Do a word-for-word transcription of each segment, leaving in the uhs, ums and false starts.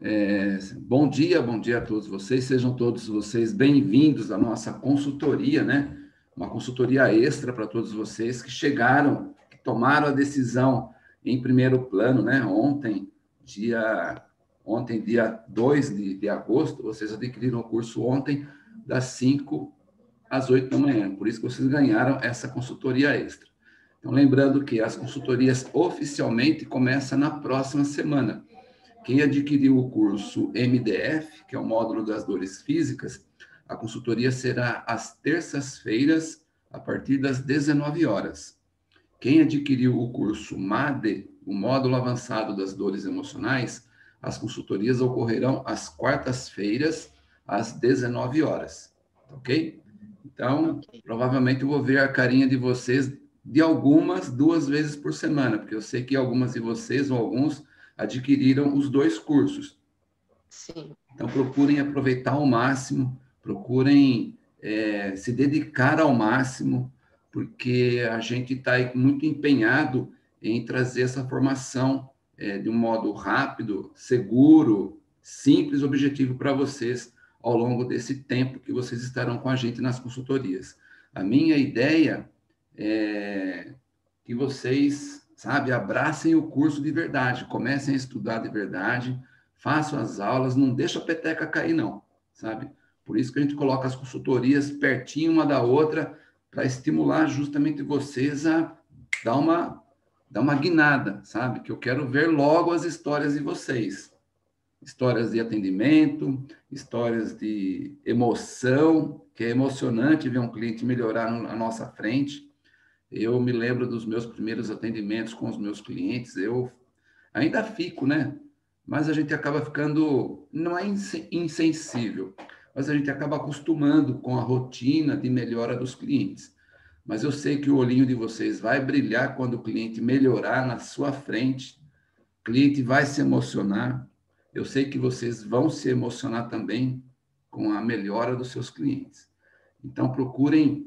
É, bom dia, bom dia a todos vocês, sejam todos vocês bem-vindos à nossa consultoria, né? Uma consultoria extra para todos vocês que chegaram, que tomaram a decisão em primeiro plano, né? Ontem, dia, ontem, dia dois de, de agosto, vocês adquiriram o curso ontem, das cinco às oito da manhã, por isso que vocês ganharam essa consultoria extra. Então, lembrando que as consultorias oficialmente começam na próxima semana. Quem adquiriu o curso M D F, que é o módulo das dores físicas, a consultoria será às terças-feiras, a partir das dezenove horas. Quem adquiriu o curso M A D, o módulo avançado das dores emocionais, as consultorias ocorrerão às quartas-feiras, às dezenove horas. Ok? Então, okay. Provavelmente eu vou ver a carinha de vocês de algumas, duas vezes por semana, porque eu sei que algumas de vocês ou alguns adquiriram os dois cursos. Sim. Então, procurem aproveitar ao máximo, procurem é, se dedicar ao máximo, porque a gente está muito empenhado em trazer essa formação é, de um modo rápido, seguro, simples, objetivo para vocês ao longo desse tempo que vocês estarão com a gente nas consultorias. A minha ideia é que vocês, sabe, abracem o curso de verdade, comecem a estudar de verdade, façam as aulas, não deixa a peteca cair, não, sabe? Por isso que a gente coloca as consultorias pertinho uma da outra, para estimular justamente vocês a dar uma, dar uma guinada, sabe? Que eu quero ver logo as histórias de vocês. Histórias de atendimento, histórias de emoção, que é emocionante ver um cliente melhorar na nossa frente. Eu me lembro dos meus primeiros atendimentos com os meus clientes, eu ainda fico, né? Mas a gente acaba ficando, não é insensível, mas a gente acaba acostumando com a rotina de melhora dos clientes. Mas eu sei que o olhinho de vocês vai brilhar quando o cliente melhorar na sua frente, o cliente vai se emocionar. Eu sei que vocês vão se emocionar também com a melhora dos seus clientes. Então, procurem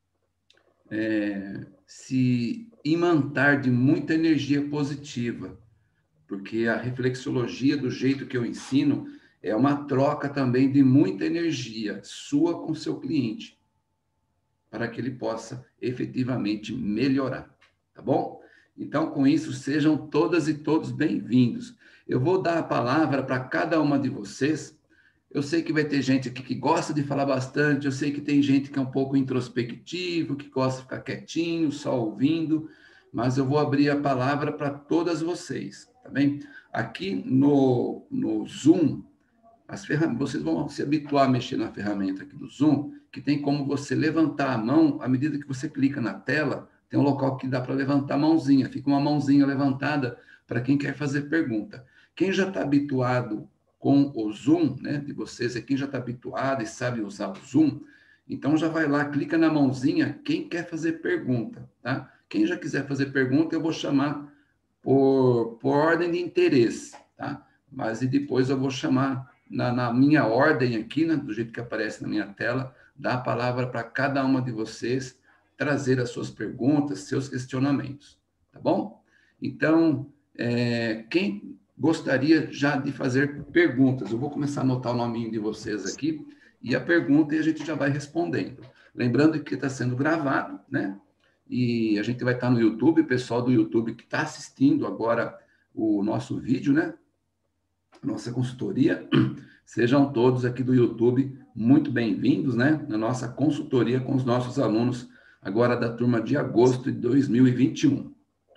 é, se imantar de muita energia positiva, porque a reflexologia, do jeito que eu ensino, é uma troca também de muita energia sua com seu cliente, para que ele possa efetivamente melhorar, tá bom? Então, com isso, sejam todas e todos bem-vindos. Eu vou dar a palavra para cada uma de vocês. Eu sei que vai ter gente aqui que gosta de falar bastante, eu sei que tem gente que é um pouco introspectivo, que gosta de ficar quietinho, só ouvindo, mas eu vou abrir a palavra para todas vocês, tá bem? Aqui no, no Zoom, as ferramentas, vocês vão se habituar a mexer na ferramenta aqui do Zoom, que tem como você levantar a mão, à medida que você clica na tela, tem um local que dá para levantar a mãozinha, fica uma mãozinha levantada para quem quer fazer pergunta. Quem já está habituado com o Zoom, né, de vocês, é quem já está habituado e sabe usar o Zoom, então já vai lá, clica na mãozinha, quem quer fazer pergunta, tá? Quem já quiser fazer pergunta, eu vou chamar por, por ordem de interesse, tá? Mas e depois eu vou chamar na, na minha ordem aqui, né, do jeito que aparece na minha tela, dar a palavra para cada uma de vocês trazer as suas perguntas, seus questionamentos, tá bom? Então, é, quem gostaria já de fazer perguntas? Eu vou começar a anotar o nominho de vocês aqui e a pergunta e a gente já vai respondendo. Lembrando que está sendo gravado, né? E a gente vai estar no YouTube, o pessoal do YouTube que está assistindo agora o nosso vídeo, né? Nossa consultoria. Sejam todos aqui do YouTube muito bem-vindos, né? Na nossa consultoria com os nossos alunos, agora da turma de agosto de dois mil e vinte e um.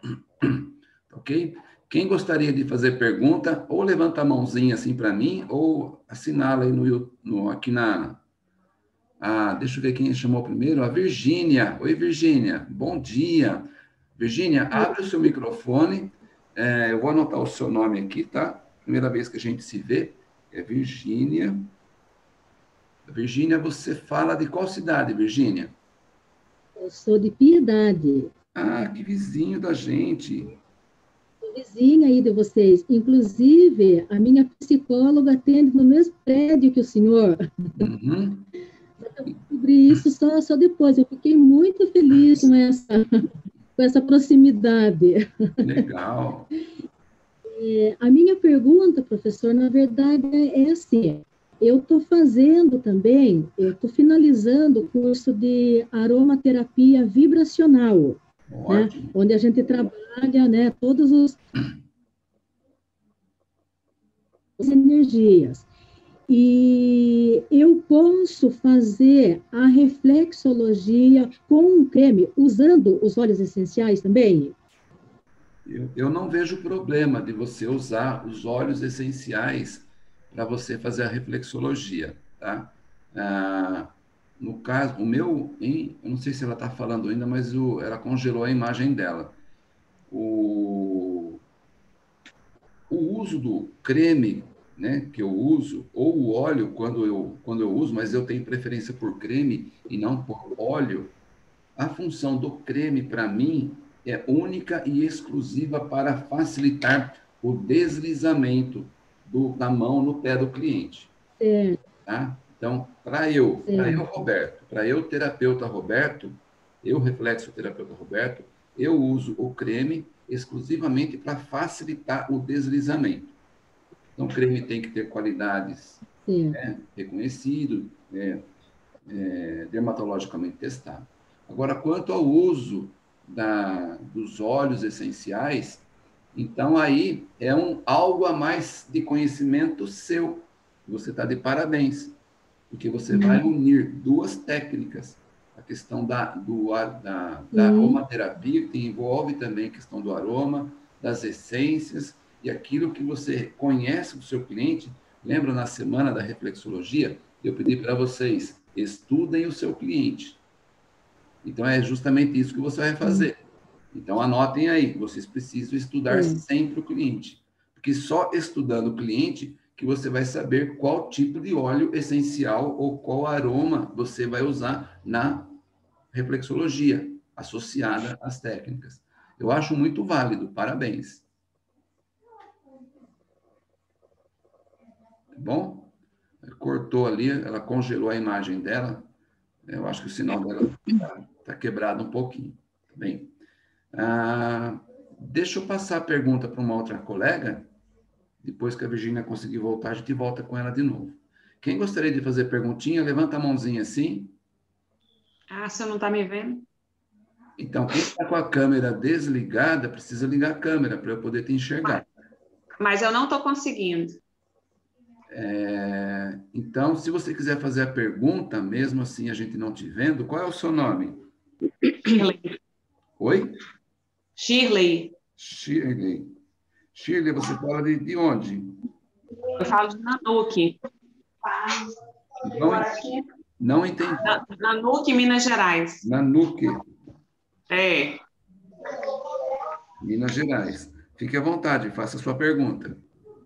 Ok? Quem gostaria de fazer pergunta, ou levanta a mãozinha assim para mim, ou assinala aí no, no, aqui na... Ah, deixa eu ver quem chamou primeiro. A Virgínia. Oi, Virgínia. Bom dia. Virgínia, abre o seu microfone. É, eu vou anotar o seu nome aqui, tá? Primeira vez que a gente se vê. É Virgínia. Virgínia, você fala de qual cidade, Virgínia? Eu sou de Piedade. Ah, que vizinho da gente. Vizinha aí de vocês. Inclusive, a minha psicóloga atende no mesmo prédio que o senhor. Uhum. Eu descobri isso só, só depois. Eu fiquei muito feliz com essa, com essa proximidade. Legal. É, a minha pergunta, professor, na verdade é, é assim, eu estou fazendo também, eu estou finalizando o curso de aromaterapia vibracional, né, Ótimo. onde a gente trabalha, né, todos os as energias. E eu posso fazer a reflexologia com um creme, usando os óleos essenciais também? Eu, eu não vejo problema de você usar os óleos essenciais para você fazer a reflexologia, tá? Ah, no caso, o meu, hein, eu não sei se ela está falando ainda, mas o, ela congelou a imagem dela. O, o uso do creme, né, que eu uso, ou o óleo quando eu, quando eu uso, mas eu tenho preferência por creme e não por óleo, a função do creme, para mim, é única e exclusiva para facilitar o deslizamento do, da mão no pé do cliente. É, Tá? Então, para eu, para eu, é, Roberto, para eu, terapeuta Roberto, eu, reflexoterapeuta Roberto, eu uso o creme exclusivamente para facilitar o deslizamento. Então, o creme tem que ter qualidades, é, né, reconhecido, é, é, dermatologicamente testado. Agora, quanto ao uso da, dos óleos essenciais, então aí é um algo a mais de conhecimento seu. Você está de parabéns, porque você vai uhum, unir duas técnicas. A questão da, do, da, da sim, aromaterapia, que envolve também a questão do aroma, das essências, e aquilo que você conhece do seu cliente. Lembra na semana da reflexologia? Eu pedi para vocês, estudem o seu cliente. Então, é justamente isso que você vai uhum, fazer. Então, anotem aí, vocês precisam estudar é, sempre o cliente. Porque só estudando o cliente que você vai saber qual tipo de óleo essencial ou qual aroma você vai usar na reflexologia, associada às técnicas. Eu acho muito válido, parabéns. Tá bom? Cortou ali, ela congelou a imagem dela. Eu acho que o sinal dela está tá quebrado um pouquinho. Tá bem? Ah, deixa eu passar a pergunta para uma outra colega. Depois que a Virgínia conseguir voltar, a gente volta com ela de novo. Quem gostaria de fazer perguntinha, levanta a mãozinha assim. Ah, você não está me vendo? Então, quem está com a câmera desligada, precisa ligar a câmera para eu poder te enxergar. Mas eu não estou conseguindo. É, então, se você quiser fazer a pergunta, mesmo assim a gente não te vendo, qual é o seu nome? Shirley. Oi? Shirley. Shirley. Shirley, você fala de, de onde? Eu falo de Nanuque. Não, não entendi. Na- Nanuque, Minas Gerais. Nanuque, É. Minas Gerais. Fique à vontade, faça a sua pergunta.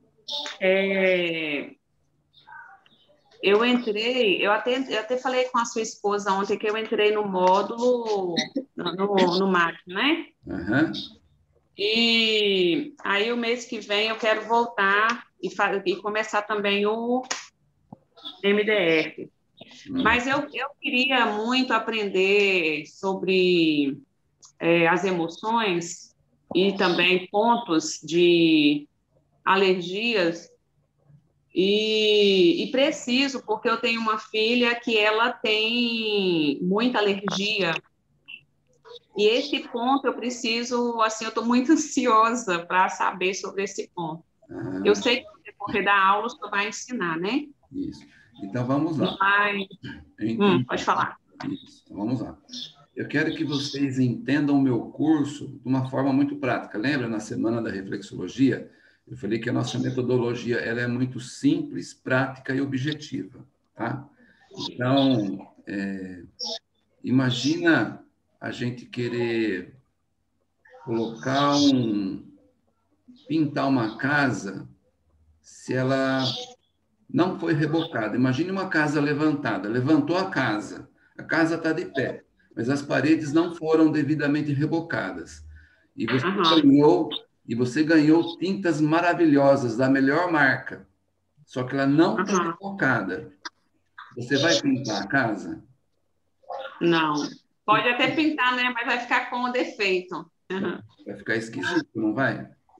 É, eu entrei, eu até, eu até falei com a sua esposa ontem que eu entrei no módulo, no, no, no M A C, né? Aham. E aí o mês que vem eu quero voltar e, fa- e começar também o M D R. Hum. Mas eu, eu queria muito aprender sobre é, as emoções e também pontos de alergias e, e preciso, porque eu tenho uma filha que ela tem muita alergia e esse ponto eu preciso, assim, eu estou muito ansiosa para saber sobre esse ponto. Eu Ah, sei que no decorrer da aula o senhor vai ensinar, né? isso. Então, vamos lá. Mas, Eu hum, entendi. pode falar. Isso. Então, vamos lá. Eu quero que vocês entendam o meu curso de uma forma muito prática. Lembra, na semana da reflexologia, eu falei que a nossa metodologia ela é muito simples, prática e objetiva, tá? Então, é, imagina a gente querer colocar um, pintar uma casa se ela não foi rebocada. Imagine uma casa levantada. Levantou a casa, a casa está de pé, mas as paredes não foram devidamente rebocadas. E você Aham. ganhou, e você ganhou tintas maravilhosas da melhor marca, só que ela não está Aham. rebocada. Você vai pintar a casa? Não. Pode até pintar, né? Mas vai ficar com o defeito. Aham. Vai ficar esquisito, não vai?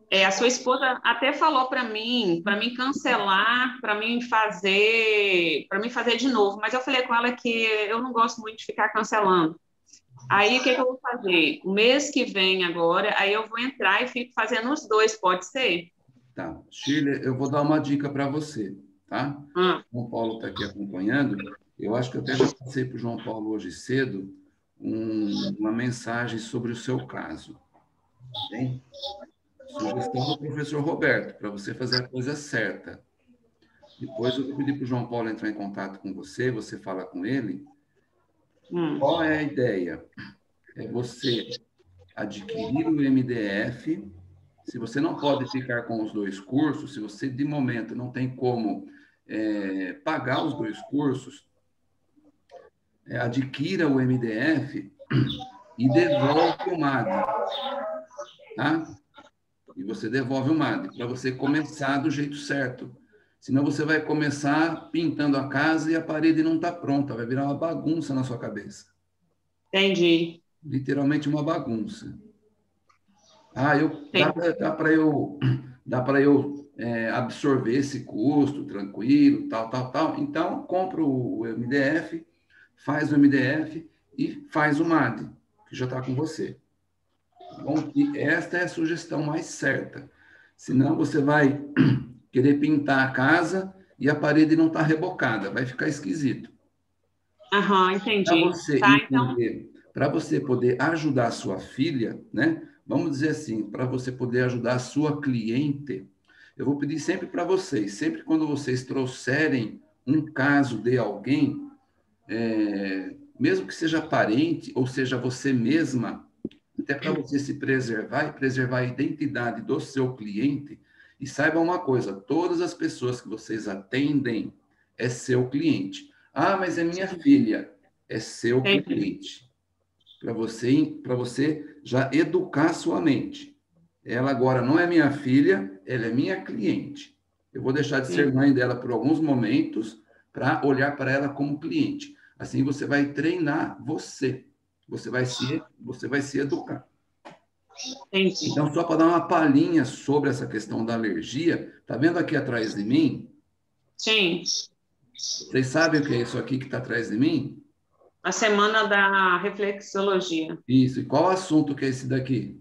É, a sua esposa até falou para mim, para mim cancelar, para mim fazer, para mim fazer de novo, mas eu falei com ela que eu não gosto muito de ficar cancelando. Aí o que, que eu vou fazer? O mês que vem agora, aí eu vou entrar e fico fazendo os dois, pode ser? Tá. Shirley, eu vou dar uma dica para você, tá? Hum. O João Paulo está aqui acompanhando. Eu acho que eu até já passei para o João Paulo hoje cedo um, uma mensagem sobre o seu caso. Tem? Sugestão do professor Roberto, para você fazer a coisa certa. Depois eu vou pedir para o João Paulo entrar em contato com você, você fala com ele. Hum. Qual é a ideia? É você adquirir o M D F. Se você não pode ficar com os dois cursos, se você, de momento, não tem como é, pagar os dois cursos, é, adquira o M D F e devolve o M A D. Tá? E você devolve o M A D, para você começar do jeito certo. Senão você vai começar pintando a casa e a parede não está pronta, vai virar uma bagunça na sua cabeça. Entendi. Literalmente uma bagunça. Ah, eu, dá para eu, dá para eu é, absorver esse custo tranquilo, tal, tal, tal. Então, compra o M D F, faz o M D F e faz o M A D, que já está com você. Bom, e esta é a sugestão mais certa. Senão você vai querer pintar a casa e a parede não está rebocada, vai ficar esquisito. Aham, entendi. Para você tá, entender, então... para você poder ajudar a sua filha, né? Vamos dizer assim, para você poder ajudar a sua cliente, eu vou pedir sempre para vocês, sempre quando vocês trouxerem um caso de alguém, é, mesmo que seja parente ou seja você mesma, até para você se preservar e preservar a identidade do seu cliente. E saiba uma coisa, todas as pessoas que vocês atendem é seu cliente. Ah, mas é minha filha. É seu cliente. Para você, para você já educar sua mente. Ela agora não é minha filha, ela é minha cliente. Eu vou deixar de ser mãe dela por alguns momentos para olhar para ela como cliente. Assim você vai treinar você. Você vai se, você vai se educar. Entendi. Então, só para dar uma palhinha sobre essa questão da alergia, tá vendo aqui atrás de mim? Sim. Vocês sabem o que é isso aqui que está atrás de mim? A semana da reflexologia. Isso. E qual assunto que é esse daqui?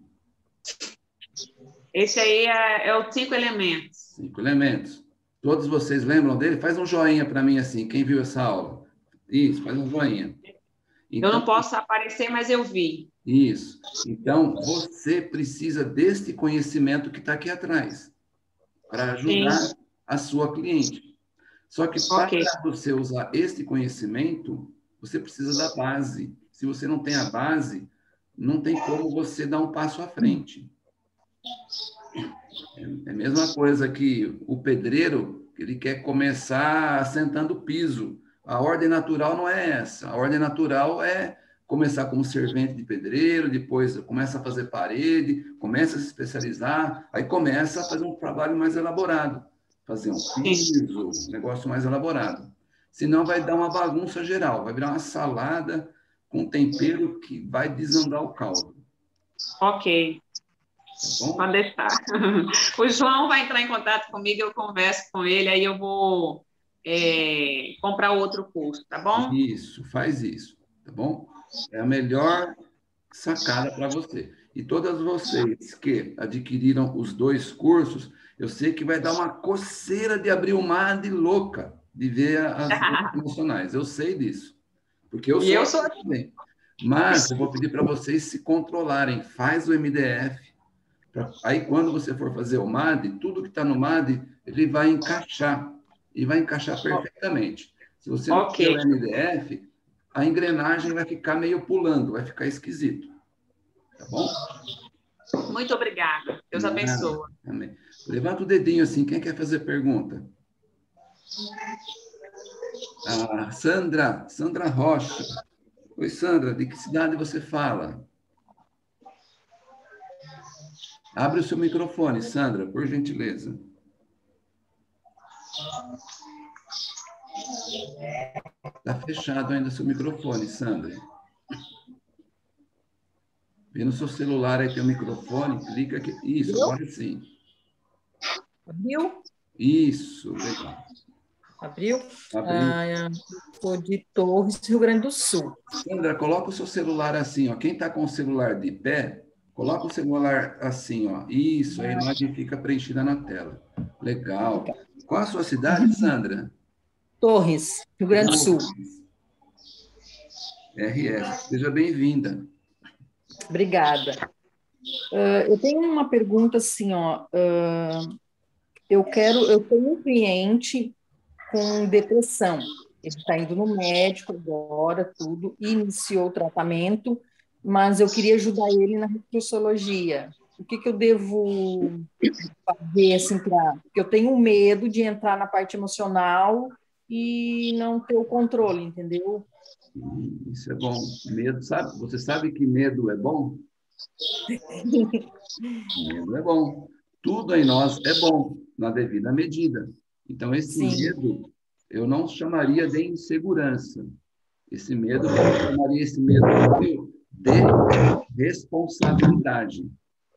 Esse aí é, é os cinco elementos. Cinco elementos. Todos vocês lembram dele? Faz um joinha para mim assim, quem viu essa aula. Isso, faz um joinha. Então, eu não posso aparecer, mas eu vi. Isso. Então, você precisa deste conhecimento que está aqui atrás para ajudar Sim. a sua cliente. Só que para okay. você usar este conhecimento, você precisa da base. Se você não tem a base, não tem como você dar um passo à frente. É a mesma coisa que o pedreiro, que ele quer começar assentando o piso. A ordem natural não é essa. A ordem natural é começar como servente de pedreiro, depois começa a fazer parede, começa a se especializar, aí começa a fazer um trabalho mais elaborado, fazer um piso, um negócio mais elaborado. Senão vai dar uma bagunça geral, vai virar uma salada com tempero que vai desandar o caldo. Ok. Tá bom? Pode deixar. O João vai entrar em contato comigo, eu converso com ele, aí eu vou... É, comprar outro curso, tá bom? Isso, faz isso, tá bom? É a melhor sacada para você. E todas vocês que adquiriram os dois cursos, eu sei que vai dar uma coceira de abrir uma de louca, de ver as emocionais. Eu sei disso. Porque eu sou, e eu sou... também. Mas eu vou pedir para vocês se controlarem. Faz o M D F. Pra... Aí, quando você for fazer o M A D, tudo que está no M A D, ele vai encaixar. E vai encaixar perfeitamente. Se você não okay. tiver o M D F, a engrenagem vai ficar meio pulando, vai ficar esquisito. Tá bom? Muito obrigada. Deus ah, abençoe. Amém. Levanta o dedinho assim, quem quer fazer pergunta? Ah, Sandra, Sandra Rocha. Oi, Sandra, de que cidade você fala? Abre o seu microfone, Sandra, por gentileza. Está fechado ainda o seu microfone, Sandra. Vê no seu celular aí tem o microfone, clica aqui. Isso, agora sim. Abriu? Isso, legal. Abriu? Abriu. Ah, sou de Torres, Rio Grande do Sul. Sandra, coloca o seu celular assim, ó. Quem está com o celular de pé, coloca o celular assim, ó. Isso, a imagem fica preenchida na tela. Legal. Qual a sua cidade, Sandra? Torres, Rio Grande do Sul. R S. Seja bem-vinda. Obrigada. Uh, eu tenho uma pergunta assim, ó. Uh, eu quero, eu tenho um cliente com depressão. Ele está indo no médico agora, tudo, e iniciou o tratamento, mas eu queria ajudar ele na reflexologia. O que, que eu devo fazer, assim, pra... Porque eu tenho medo de entrar na parte emocional e não ter o controle, entendeu? Isso é bom. Medo, sabe? Você sabe que medo é bom? Medo é bom. Tudo em nós é bom, na devida medida. Então, esse Sim. medo, eu não chamaria de insegurança. Esse medo, eu chamaria esse medo de responsabilidade.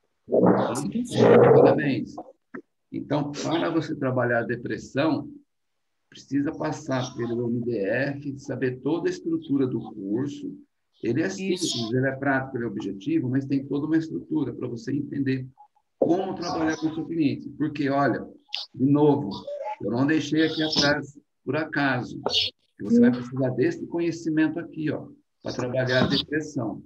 Parabéns. Então, para você trabalhar a depressão, precisa passar pelo M D F, saber toda a estrutura do curso. Ele é simples, Isso. ele é prático, ele é objetivo, mas tem toda uma estrutura para você entender como trabalhar com o seu cliente. Porque, olha, de novo, eu não deixei aqui atrás por acaso. Você vai precisar desse conhecimento aqui, ó, para trabalhar a depressão.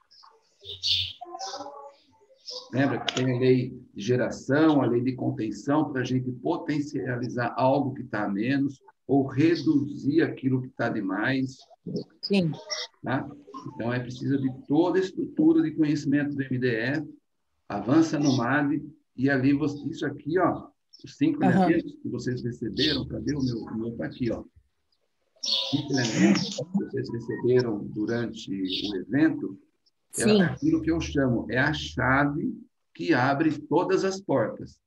Lembra que tem a lei de geração, a lei de contenção, para a gente potencializar algo que está a menos ou reduzir aquilo que está demais. Sim. Tá? Então, é preciso de toda a estrutura de conhecimento do M D F, avança no M A D, e ali, você, isso aqui, ó, os cinco uhum. elementos que vocês receberam, cadê o meu? O meu está aqui, ó. Cinco elementos que vocês receberam durante o evento, é aquilo que eu chamo, é a chave que abre todas as portas.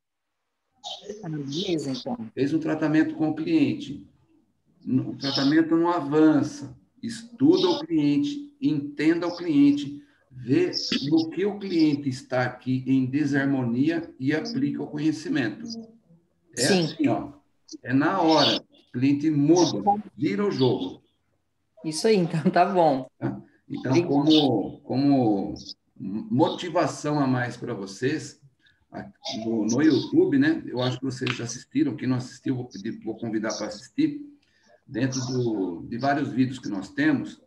Beleza, então. Fez um tratamento com o cliente. O tratamento não avança. Estuda o cliente, entenda o cliente, vê no que o cliente está aqui em desarmonia e aplica o conhecimento. É Sim. assim, ó. É na hora. O cliente muda, vira o jogo. Isso aí, então tá bom. Tá? Então, como, como motivação a mais para vocês, no, no YouTube, né? Eu acho que vocês já assistiram. Quem não assistiu, vou, pedir, vou convidar para assistir. Dentro do, de vários vídeos que nós temos,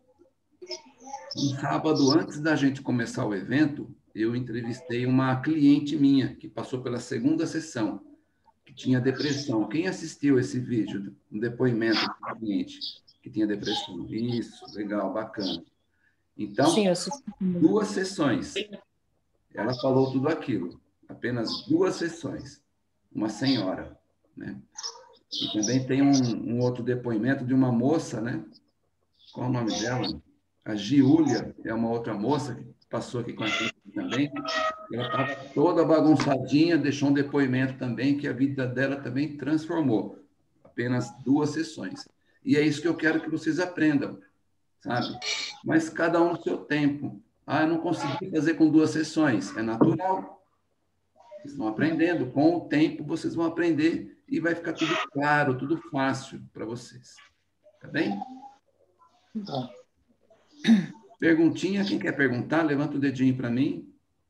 um sábado, antes da gente começar o evento, eu entrevistei uma cliente minha, que passou pela segunda sessão, que tinha depressão. Quem assistiu esse vídeo, um depoimento do cliente que tinha depressão? Isso, legal, bacana. Então, Sim, duas sessões. Ela falou tudo aquilo. Apenas duas sessões. Uma senhora, né? E também tem um, um outro depoimento de uma moça, né? Qual é o nome dela? A Giulia, é uma outra moça que passou aqui com a gente também. Ela estava toda bagunçadinha, deixou um depoimento também que a vida dela também transformou. Apenas duas sessões. E é isso que eu quero que vocês aprendam, sabe? Mas cada um no seu tempo. Ah, eu não consegui fazer com duas sessões. É natural. Vocês vão aprendendo. Com o tempo, vocês vão aprender e vai ficar tudo claro, tudo fácil para vocês. Tá bem? Bom. Perguntinha, quem quer perguntar? Levanta o dedinho para mim.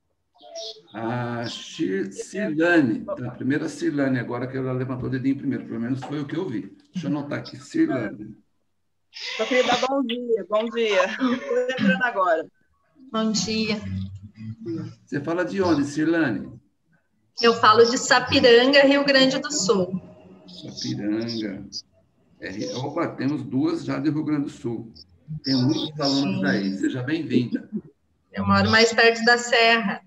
A Cirlane, a primeira Cirlane, agora que ela levantou o dedinho primeiro, pelo menos foi o que eu vi. Deixa eu anotar aqui, Cirlane. Só queria dar bom dia, bom dia. Estou lembrando agora. Bom dia. Você fala de onde, Cirlane? Eu falo de Sapiranga, Rio Grande do Sul. Sapiranga. É, opa, temos duas já de Rio Grande do Sul. Tem muitos alunos Sim. daí. Seja bem-vinda. Eu moro mais perto da Serra.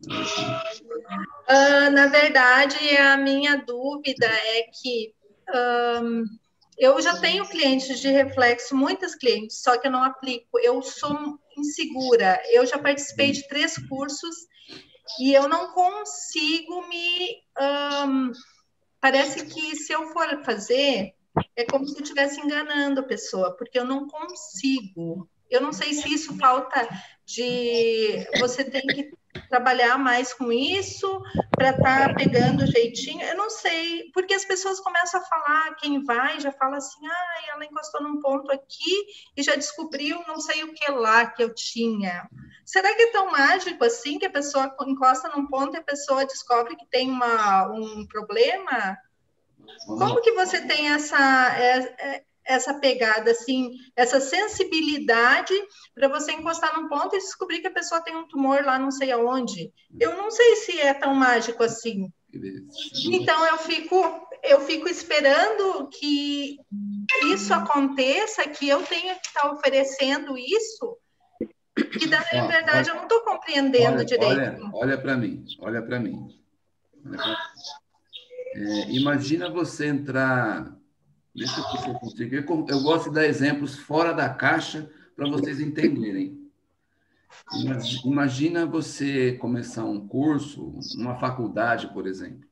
Uh, na verdade, a minha dúvida é que um, eu já tenho clientes de reflexo, muitas clientes, só que eu não aplico. Eu sou insegura. Eu já participei de três cursos e eu não consigo me... Um, parece que se eu for fazer, é como se eu estivesse enganando a pessoa, porque eu não consigo. Eu não sei se isso falta de... Você tem que trabalhar mais com isso, para estar tá pegando o jeitinho, eu não sei, porque as pessoas começam a falar, quem vai já fala assim, ah, ela encostou num ponto aqui e já descobriu não sei o que lá que eu tinha. Será que é tão mágico assim, que a pessoa encosta num ponto e a pessoa descobre que tem uma, um problema? Como que você tem essa... É, é, essa pegada, assim, essa sensibilidade para você encostar num ponto e descobrir que a pessoa tem um tumor lá não sei aonde. Eu não sei se é tão mágico assim. Então, eu fico, eu fico esperando que isso aconteça, que eu tenha que estar oferecendo isso, que, na Ó, verdade, olha, eu não estou compreendendo olha, direito. Olha, olha para mim, olha para mim. Olha pra mim. É, imagina você entrar... Deixa eu ver se eu consigo. Eu, eu gosto de dar exemplos fora da caixa para vocês entenderem. Imagina você começar um curso, uma faculdade, por exemplo.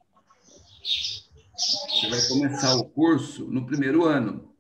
Você vai começar o curso no primeiro ano.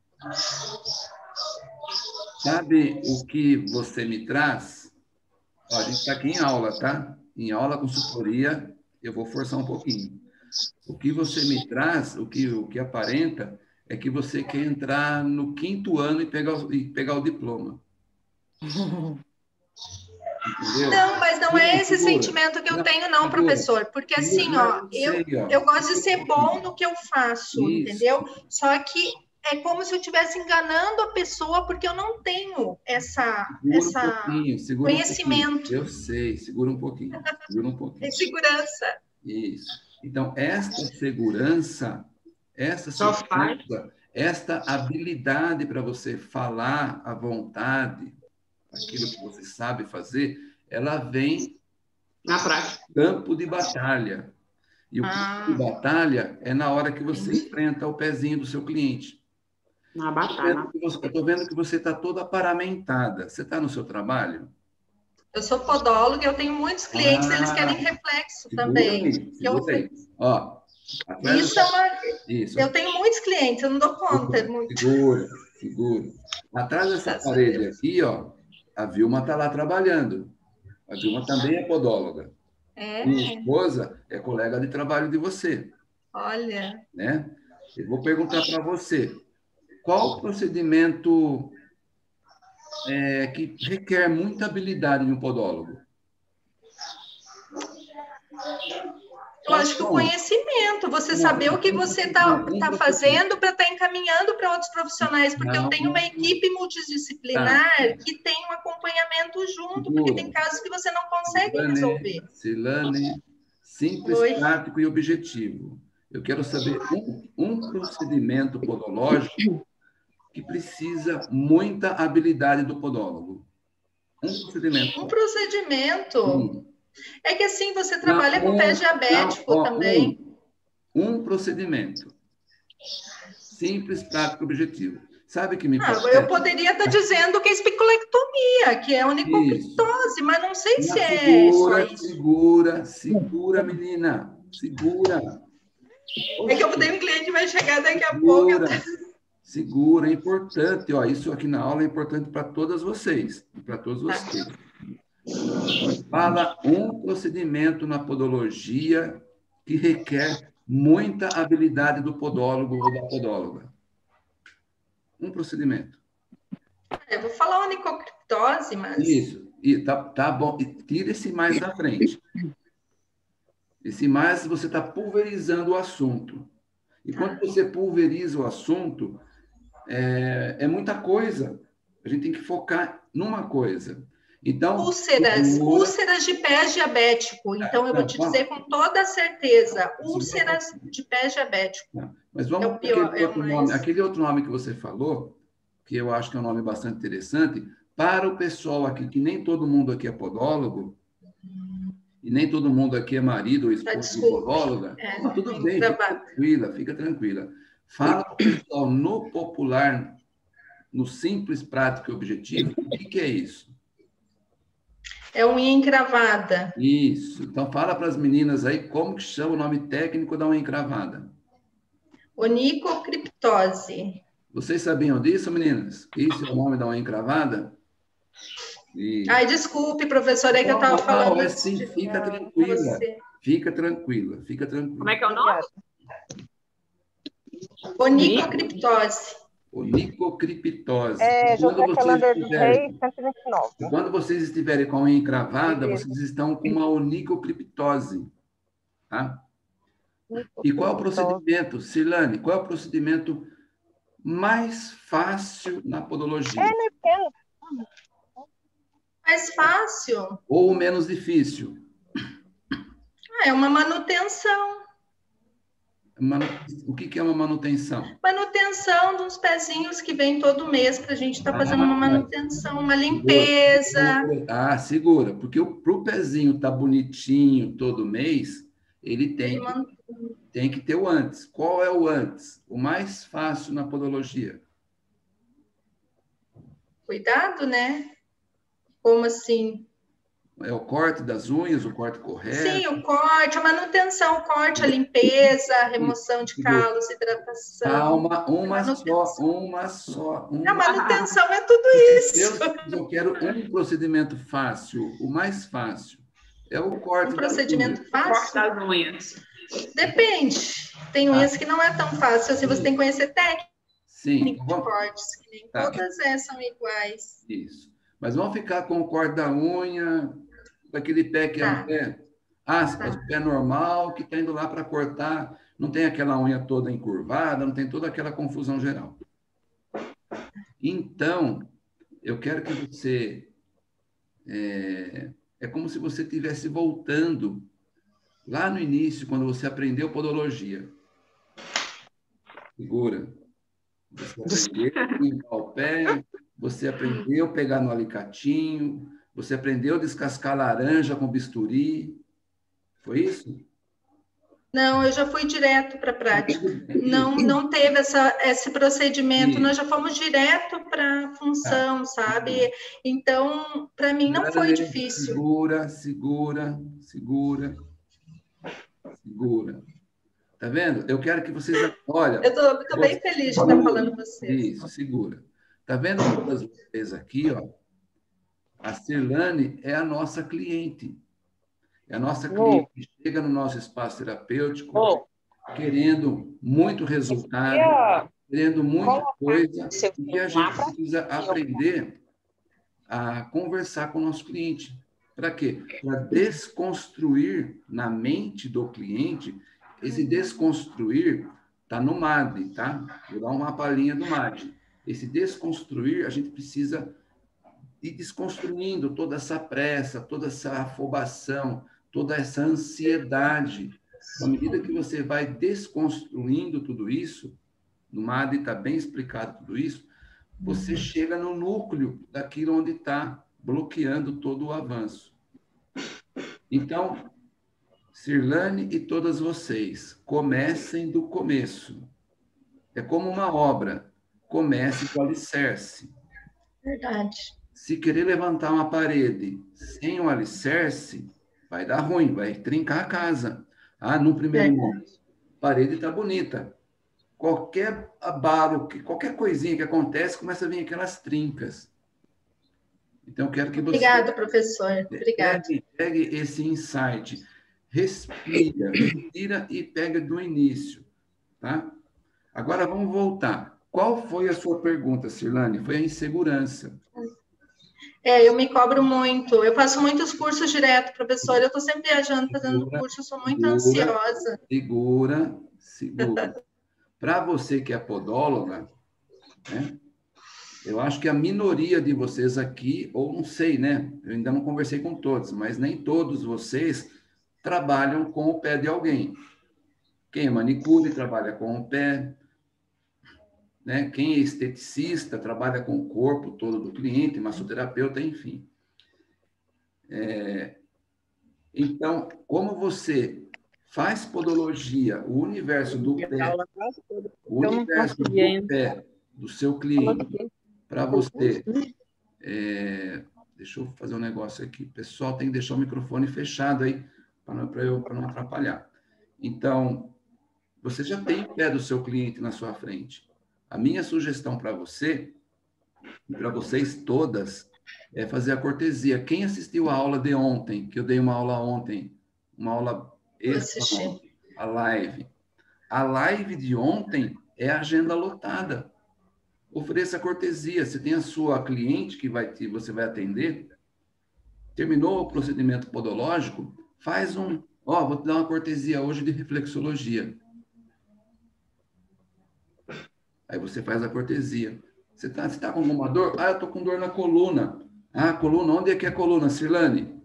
Sabe o que você me traz? Ó, a gente está aqui em aula, tá? Em aula, consultoria, eu vou forçar um pouquinho. O que você me traz, o que, o que aparenta, é que você quer entrar no quinto ano e pegar o, e pegar o diploma. Entendeu? Não, mas não é esse sentimento que eu tenho, não, professor. Porque assim, ó, eu, eu gosto de ser bom no que eu faço, entendeu? Só que é como se eu estivesse enganando a pessoa, porque eu não tenho essa, essa um conhecimento. Um eu sei, segura um pouquinho. Segura um pouquinho. É segurança. Isso. Então, esta segurança, esta segurança, esta habilidade para você falar à vontade, aquilo que você sabe fazer, ela vem na prática. Campo de batalha. E o ah. campo de batalha é na hora que você enfrenta o pezinho do seu cliente. Na batalha. Eu estou vendo que você está toda paramentada. Você está no seu trabalho? Eu sou podóloga, eu tenho muitos clientes, ah, eles querem reflexo também. Aí, eu... Ó, isso é uma... Isso. Eu tenho muitos clientes, eu não dou conta. Segura, muito. segura, segura. Atrás dessa Graças parede aqui, ó, a Vilma está lá trabalhando. A Vilma também é podóloga. É. Minha esposa é colega de trabalho de você. Olha. Né? Eu vou perguntar para você, qual o procedimento... É, que requer muita habilidade de um podólogo? Eu acho que o conhecimento, você saber o que você está tá fazendo para estar tá encaminhando para outros profissionais, porque não, eu tenho uma equipe multidisciplinar tá. que tem um acompanhamento junto, Segura. porque tem casos que você não consegue Silane, resolver. Silane, simples, Oi. prático e objetivo. Eu quero saber um, um procedimento podológico que precisa muita habilidade do podólogo. Um procedimento. Um procedimento. Hum. É que assim, você trabalha não, com um, pé diabético não, ó, também. Um, um procedimento. Simples, prático, objetivo. Sabe que me ah, Eu poderia estar dizendo que é espiculectomia, que é onicocriptose, mas não sei não, se é segura, só isso. Segura, segura, menina. Segura. É que eu tenho um cliente que vai chegar daqui a pouco. Eu... Segura, é importante. Ó, isso aqui na aula é importante para todas vocês, para todos vocês. Fala um procedimento na podologia que requer muita habilidade do podólogo ou da podóloga. Um procedimento. Eu vou falar onicocriptose, mas... Isso, e tá, tá bom. E tira esse mais da frente. Esse mais, você está pulverizando o assunto. E quando você pulveriza o assunto... É, é muita coisa. A gente tem que focar numa coisa. Então, úlceras, procura... úlceras de pé diabético. Então, eu vou te dizer com toda certeza, úlceras de pé diabético. Não, mas vamos é pior, aquele, é outro mais... nome, aquele outro nome que você falou, que eu acho que é um nome bastante interessante, para o pessoal aqui, que nem todo mundo aqui é podólogo, e nem todo mundo aqui é marido ou esposa de podóloga, é, mas tudo bem, fica tranquila, fica tranquila. Fala para o pessoal no popular, no simples, prático e objetivo, o que, que é isso? É unha encravada. Isso. Então, fala para as meninas aí como que chama o nome técnico da unha encravada. Onicocriptose. Vocês sabiam disso, meninas? Isso é o nome da unha encravada? E... Ai, desculpe, professora, é que eu estava falando. Não, é sim, fica tranquila. Fica tranquila, fica tranquila. Como é que é o nome? Onicocriptose. Onicocriptose. É, José Fernandes dos Reis, cento e vinte e nove. Quando vocês estiverem com a unha encravada, vocês estão com uma onicocriptose. Tá? E qual é o procedimento, Cirlane? Qual é o procedimento mais fácil na podologia? É, não entendo. Mais fácil? Ou o menos difícil? Ah, é uma manutenção. Manu... O que, que é uma manutenção? Manutenção dos pezinhos que vem todo mês, para a gente estar tá fazendo ah, uma manutenção, uma limpeza. Ah, segura, porque para o pezinho estar tá bonitinho todo mês, ele tem que, tem que ter o antes. Qual é o antes? O mais fácil na podologia. Cuidado, né? Como assim? É o corte das unhas, o corte correto? Sim, o corte, a manutenção, o corte, a limpeza, a remoção de calos, hidratação. Calma, uma só, uma só. Uma... A manutenção é tudo isso. Eu, eu quero um procedimento fácil, o mais fácil. É o corte. Um procedimento fácil? Corte das unhas. Depende. Tem unhas ah. que não é tão fácil, assim, você tem que conhecer técnica Sim. de cortes, que nem tá. Todas essas são iguais. Isso. Mas vamos ficar com o corte da unha, daquele pé que tá. é um pé, ah, tá. o pé normal, que está indo lá para cortar, não tem aquela unha toda encurvada, não tem toda aquela confusão geral. Então, eu quero que você... É, é como se você estivesse voltando lá no início, quando você aprendeu podologia. Segura. Você aprendeu a limpar o pé, você aprendeu a pegar no alicatinho, você aprendeu a descascar laranja com bisturi. Foi isso? Não, eu já fui direto para a prática. Não, não teve essa, esse procedimento, nós já fomos direto para a função, ah, sabe? Então, para mim não foi difícil. Segura, segura, segura, segura. Tá vendo? Eu quero que vocês... Olha... Eu estou bem feliz de estar falando com vocês. Isso, segura. Tá vendo todas vocês aqui, ó? A Cirlane é a nossa cliente. É a nossa cliente que chega no nosso espaço terapêutico oh. querendo muito resultado, yeah. querendo muita coisa, e a gente precisa aprender a conversar com o nosso cliente. Para quê? Para desconstruir na mente do cliente. Esse desconstruir está no M A D, tá? Vou dar uma palhinha do M A D. Esse desconstruir, a gente precisa ir desconstruindo toda essa pressa, toda essa afobação, toda essa ansiedade. À medida que você vai desconstruindo tudo isso, no M A D está bem explicado tudo isso, você chega no núcleo daquilo onde está bloqueando todo o avanço. Então, Cirlane e todas vocês, comecem do começo. É como uma obra. Comece com o alicerce. Verdade. Se querer levantar uma parede sem o alicerce, vai dar ruim, vai trincar a casa. Ah, no primeiro momento, a parede está bonita. Qualquer abalo, qualquer coisinha que acontece, começa a vir aquelas trincas. Então, eu quero que você... Obrigada, professor. Obrigada. Pegue, pegue esse insight. Respira, respira e pega do início, tá? Agora vamos voltar. Qual foi a sua pergunta, Cirlane? Foi a insegurança. É, eu me cobro muito. Eu faço muitos cursos direto, professor. Eu estou sempre viajando, fazendo segura, curso, eu sou muito segura, ansiosa. Segura, segura. Para você que é podóloga, né? Eu acho que a minoria de vocês aqui, ou não sei, né? Eu ainda não conversei com todos, mas nem todos vocês trabalham com o pé de alguém. Quem é manicure trabalha com o pé, né? Quem é esteticista trabalha com o corpo todo do cliente, massoterapeuta, enfim. É... Então, como você faz podologia, o universo do pé, o universo do pé do seu cliente, para você... É... Deixa eu fazer um negócio aqui. O pessoal tem que deixar o microfone fechado aí, para eu para não atrapalhar. Então, você já tem o pé do seu cliente na sua frente. A minha sugestão para você, e para vocês todas, é fazer a cortesia. Quem assistiu a aula de ontem, que eu dei uma aula ontem, uma aula extra, a live. A live de ontem é agenda lotada. Ofereça cortesia. Você tem a sua cliente que vai te, você vai atender, terminou o procedimento podológico, faz um, ó, vou te dar uma cortesia hoje de reflexologia. Aí você faz a cortesia. Você está você tá com alguma dor? Ah, eu estou com dor na coluna. Ah, coluna, onde é que é a coluna, Cirlane?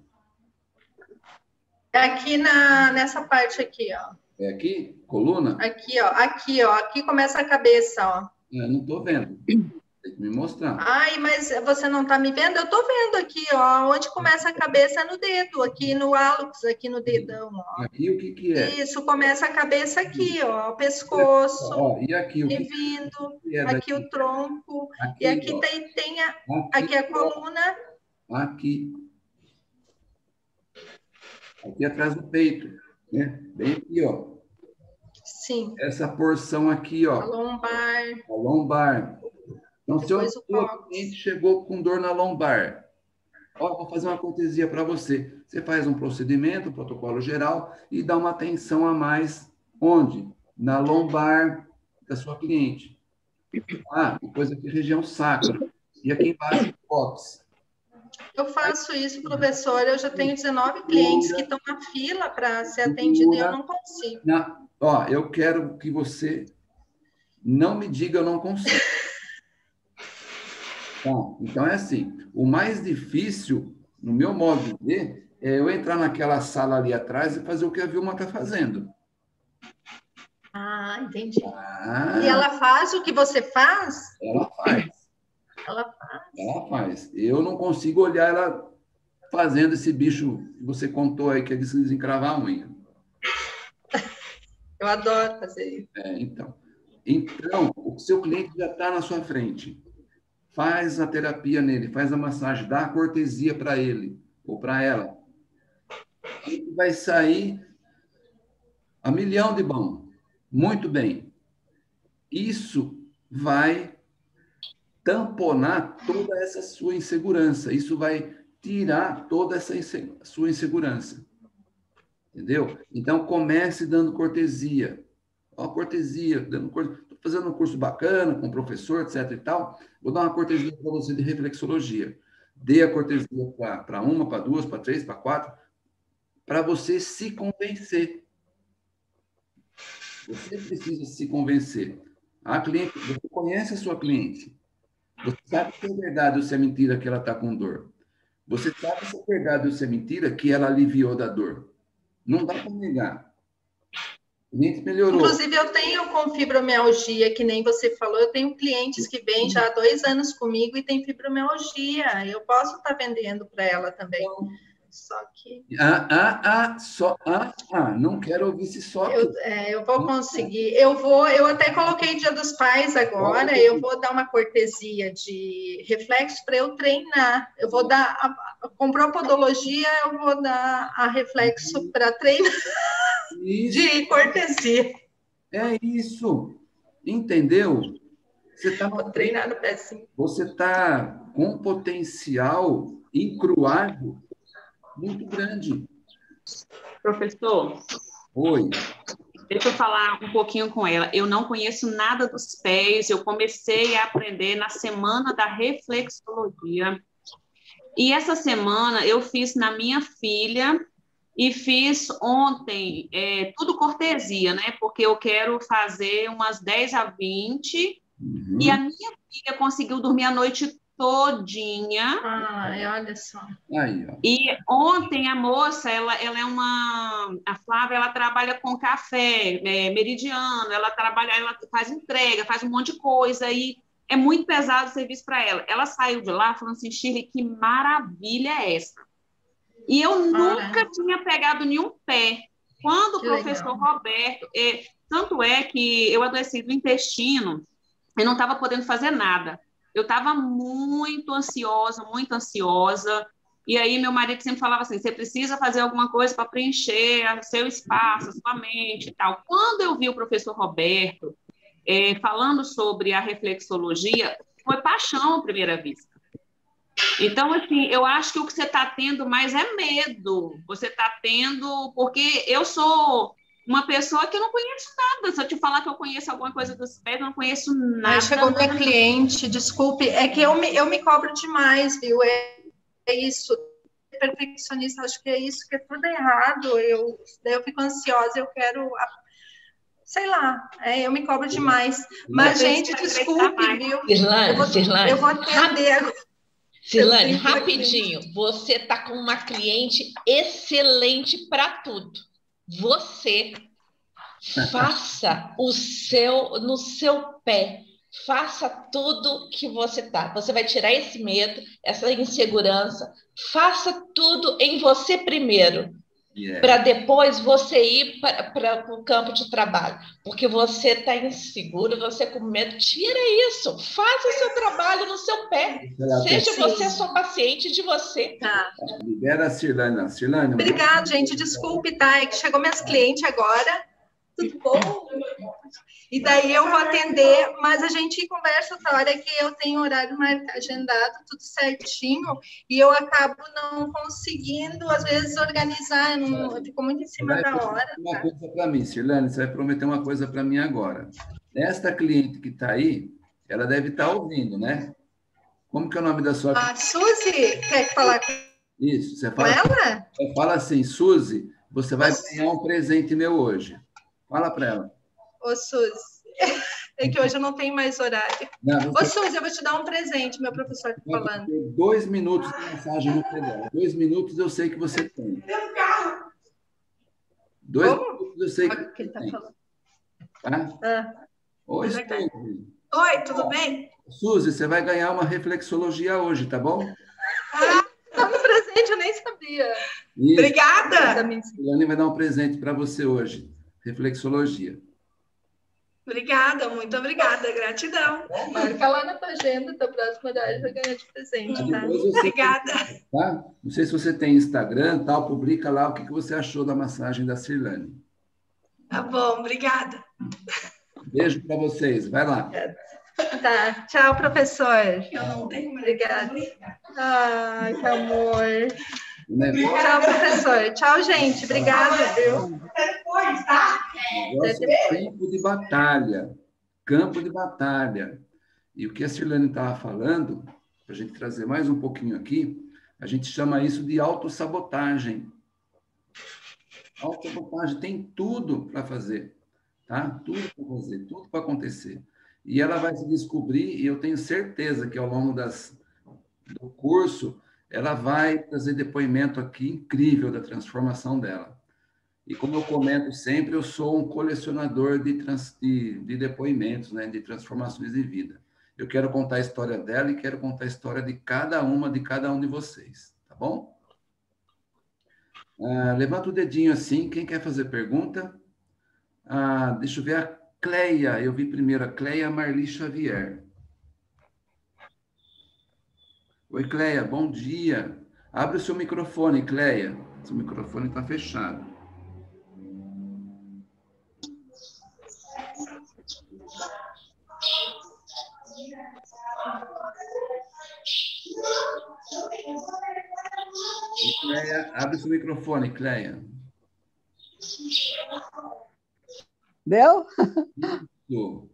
É aqui na, nessa parte aqui, ó. É aqui? Coluna? Aqui, ó. Aqui, ó. Aqui começa a cabeça, ó. Eu não estou vendo. Tem que me mostrar. Ai, mas você não está me vendo? Eu estou vendo aqui, ó. Onde começa a cabeça é no dedo, aqui no hálux, aqui no dedão, ó. Aqui o que que é? Isso, começa a cabeça aqui, ó. O pescoço. Ó, e aqui o que E vindo, que é aqui daqui? o tronco. Aqui, E aqui ó. tem, tem a, Aqui, aqui a coluna. Aqui. Aqui atrás do peito, né? Bem aqui, ó. Sim. Essa porção aqui, ó. A lombar. A lombar. Então, se Depois o o seu cóccix. cliente chegou com dor na lombar, ó, vou fazer uma cortesia para você. Você faz um procedimento, um protocolo geral, e dá uma atenção a mais. Onde? Na lombar da sua cliente. Ah, depois aqui região sacra. E aqui embaixo, cóccix. Eu faço isso, professor. Eu já tenho dezenove clientes que estão na fila para ser atendido e eu não consigo. Na, ó, eu quero que você não me diga eu não consigo. Bom, então é assim, o mais difícil, no meu modo de ver, é eu entrar naquela sala ali atrás e fazer o que a Vilma está fazendo. Ah, entendi. Ah, E ela faz o que você faz? ela faz, Ela faz. ela faz. Eu não consigo olhar ela fazendo esse bicho que você contou aí, que é de se desencravar a unha. Eu adoro fazer isso. É, então. Então, o seu cliente já está na sua frente. Faz a terapia nele, faz a massagem, dá a cortesia para ele ou para ela. Ele vai sair a milhão de bom. Muito bem. Isso vai tamponar toda essa sua insegurança. Isso vai tirar toda essa inse- sua insegurança. Entendeu? Então, comece dando cortesia. Ó, cortesia, dando cortesia. Estou fazendo um curso bacana com o professor, etc e tal. Vou dar uma cortesia para você de reflexologia. Dê a cortesia para uma, para duas, para três, para quatro, para você se convencer. Você precisa se convencer. A cliente, você conhece a sua cliente. Você sabe se é verdade ou se é mentira que ela está com dor. Você sabe se é verdade ou se é mentira que ela aliviou da dor. Não dá para negar. A cliente melhorou. Inclusive, eu tenho com fibromialgia, que nem você falou, eu tenho clientes que vêm já há dois anos comigo e tem fibromialgia. Eu posso estar vendendo para ela também. Só que... Ah, ah, ah, só, ah, ah, não quero ouvir esse só. Eu, é, eu vou conseguir. Eu vou, eu até coloquei Dia dos Pais agora, eu vou dar uma cortesia de reflexo para eu treinar. Eu vou dar, a, comprou podologia, eu vou dar a reflexo para treinar Isso. de cortesia. É isso. Entendeu? Você está Vou treinar no pezinho. Você tá com potencial encruado muito grande. Professor, Oi. deixa eu falar um pouquinho com ela. Eu não conheço nada dos pés, eu comecei a aprender na semana da reflexologia. E essa semana eu fiz na minha filha e fiz ontem, é, tudo cortesia, né? Porque eu quero fazer umas dez a vinte, uhum. E a minha filha conseguiu dormir a noite todinha. Ai, olha só. Aí, ó. E ontem a moça, ela, ela é uma... A Flávia, ela trabalha com café, é, meridiano, ela trabalha, ela faz entrega, faz um monte de coisa, e é muito pesado o serviço para ela. Ela saiu de lá falando assim, Shirley, que maravilha é essa? E eu nunca ah, tinha pegado nenhum pé. Quando que o professor legal. Roberto... É, tanto é que eu adoeci do intestino, eu não estava podendo fazer nada. Eu estava muito ansiosa, muito ansiosa, e aí meu marido sempre falava assim, você precisa fazer alguma coisa para preencher o seu espaço, a sua mente e tal. Quando eu vi o professor Roberto é, falando sobre a reflexologia, foi paixão à primeira vista. Então, assim, eu acho que o que você está tendo mais é medo. Você está tendo... Porque eu sou uma pessoa que eu não conheço nada. Se eu te falar que eu conheço alguma coisa dos pés, eu não conheço nada. Ai, chegou minha cliente, desculpe. É que eu me, eu me cobro demais, viu? É, é isso. Perfeccionista, acho que é isso, que é tudo errado. Eu, daí eu fico ansiosa, eu quero... Sei lá, é, eu me cobro demais. Mas, gente, desculpe, viu? Cirlane, eu vou, Cirlane, eu vou atender agora. Cirlane, rapidinho, você está com uma cliente excelente para tudo. Você faça o seu, no seu pé, faça tudo que você tá. Você vai tirar esse medo, essa insegurança, faça tudo em você primeiro. Yeah. Para depois você ir para o campo de trabalho, porque você está inseguro, você com medo, tira isso, faça o seu trabalho no seu pé, seja você só paciente de você. Tá. Libera a Cirlane. Cirlane. Obrigada, gente, desculpe, tá? É que chegou minhas clientes agora, tudo bom? E daí eu vou atender, mas a gente conversa outra hora que eu tenho horário agendado, tudo certinho, e eu acabo não conseguindo, às vezes, organizar, eu, não, eu fico muito em cima da hora. Uma tá? coisa para mim, Cirlane, você vai prometer uma coisa para mim agora. Esta cliente que está aí, ela deve estar tá ouvindo, né? Como que é o nome da sua... Ah, Suzy, quer falar com Isso, você fala, ela? Você fala assim, Suzy, você vai ganhar um presente meu hoje. Fala para ela. Ô, Suzy, é que hoje eu não tenho mais horário. Não, você... Ô, Suzy, eu vou te dar um presente, meu professor está falando. Dois minutos de mensagem no telefone. Dois minutos eu sei que você tem. Dois Como? minutos eu sei que, que ele está falando. Tá? Ah, Oi, Suzy. Oi, tudo bem? Suzy, você vai ganhar uma reflexologia hoje, tá bom? Ah, dá um presente, eu nem sabia. Isso. Obrigada. A Ilane vai dar um presente para você hoje. Reflexologia. Obrigada, muito obrigada, gratidão. Marca lá na tua agenda, tua próxima horário vai ganhar de presente, tá? Obrigada. Tá? Não sei se você tem Instagram, tal, publica lá o que você achou da massagem da Cirlane. Tá bom, obrigada. Beijo para vocês, vai lá. Tá, tchau, professor. Eu não tenho, obrigada. Ai, que amor. Tchau, professor. Tchau, gente. Obrigada, viu? Depois, tá? É campo de batalha. Campo de batalha. E o que a Cirlane estava falando, para a gente trazer mais um pouquinho aqui, a gente chama isso de autossabotagem. Autossabotagem tem tudo para fazer, tá? Tudo para fazer, tudo para acontecer. E ela vai se descobrir, e eu tenho certeza que ao longo das, do curso, ela vai trazer depoimento aqui incrível da transformação dela. E como eu comento sempre, eu sou um colecionador de, trans, de, de depoimentos, né, de transformações de vida. Eu quero contar a história dela e quero contar a história de cada uma, de cada um de vocês, tá bom? Ah, levanta o dedinho assim, quem quer fazer pergunta? Ah, deixa eu ver a Cleia, eu vi primeiro a Cleia Marli Xavier. Oi, Cleia, bom dia. Abre o seu microfone, Cleia. Seu microfone está fechado. Oi, Cleia, abre o seu microfone, Cleia. Deu? Isso.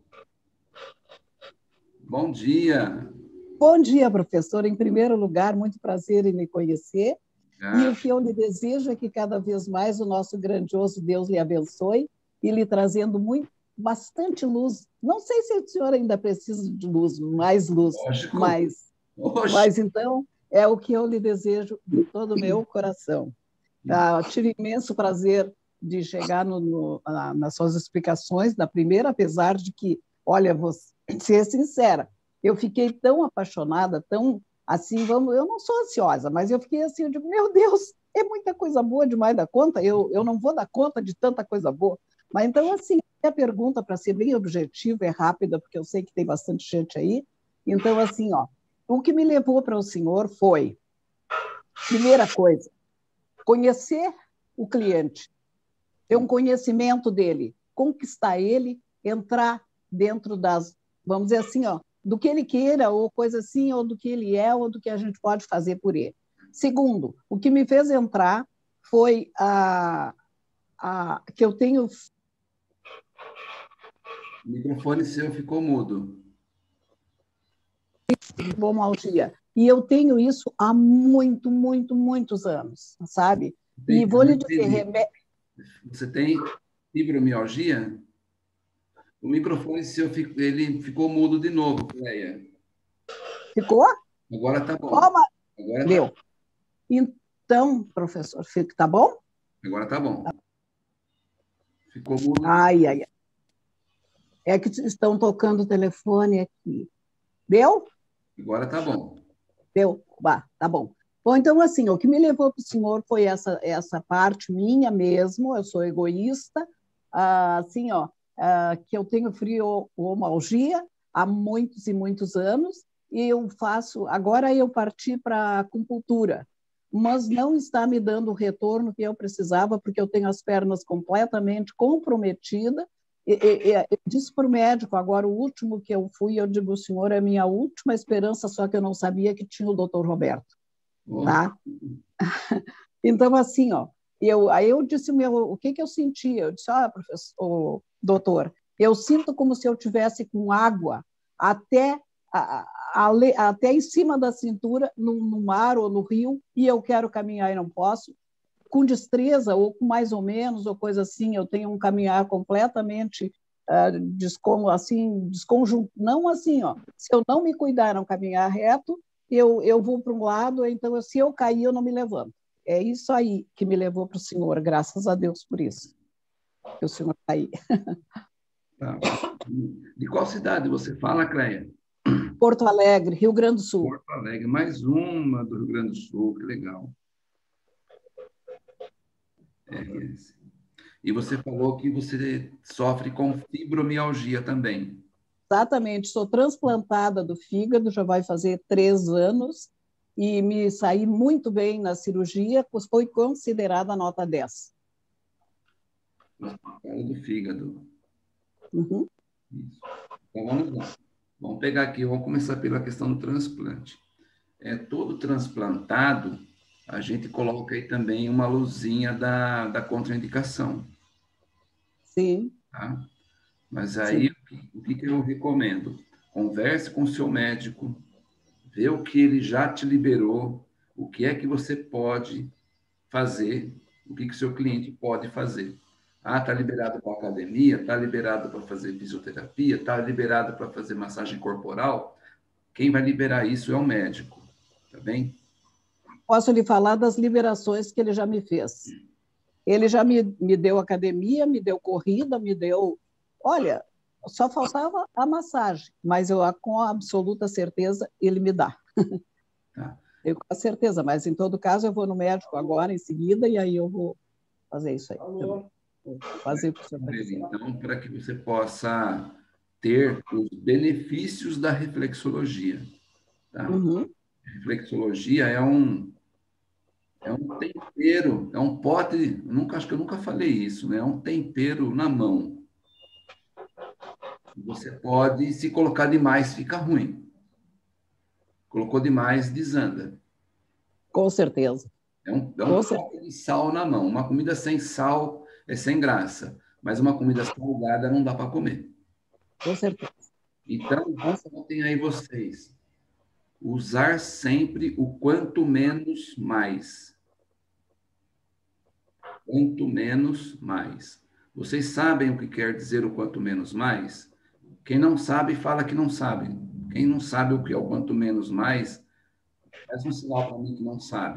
Bom dia. Bom dia, professor. Em primeiro lugar, muito prazer em me conhecer. Ah. E o que eu lhe desejo é que cada vez mais o nosso grandioso Deus lhe abençoe e lhe trazendo muito, bastante luz. Não sei se o senhor ainda precisa de luz, mais luz, Lógico. mas, mas então é o que eu lhe desejo de todo o meu coração. Ah, tive imenso prazer de chegar no, no, na, nas suas explicações, na primeira, apesar de que, olha, vou ser sincera, eu fiquei tão apaixonada, tão assim, vamos, eu não sou ansiosa, mas eu fiquei assim, eu digo, meu Deus, é muita coisa boa demais da conta, eu, eu não vou dar conta de tanta coisa boa. Mas então, assim, a pergunta, para ser bem objetiva, é rápida, porque eu sei que tem bastante gente aí. Então, assim, ó, o que me levou para o senhor foi, primeira coisa, conhecer o cliente, ter um conhecimento dele, conquistar ele, entrar dentro das, vamos dizer assim, ó, do que ele queira, ou coisa assim, ou do que ele é, ou do que a gente pode fazer por ele. Segundo, o que me fez entrar foi a, a, que eu tenho... O microfone seu ficou mudo. Fibromialgia. E eu tenho isso há muito, muito, muitos anos, sabe? Tem, e vou lhe dizer... Remédio... Você tem fibromialgia? O microfone seu ele ficou mudo de novo, Cleia. Ficou? Agora tá bom. Toma. Agora Deu. Tá... Então, professor, tá bom? Agora tá bom. Ficou mudo. Ai, ai, ai. É que estão tocando o telefone aqui. Deu? Agora tá bom. Deu? Bah, tá bom. Bom, então, assim, o que me levou para o senhor foi essa, essa parte minha mesmo, eu sou egoísta, ah, assim, ó, ah, que eu tenho fibromialgia há muitos e muitos anos, e eu faço, agora eu parti para a acupuntura, mas não está me dando o retorno que eu precisava, porque eu tenho as pernas completamente comprometidas. E, e, e, eu disse para o médico, agora o último que eu fui, eu digo, o senhor é a minha última esperança, só que eu não sabia que tinha o doutor Roberto. Tá? Então, assim, ó, eu, aí eu disse o, meu, o que, que eu sentia. Eu disse, ah, professor, oh, doutor, eu sinto como se eu tivesse com água até, a, a, a, até em cima da cintura, no, no mar ou no rio, e eu quero caminhar e não posso. Com destreza, ou com mais ou menos, ou coisa assim, eu tenho um caminhar completamente uh, descon, assim, desconjunto. Não assim, ó, se eu não me cuidar, não caminhar reto, eu, eu vou para um lado, então, se eu cair, eu não me levanto. É isso aí que me levou para o senhor, graças a Deus por isso, que o senhor está aí. Tá. De qual cidade você fala, Cleia? Porto Alegre, Rio Grande do Sul. Porto Alegre, mais uma do Rio Grande do Sul, que legal. É esse. E você falou que você sofre com fibromialgia também. Exatamente, sou transplantada do fígado, já vai fazer três anos, e me saí muito bem na cirurgia, pois foi considerada nota dez. Transplantada do fígado. Uhum. Isso. Então vamos lá. Vamos pegar aqui, vamos começar pela questão do transplante. É, todo transplantado, a gente coloca aí também uma luzinha da, da contraindicação. Sim. Tá? Mas aí, Sim. o que, que eu recomendo? Converse com o seu médico, vê o que ele já te liberou, o que é que você pode fazer, o que, que o seu cliente pode fazer. Ah, está liberado para academia, está liberado para fazer fisioterapia, está liberado para fazer massagem corporal. Quem vai liberar isso é o médico, tá bem? Posso lhe falar das liberações que ele já me fez. Ele já me, me deu academia, me deu corrida, me deu... Olha, só faltava a massagem, mas eu, com absoluta certeza, ele me dá. Tá. Eu com certeza, mas em todo caso eu vou no médico agora, em seguida, e aí eu vou fazer isso aí também. Vou fazer o que o senhor vai dizer. Então, para que você possa ter os benefícios da reflexologia. Tá? Uhum. A reflexologia é um, é um tempero, é um pote, eu nunca, acho que eu nunca falei isso, né? É um tempero na mão. Você pode, se colocar demais, fica ruim. Colocou demais, desanda. Com certeza. É um, é um pote de sal na mão. Uma comida sem sal é sem graça, mas uma comida salgada não dá para comer. Com certeza. Então, tem aí vocês. Usar sempre o quanto menos mais. Quanto menos mais. Vocês sabem o que quer dizer o quanto menos mais? Quem não sabe, fala que não sabe. Quem não sabe o que é o quanto menos mais, faz um sinal para mim que não sabe.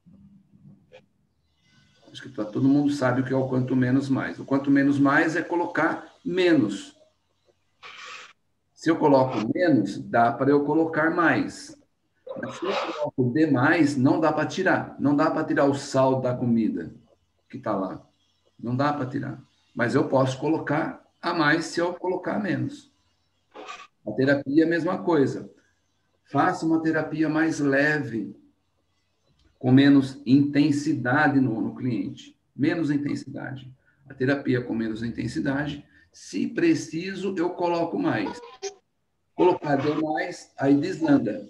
Acho que todo mundo sabe o que é o quanto menos mais. O quanto menos mais é colocar menos. Se eu coloco menos, dá para eu colocar mais. Mas se eu coloco demais, não dá para tirar. Não dá para tirar o sal da comida que está lá. Não dá para tirar. Mas eu posso colocar a mais se eu colocar menos. A terapia é a mesma coisa. Faça uma terapia mais leve, com menos intensidade no, no cliente. Menos intensidade. A terapia com menos intensidade, se preciso, eu coloco mais. Colocar demais, aí desanda.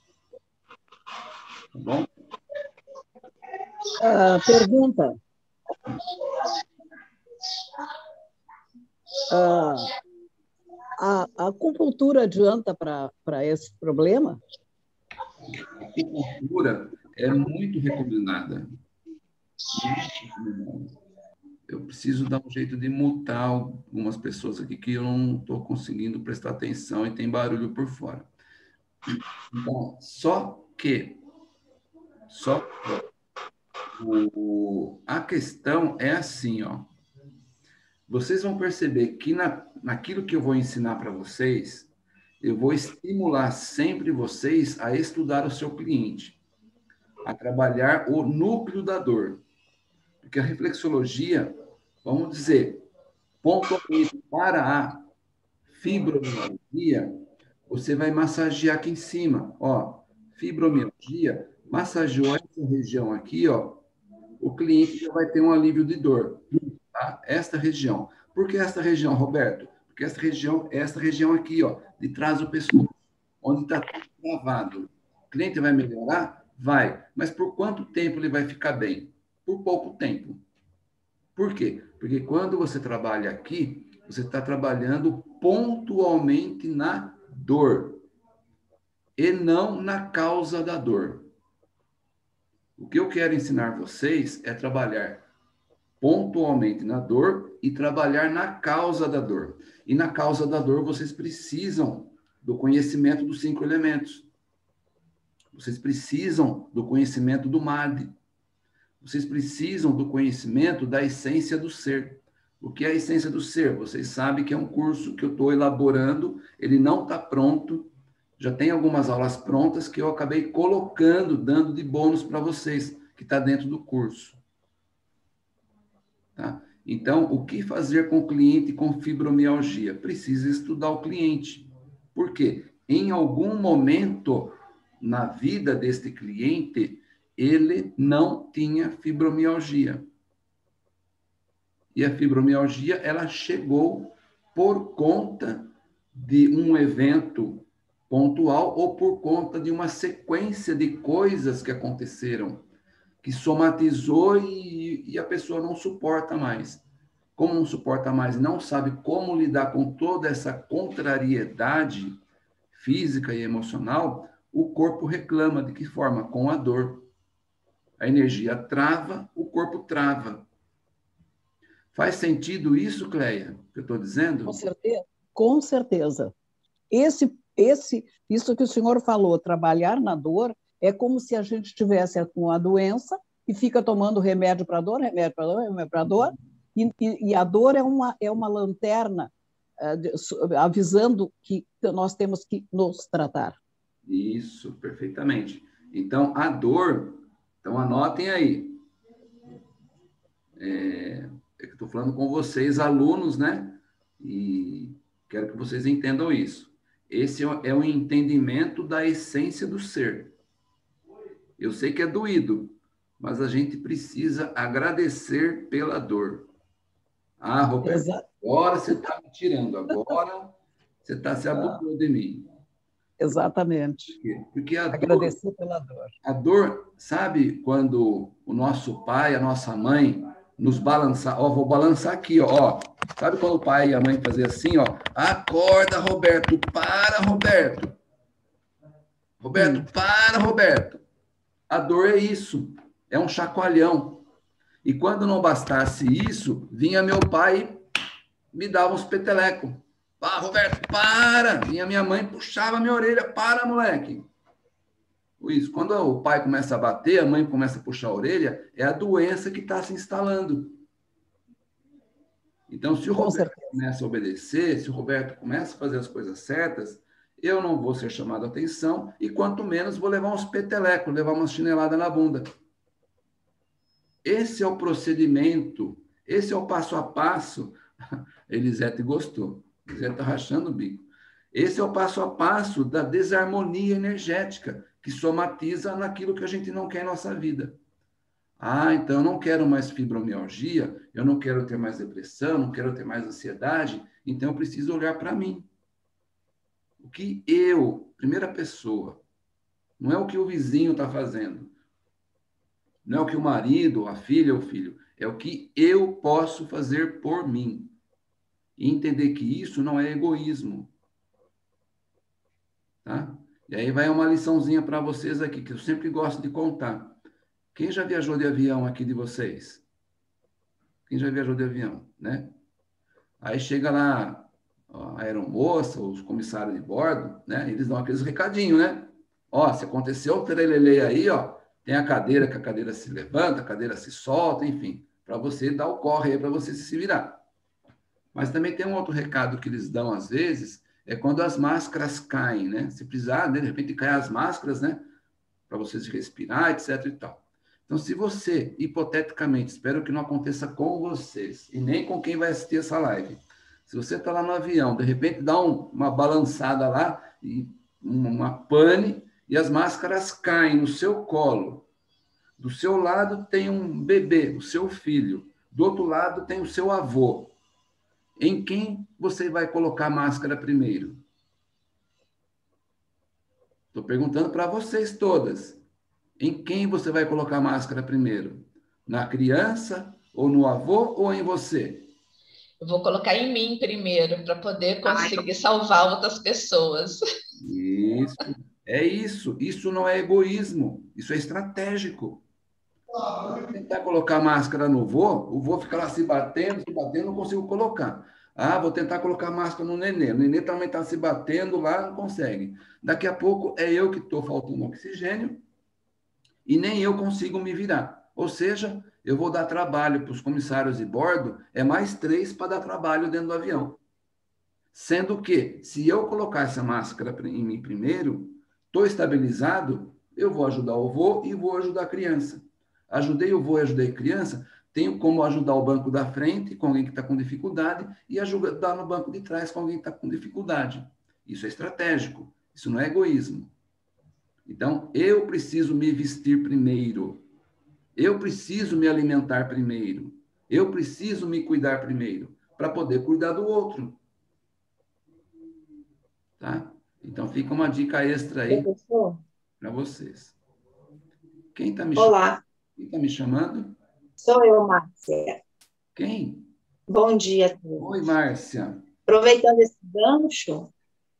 Tá bom? Uh, pergunta. Uh, a, a acupuntura adianta para esse problema? A acupuntura é muito recomendada. Muito recomendada. Eu preciso dar um jeito de mutar algumas pessoas aqui que eu não estou conseguindo prestar atenção e tem barulho por fora. Então, só que, só que o, a questão é assim, ó. Vocês vão perceber que na, naquilo que eu vou ensinar para vocês, eu vou estimular sempre vocês a estudar o seu cliente, a trabalhar o núcleo da dor. Porque a reflexologia, vamos dizer, pontualmente para a fibromialgia, você vai massagear aqui em cima, ó, fibromialgia, massageou essa região aqui, ó, o cliente já vai ter um alívio de dor, tá? Esta região. Por que esta região, Roberto? Porque esta região é esta região aqui, ó, de trás do pescoço, onde está tudo travado. O cliente vai melhorar? Vai. Mas por quanto tempo ele vai ficar bem? Por pouco tempo. Por quê? Porque quando você trabalha aqui, você está trabalhando pontualmente na dor e não na causa da dor. O que eu quero ensinar vocês é trabalhar pontualmente na dor e trabalhar na causa da dor. E na causa da dor, vocês precisam do conhecimento dos cinco elementos. Vocês precisam do conhecimento do M A D. Vocês precisam do conhecimento da essência do ser. O que é a essência do ser? Vocês sabem que é um curso que eu estou elaborando, ele não está pronto, já tem algumas aulas prontas que eu acabei colocando, dando de bônus para vocês, que está dentro do curso. Tá? Então, o que fazer com o cliente com fibromialgia? Precisa estudar o cliente. Por quê? Em algum momento na vida deste cliente, ele não tinha fibromialgia. E a fibromialgia, ela chegou por conta de um evento pontual ou por conta de uma sequência de coisas que aconteceram, que somatizou e, e a pessoa não suporta mais. Como não suporta mais, não sabe como lidar com toda essa contrariedade física e emocional, o corpo reclama. De que forma? Com a dor. A energia trava, o corpo trava. Faz sentido isso, Cleia, que eu estou dizendo? Com certeza. Com certeza. Esse, esse, isso que o senhor falou, trabalhar na dor, é como se a gente tivesse com a doença e fica tomando remédio para dor, remédio para dor, remédio para dor, e, e, e a dor é uma, é uma lanterna uh, avisando que nós temos que nos tratar. Isso, perfeitamente. Então, a dor, então anotem aí. É, é que estou falando com vocês, alunos, né? E quero que vocês entendam isso. Esse é o entendimento da essência do ser. Eu sei que é doído, mas a gente precisa agradecer pela dor. Ah, Roberto, Exato. Agora você está me tirando, agora você está se abusando de mim. Exatamente. Por quê? Porque a agradecer dor, pela dor. A dor, sabe quando o nosso pai, a nossa mãe nos balançar, ó, vou balançar aqui, ó, sabe quando o pai e a mãe faziam assim, ó, acorda, Roberto, para, Roberto. Roberto, hum. para, Roberto. A dor é isso, é um chacoalhão. E quando não bastasse isso, vinha meu pai e me dava uns petelecos. Ah, Roberto, para! Vinha minha mãe, puxava minha orelha, para, moleque. Isso. Quando o pai começa a bater, a mãe começa a puxar a orelha, é a doença que está se instalando. Então, se o Roberto começa a obedecer, se o Roberto começa a fazer as coisas certas, eu não vou ser chamado a atenção e, quanto menos, vou levar uns petelecos, levar uma chinelada na bunda. Esse é o procedimento, esse é o passo a passo. Elisete gostou. Elisete está rachando o bico. Esse é o passo a passo da desarmonia energética, que somatiza naquilo que a gente não quer em nossa vida. Ah, então eu não quero mais fibromialgia, eu não quero ter mais depressão, não quero ter mais ansiedade, então eu preciso olhar para mim. O que eu, primeira pessoa, não é o que o vizinho está fazendo, não é o que o marido, a filha ou o filho, é o que eu posso fazer por mim. E entender que isso não é egoísmo. Tá? E aí vai uma liçãozinha para vocês aqui, que eu sempre gosto de contar. Quem já viajou de avião aqui de vocês? Quem já viajou de avião, né? Aí chega lá a aeromoça, os comissários de bordo, né? Eles dão aqueles recadinhos, né? Ó, se aconteceu o trelelê aí, ó, tem a cadeira, que a cadeira se levanta, a cadeira se solta, enfim, para você dar o corre aí, para você se virar. Mas também tem um outro recado que eles dão às vezes, é quando as máscaras caem, né? Se precisar, né, de repente caem as máscaras, né? Para vocês respirar, etc e tal. Então, se você, hipoteticamente, espero que não aconteça com vocês, e nem com quem vai assistir essa live, se você está lá no avião, de repente dá um, uma balançada lá, e uma pane, e as máscaras caem no seu colo. Do seu lado tem um bebê, o seu filho. Do outro lado tem o seu avô. Em quem você vai colocar a máscara primeiro? Estou perguntando para vocês todas. Em quem você vai colocar a máscara primeiro? Na criança, ou no avô, ou em você? Eu vou colocar em mim primeiro, para poder conseguir salvar outras pessoas. Isso, é isso. Isso não é egoísmo, isso é estratégico. Se eu tentar colocar a máscara no vô, o vô fica lá se batendo, se batendo, não consigo colocar. Ah, vou tentar colocar a máscara no nenê. O nenê também está se batendo lá, não consegue. Daqui a pouco é eu que estou faltando oxigênio e nem eu consigo me virar. Ou seja, eu vou dar trabalho para os comissários de bordo, é mais três para dar trabalho dentro do avião. Sendo que, se eu colocar essa máscara em mim primeiro, estou estabilizado, eu vou ajudar o vô e vou ajudar a criança. Ajudei o vô e ajudei a criança, tenho como ajudar o banco da frente com alguém que está com dificuldade e ajudar no banco de trás com alguém que está com dificuldade. Isso é estratégico, isso não é egoísmo. Então, eu preciso me vestir primeiro. Eu preciso me alimentar primeiro. Eu preciso me cuidar primeiro, para poder cuidar do outro. Tá? Então, fica uma dica extra aí para vocês. Quem está me chamando? Olá. Quem está me chamando? Sou eu, Márcia. Quem? Bom dia a todos. Oi, Márcia. Aproveitando esse gancho,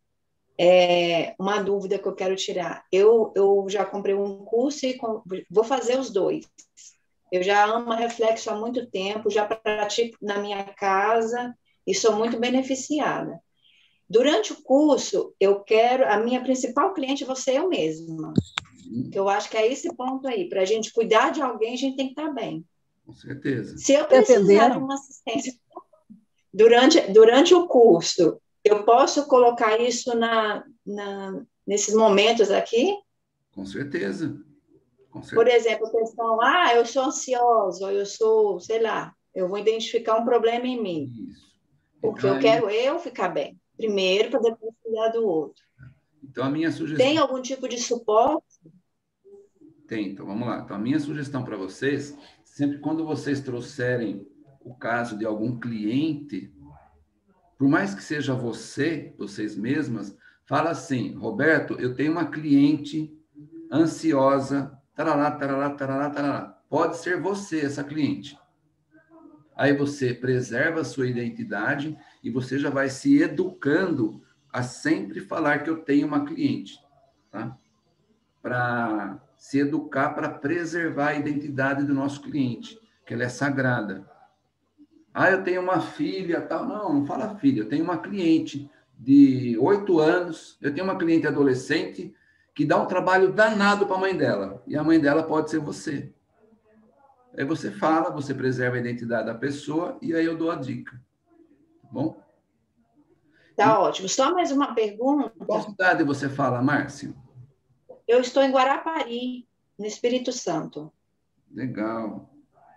é, uma dúvida que eu quero tirar. Eu, eu já comprei um curso e com, vou fazer os dois. Eu já amo a Reflexo há muito tempo, já pratico na minha casa e sou muito beneficiada. Durante o curso, eu quero... A minha principal cliente vou ser eu mesma. Que eu acho que é esse ponto aí. Para a gente cuidar de alguém, a gente tem que estar bem. Com certeza. Se eu precisar de uma assistência durante, durante o curso, eu posso colocar isso na, na, nesses momentos aqui? Com certeza. Com certeza. Por exemplo, a questão, ah, eu sou ansiosa, ou eu sou, sei lá, eu vou identificar um problema em mim. Isso. Porque então, eu quero eu ficar bem. Primeiro, para depois cuidar do outro. Então, a minha sugestão... Tem algum tipo de suporte? Tem, então vamos lá. Então, a minha sugestão para vocês, sempre quando vocês trouxerem o caso de algum cliente, por mais que seja você, vocês mesmas, fala assim, Roberto, eu tenho uma cliente ansiosa, tarará, tarará, tarará, tarará. Pode ser você, essa cliente. Aí você preserva a sua identidade e você já vai se educando a sempre falar que eu tenho uma cliente, tá? Para se educar, para preservar a identidade do nosso cliente, que ela é sagrada. Ah, eu tenho uma filha, tal. Não, não fala filha, eu tenho uma cliente de oito anos, eu tenho uma cliente adolescente que dá um trabalho danado para a mãe dela, e a mãe dela pode ser você. Aí você fala, você preserva a identidade da pessoa, e aí eu dou a dica. Tá bom? Tá e... ótimo. Só mais uma pergunta. Qual cidade você fala, Márcio? Eu estou em Guarapari, no Espírito Santo. Legal.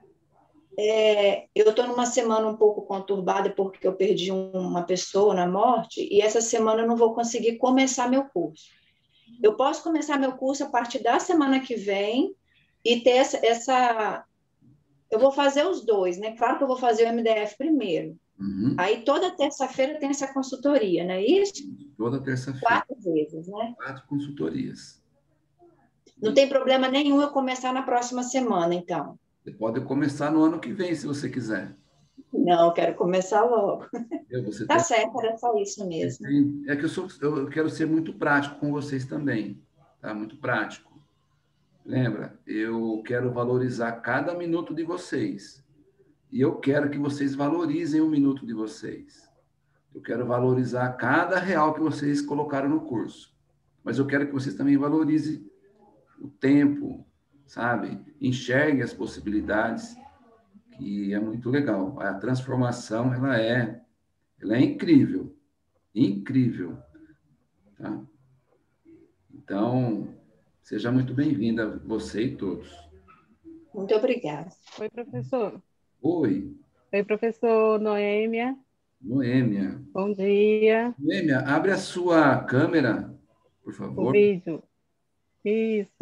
É, eu estou numa semana um pouco conturbada, porque eu perdi um, uma pessoa na morte, e essa semana eu não vou conseguir começar meu curso. Eu posso começar meu curso a partir da semana que vem e ter essa... essa... Eu vou fazer os dois, né? Claro que eu vou fazer o M D F primeiro. Uhum. Aí toda terça-feira tem essa consultoria, não é isso? Toda terça-feira. Quatro vezes, né? Quatro consultorias. Não tem problema nenhum eu começar na próxima semana, então. Você pode começar no ano que vem, se você quiser. Não, eu quero começar logo. Você tá tem... certo, era só isso mesmo. Tem... É que eu, sou... eu quero ser muito prático com vocês também, tá? Muito prático. Lembra? Eu quero valorizar cada minuto de vocês. E eu quero que vocês valorizem o minuto de vocês. Eu quero valorizar cada real que vocês colocaram no curso. Mas eu quero que vocês também valorizem o tempo, sabe? Enxerguem as possibilidades, que é muito legal. A transformação, ela é, ela é incrível. Incrível. Tá? Então, seja muito bem-vinda, você e todos. Muito obrigada. Oi, professor. Oi. Oi, professor Noêmia. Noêmia. Bom dia. Noêmia, abre a sua câmera, por favor. O vídeo. Isso.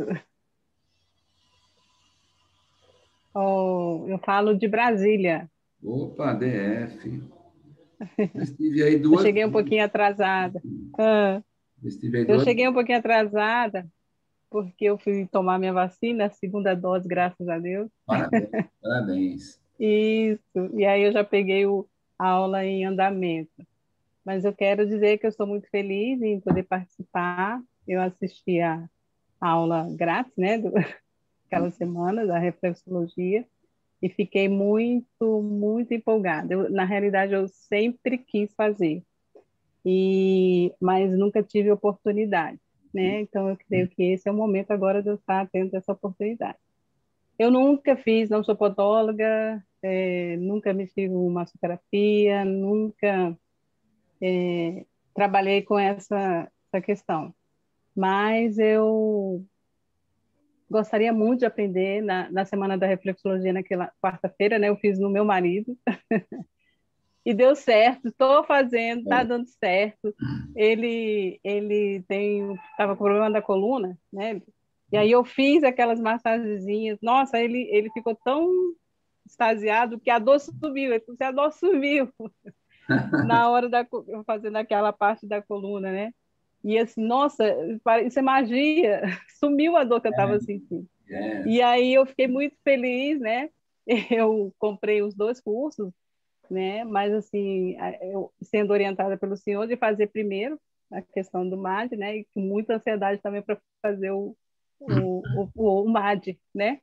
Oh, eu falo de Brasília. Opa, D F. Eu estive aí duas... Eu cheguei um pouquinho atrasada. Ah, eu estive aí eu duas... cheguei um pouquinho atrasada porque eu fui tomar minha vacina, a segunda dose, graças a Deus. Parabéns. Parabéns. Isso, e aí eu já peguei o, a aula em andamento. Mas eu quero dizer que eu estou muito feliz em poder participar. Eu assisti a, a aula grátis, né, do, aquela semana da reflexologia, e fiquei muito, muito empolgada. Eu, na realidade, eu sempre quis fazer, e, mas nunca tive oportunidade, né? Então, eu creio que esse é o momento agora de eu estar tendo essa oportunidade. Eu nunca fiz, não sou podóloga, é, nunca mexi com massoterapia, nunca é, trabalhei com essa, essa questão. Mas eu gostaria muito de aprender na, na Semana da Reflexologia, naquela quarta-feira, né? Eu fiz no meu marido. E deu certo, estou fazendo, está dando certo. Ele, ele tem, estava com problema da coluna, né? E aí eu fiz aquelas massagenzinhas. Nossa, ele, ele ficou tão extasiado que a dor subiu. Ele disse, a dor subiu. Na hora da fazendo aquela parte da coluna, né? E assim, nossa, isso é magia. Sumiu a dor que eu estava é. sentindo. É. E aí eu fiquei muito feliz, né? Eu comprei os dois cursos, né? Mas assim, eu sendo orientada pelo senhor de fazer primeiro a questão do M A D, né? E com muita ansiedade também para fazer o O, o, o M A D, né?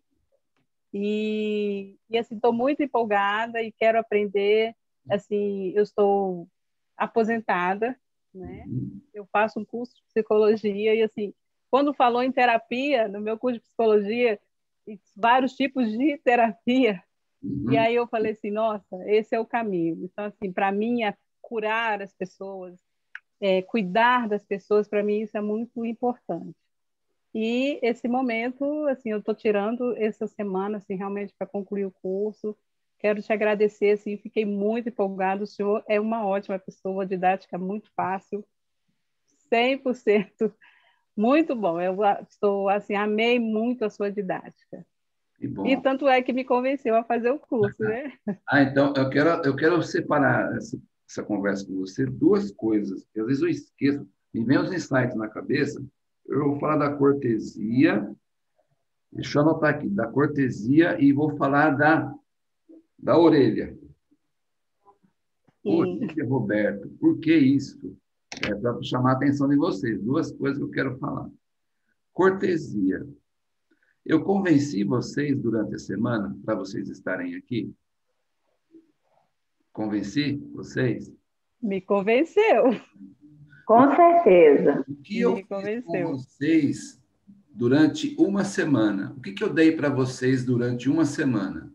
E, e assim, estou muito empolgada e quero aprender. Assim, eu estou aposentada, né? Eu faço um curso de psicologia e assim, quando falou em terapia, no meu curso de psicologia, vários tipos de terapia, uhum. E aí eu falei assim, nossa, esse é o caminho. Então, assim, para mim, é curar as pessoas, é, cuidar das pessoas, para mim isso é muito importante. E esse momento, assim, eu estou tirando essa semana, assim, realmente para concluir o curso. Quero te agradecer, assim, fiquei muito empolgada. O senhor é uma ótima pessoa, didática muito fácil, cem por cento, muito bom. Eu estou, assim, amei muito a sua didática. E tanto é que me convenceu a fazer o curso, né? Ah, então, eu quero, eu quero separar essa, essa conversa com você, duas coisas, que às vezes eu esqueço, me vem os insights na cabeça. Eu vou falar da cortesia, deixa eu anotar aqui, da cortesia, e vou falar da, da orelha. Orelha, Roberto, por que isso? É para chamar a atenção de vocês, duas coisas que eu quero falar. Cortesia. Eu convenci vocês durante a semana para vocês estarem aqui? Convenci vocês? Me convenceu. Com certeza. O que eu fiz com vocês durante uma semana? O que, que eu dei para vocês durante uma semana?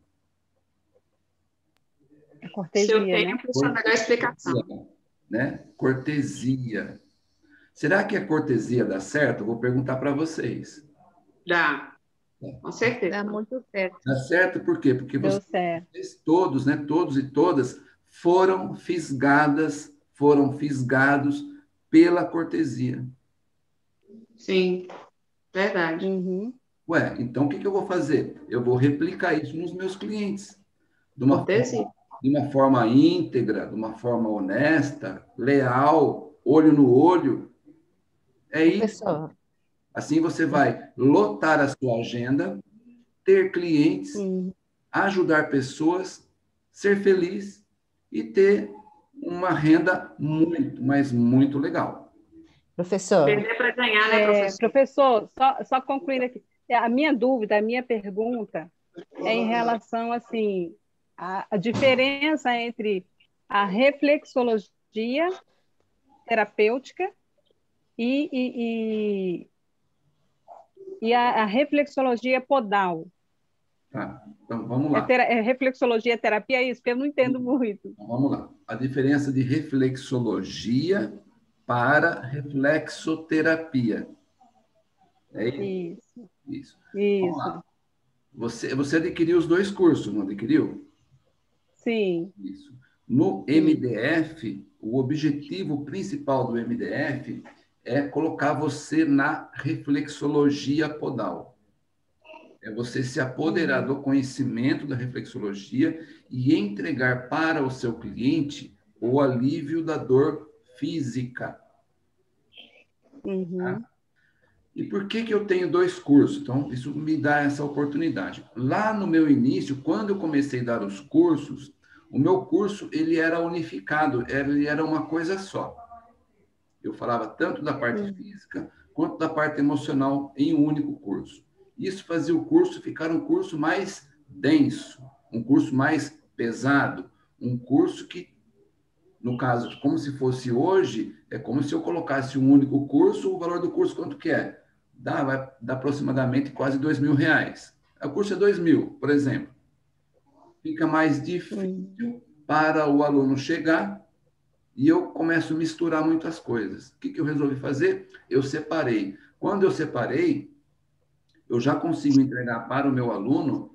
A cortesia, Seu tempo, né? Só dar a explicação. Né? Cortesia. Será que a cortesia dá certo? Eu vou perguntar para vocês. Dá. Com certeza. Dá muito certo. Dá certo por quê? Porque Deu vocês certo. todos, né? Todos e todas foram fisgadas, foram fisgados pela cortesia. Sim, verdade. Uhum. Ué, então o que, que eu vou fazer? Eu vou replicar isso nos meus clientes. De uma cortesia. forma de uma forma íntegra, de uma forma honesta, leal, olho no olho. É isso. Professor. Assim você vai lotar a sua agenda, ter clientes, Sim. ajudar pessoas, ser feliz e ter uma renda muito, mas muito legal. Professor. Perder para ganhar, né, É, professor? professor, só, só concluindo aqui. A minha dúvida, a minha pergunta é em relação, assim, à, à diferença entre a reflexologia terapêutica e, e, e, e a, a reflexologia podal. Tá, então vamos lá. É, tera, é reflexologia terapia, é isso? Porque eu não entendo muito. Então, vamos lá. A diferença de reflexologia para reflexoterapia. É isso? Isso. Isso. Isso. Vamos lá. Você, você adquiriu os dois cursos, não adquiriu? Sim. Isso. No M D F, o objetivo principal do M D F é colocar você na reflexologia podal. É você se apoderar do conhecimento da reflexologia e entregar para o seu cliente o alívio da dor física. Uhum. Tá? E por que que eu tenho dois cursos? Então, isso me dá essa oportunidade. Lá no meu início, quando eu comecei a dar os cursos, o meu curso ele era unificado, ele era uma coisa só. Eu falava tanto da parte Uhum. física quanto da parte emocional em um único curso. Isso fazia o curso ficar um curso mais denso, um curso mais pesado, um curso que, no caso, como se fosse hoje, é como se eu colocasse um único curso, o valor do curso quanto que é? Dá, vai dar aproximadamente quase dois mil reais. O curso é dois mil, por exemplo. Fica mais difícil para o aluno chegar e eu começo a misturar muitas coisas. O que que eu resolvi fazer? Eu separei. Quando eu separei, eu já consigo entregar para o meu aluno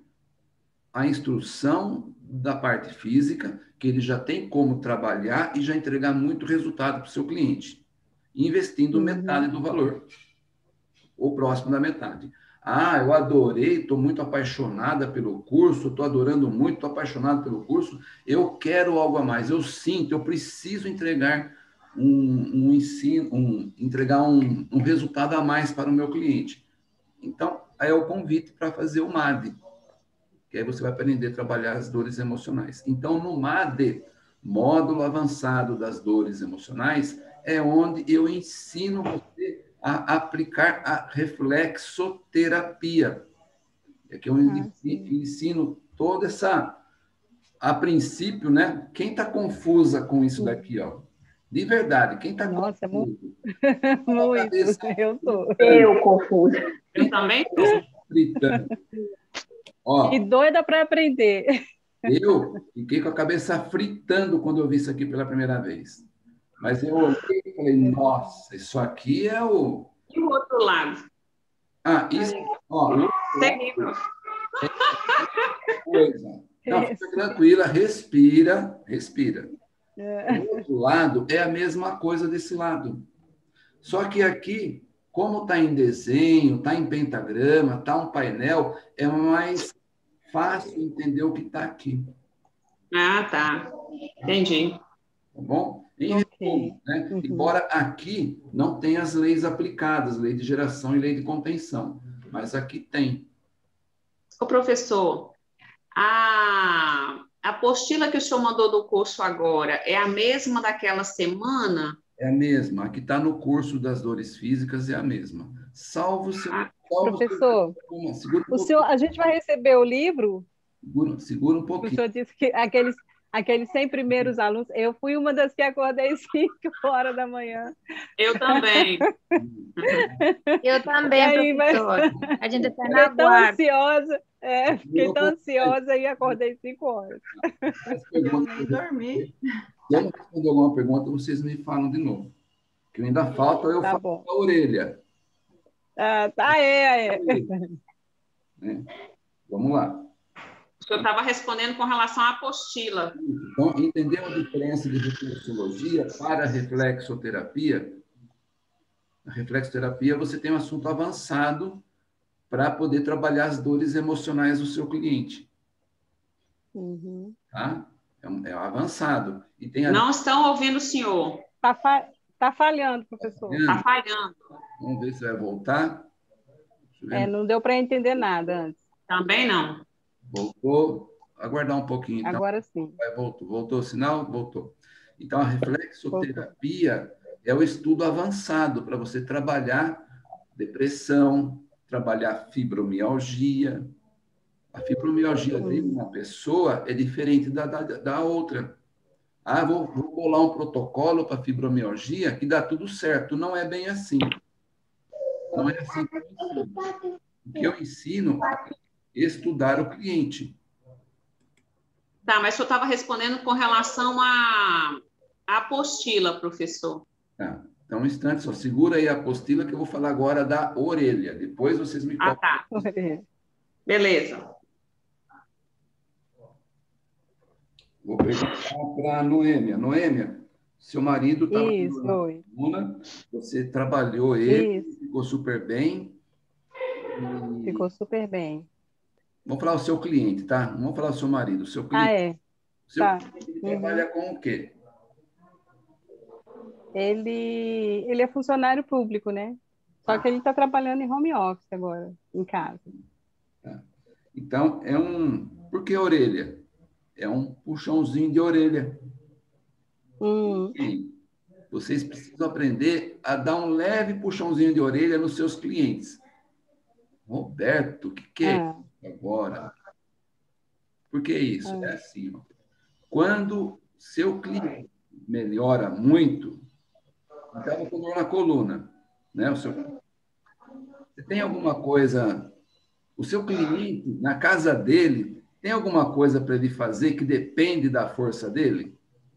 a instrução da parte física, que ele já tem como trabalhar e já entregar muito resultado para o seu cliente, investindo Uhum. metade do valor, ou próximo da metade. Ah, eu adorei, estou muito apaixonada pelo curso, estou adorando muito, estou apaixonado pelo curso, eu quero algo a mais, eu sinto, eu preciso entregar um, um ensino, um, entregar um, um resultado a mais para o meu cliente. Então, aí é o convite para fazer o M A D, que aí você vai aprender a trabalhar as dores emocionais. Então, no M A D, Módulo Avançado das Dores Emocionais, é onde eu ensino você a aplicar a reflexoterapia. É que eu Ah, ensino toda essa... A princípio, né? Quem está confusa com isso daqui, ó? De verdade, quem está confuso? É muito. Muito. Eu tô. Eu confuso. Eu também tô. Fritando. Ó, E doida para aprender. eu fiquei com a cabeça fritando quando eu vi isso aqui pela primeira vez. Mas eu olhei e falei, nossa, isso aqui é o... E o outro lado? Ah, isso... Ó, o... Terrível. Coisa. Não, fica tranquila, respira, respira. É. O outro lado é a mesma coisa desse lado. Só que aqui, como está em desenho, está em pentagrama, está um painel, é mais fácil entender o que está aqui. Ah, tá. Entendi. Tá bom? Em resumo, né? Uhum. Embora aqui não tenha as leis aplicadas, lei de geração e lei de contenção, mas aqui tem. Ô, professor, a a apostila que o senhor mandou do curso agora é a mesma daquela semana? É a mesma. A que está no curso das dores físicas é a mesma. Salvo se... Ah, salvo professor, se... Segura um o senhor, a gente vai receber o livro? Segura, segura um O pouquinho. senhor disse que aqueles, aqueles cem primeiros alunos, eu fui uma das que acordei às cinco horas da manhã. Eu também. Eu também, aí, professor. Mas... A gente está Fiquei na tão guarda. ansiosa, é, fiquei tão ansiosa e acordei cinco horas. Eu nem dormi. Se eu não responder alguma pergunta, vocês me falam de novo. Que ainda falta eu Tá falar bom. a orelha. Ah, tá, é, é. Né? Vamos lá. O senhor estava respondendo com relação à apostila. Então, entendeu a diferença de reflexologia para a reflexoterapia? Na reflexoterapia, você tem um assunto avançado para poder trabalhar as dores emocionais do seu cliente. Uhum. Tá? É, um, é avançado. E tem a... Não estão ouvindo o senhor. Está fa... tá falhando, professor. Está falhando. Vamos ver se vai voltar. É, não deu para entender nada antes. Também não. Voltou. Aguardar um pouquinho. Então. Agora sim. Vai, voltou. Voltou o sinal? Voltou. Então, a reflexoterapia voltou. É o estudo avançado para você trabalhar depressão, trabalhar fibromialgia. A fibromialgia de uma pessoa é diferente da, da, da outra. Ah, vou, vou bolar um protocolo para fibromialgia que dá tudo certo. Não é bem assim. Não é assim que eu ensino. O que eu ensino é estudar o cliente. Tá, mas o senhor estava respondendo com relação à, à apostila, professor. Tá. Então, um instante, só segura aí a apostila que eu vou falar agora da orelha. Depois vocês me Ah, tá. Beleza. Vou perguntar para a Noêmia. Noêmia, seu marido estava na coluna, você trabalhou ele, Isso. ficou super bem. E... Ficou super bem. Vamos falar o seu cliente, tá? Não vamos falar o seu marido. O seu cliente, ah, é? O seu tá. cliente uhum. trabalha com o quê? Ele, ele é funcionário público, né? Só que ele está trabalhando em home office agora, em casa. Tá. Então, é um... Por que orelha? É um puxãozinho de orelha. Hum. Vocês precisam aprender a dar um leve puxãozinho de orelha nos seus clientes. Roberto, o que, que é ah. agora? Por que isso? Ah. É assim, ó. Quando seu cliente melhora muito, estava com dor na coluna, né? O seu... Você tem alguma coisa... O seu cliente, na casa dele, tem alguma coisa para ele fazer que depende da força dele?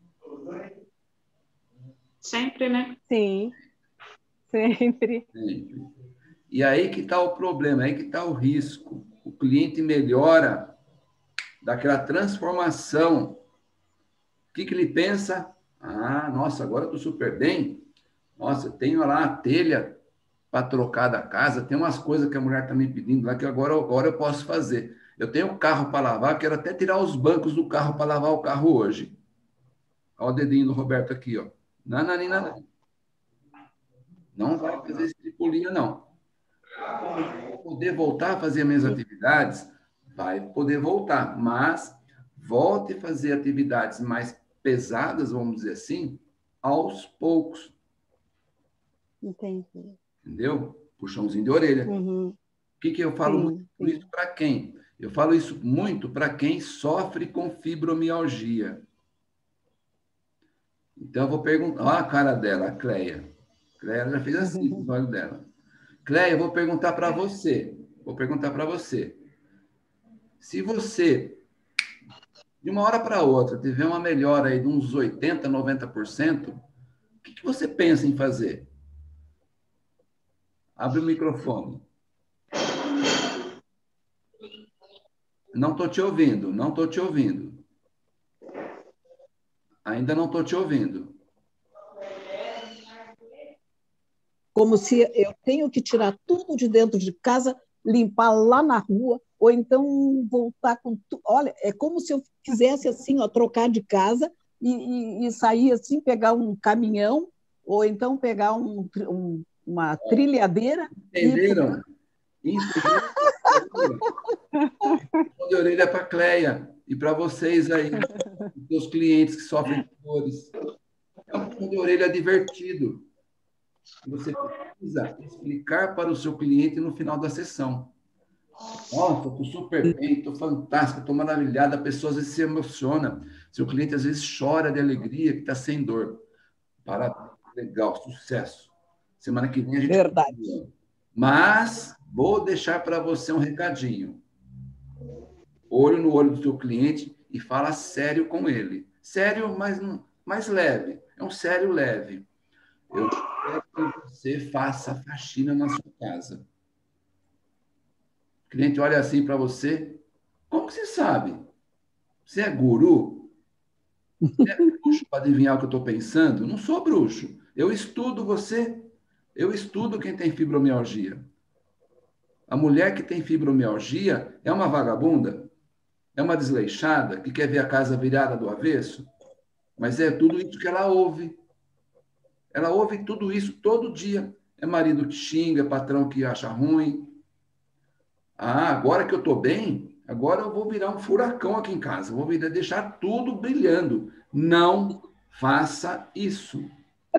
Sempre, né? Sim, sempre. Sempre. E aí que está o problema, aí que está o risco. O cliente melhora daquela transformação. O que, que ele pensa? Ah, nossa, agora eu estou super bem. Nossa, tenho lá a telha para trocar da casa, tem umas coisas que a mulher está me pedindo lá que agora, agora eu posso fazer. Eu tenho carro para lavar, quero até tirar os bancos do carro para lavar o carro hoje. Olha o dedinho do Roberto aqui, ó. Não, não, não, não. Não vai fazer esse tripulinho, não. Vou poder voltar a fazer minhas atividades? Vai poder voltar, mas volte a fazer atividades mais pesadas, vamos dizer assim, aos poucos. Entendi. Entendeu? Puxãozinho de orelha. Uhum. O que, que eu falo sim, muito sim. isso para quem? Eu falo isso muito para quem sofre com fibromialgia. Então, eu vou perguntar... Olha a cara dela, a Cleia. A Cleia já fez assim com os olhos dela. Cleia, eu vou perguntar para você. Vou perguntar para você. Se você, de uma hora para outra, tiver uma melhora aí de uns oitenta por cento, noventa por cento, o que, que você pensa em fazer? Abre o microfone. Não estou te ouvindo, não estou te ouvindo. Ainda não estou te ouvindo. Como se eu tenho que tirar tudo de dentro de casa, limpar lá na rua, ou então voltar com tudo. Olha, é como se eu quisesse assim, ó, trocar de casa e, e, e sair assim, pegar um caminhão, ou então pegar um, um, uma trilhadeira. Entenderam? E... Entenderam? De orelha para a Cleia e para vocês aí, os clientes que sofrem de dores. É um puxão de orelha divertido. Você precisa explicar para o seu cliente no final da sessão. Nossa, estou super bem, estou fantástica, estou maravilhada. A pessoa às vezes se emociona. Seu cliente às vezes chora de alegria que está sem dor. Parabéns, legal, sucesso. Semana que vem a gente... Verdade. Continua. Mas vou deixar para você um recadinho. Olho no olho do seu cliente e fala sério com ele. Sério, mas mais leve. É um sério leve. Eu quero que você faça a faxina na sua casa. O cliente olha assim para você. Como que você sabe? Você é guru? Você é bruxo para adivinhar o que eu estou pensando? Não sou bruxo. Eu estudo você. Eu estudo quem tem fibromialgia. A mulher que tem fibromialgia é uma vagabunda? É uma desleixada que quer ver a casa virada do avesso? Mas é tudo isso que ela ouve. Ela ouve tudo isso todo dia. É marido que xinga, é patrão que acha ruim. Ah, agora que eu estou bem, agora eu vou virar um furacão aqui em casa. Vou virar, deixar tudo brilhando. Não faça isso.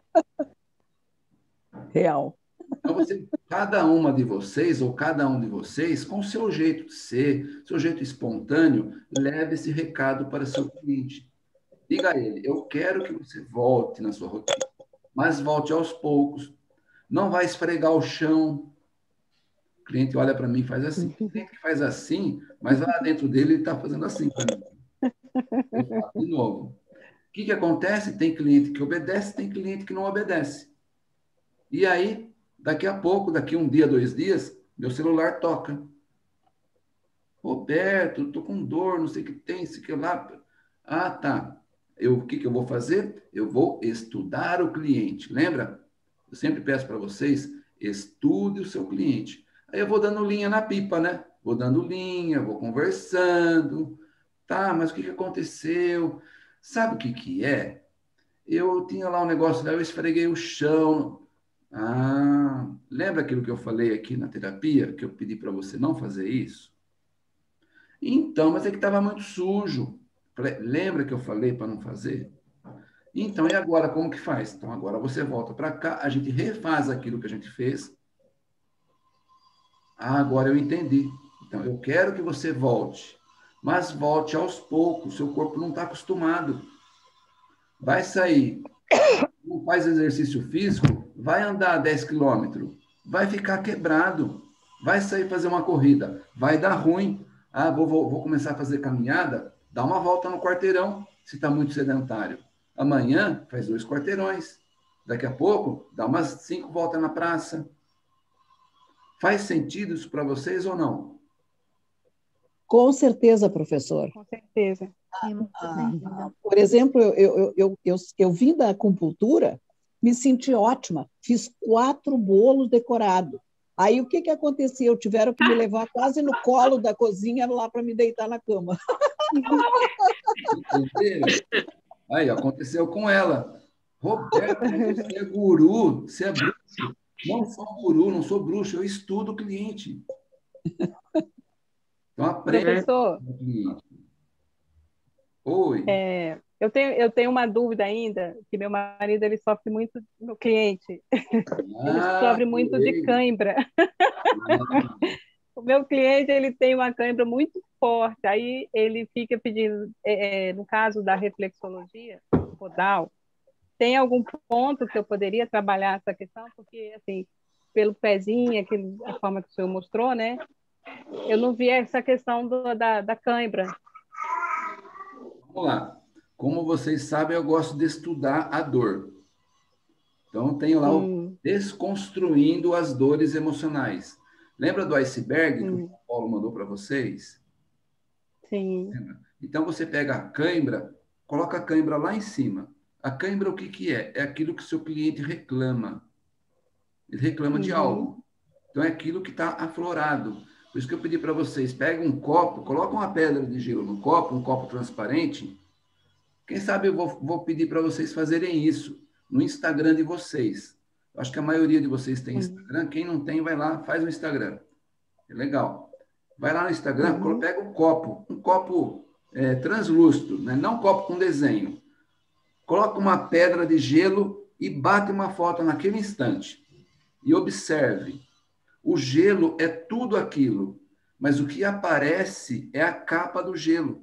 Real. Então, você, cada uma de vocês, ou cada um de vocês, com o seu jeito de ser, seu jeito espontâneo, leve esse recado para seu cliente. Diga a ele, eu quero que você volte na sua rotina, mas volte aos poucos. Não vai esfregar o chão. O cliente olha para mim e faz assim. O cliente que faz assim, mas lá dentro dele ele está fazendo assim para mim. Eu falo de novo. O que, que acontece? Tem cliente que obedece, tem cliente que não obedece. E aí, daqui a pouco, daqui um dia, dois dias, meu celular toca. Roberto, estou com dor, não sei o que tem, sei o que lá. Ah, tá. Eu, o que, que eu vou fazer? Eu vou estudar o cliente. Lembra? Eu sempre peço para vocês, estude o seu cliente. Aí eu vou dando linha na pipa, né? Vou dando linha, vou conversando. Tá, mas o que, que aconteceu? Sabe o que, que é? Eu tinha lá um negócio, lá eu esfreguei o chão. Ah, lembra aquilo que eu falei aqui na terapia, que eu pedi para você não fazer isso? Então, mas é que estava muito sujo. Falei, lembra que eu falei para não fazer? Então, e agora como que faz? Então, agora você volta para cá, a gente refaz aquilo que a gente fez. Ah, agora eu entendi. Então, eu quero que você volte, mas volte aos poucos, seu corpo não está acostumado. Vai sair, não faz exercício físico, vai andar dez quilômetros, vai ficar quebrado, vai sair fazer uma corrida, vai dar ruim. Ah, vou, vou, vou começar a fazer caminhada, dá uma volta no quarteirão, se está muito sedentário. Amanhã, faz dois quarteirões. Daqui a pouco, dá umas cinco voltas na praça. Faz sentido isso para vocês ou não? Com certeza, professor. Com certeza. Ah, ah, por exemplo, eu, eu, eu, eu, eu vim da acupuntura, me senti ótima, fiz quatro bolos decorados. Aí o que, que aconteceu? Tiveram que me levar quase no colo da cozinha lá para me deitar na cama. Entenderam? Aí, aconteceu com ela. Roberto, você é guru, você é bruxo. Não sou guru, não sou bruxo, eu estudo o cliente. Então, aprenda. Professor, com o cliente. Oi. É, eu, tenho, eu tenho uma dúvida ainda, que meu marido ele sofre muito, meu cliente, Ah, ele sofre muito de cãibra. Ah. O meu cliente ele tem uma cãibra muito forte, aí ele fica pedindo, é, é, no caso da reflexologia podal, tem algum ponto que eu poderia trabalhar essa questão? Porque, assim, pelo pezinho, aquele, a forma que o senhor mostrou, né? Eu não vi essa questão do, da, da cãibra. Vamos lá. Como vocês sabem, eu gosto de estudar a dor. Então, tenho lá Hum. o Desconstruindo as Dores Emocionais. Lembra do iceberg Hum. que o Paulo mandou para vocês? Sim. Então, você pega a cãibra, coloca a cãibra lá em cima. A cãibra, o que, que é? É aquilo que o seu cliente reclama. Ele reclama Uhum. de algo. Então, é aquilo que está aflorado. Por isso que eu pedi para vocês, peguem um copo, colocam uma pedra de gelo no copo, um copo transparente. Quem sabe eu vou, vou pedir para vocês fazerem isso no Instagram de vocês. Eu acho que a maioria de vocês tem Instagram. Quem não tem, vai lá, faz o Instagram. É legal. Vai lá no Instagram, Uhum. pega um copo, um copo é, translúcido, né? Não um copo com desenho. Coloca uma pedra de gelo e bate uma foto naquele instante. E observe. O gelo é tudo aquilo, mas o que aparece é a capa do gelo.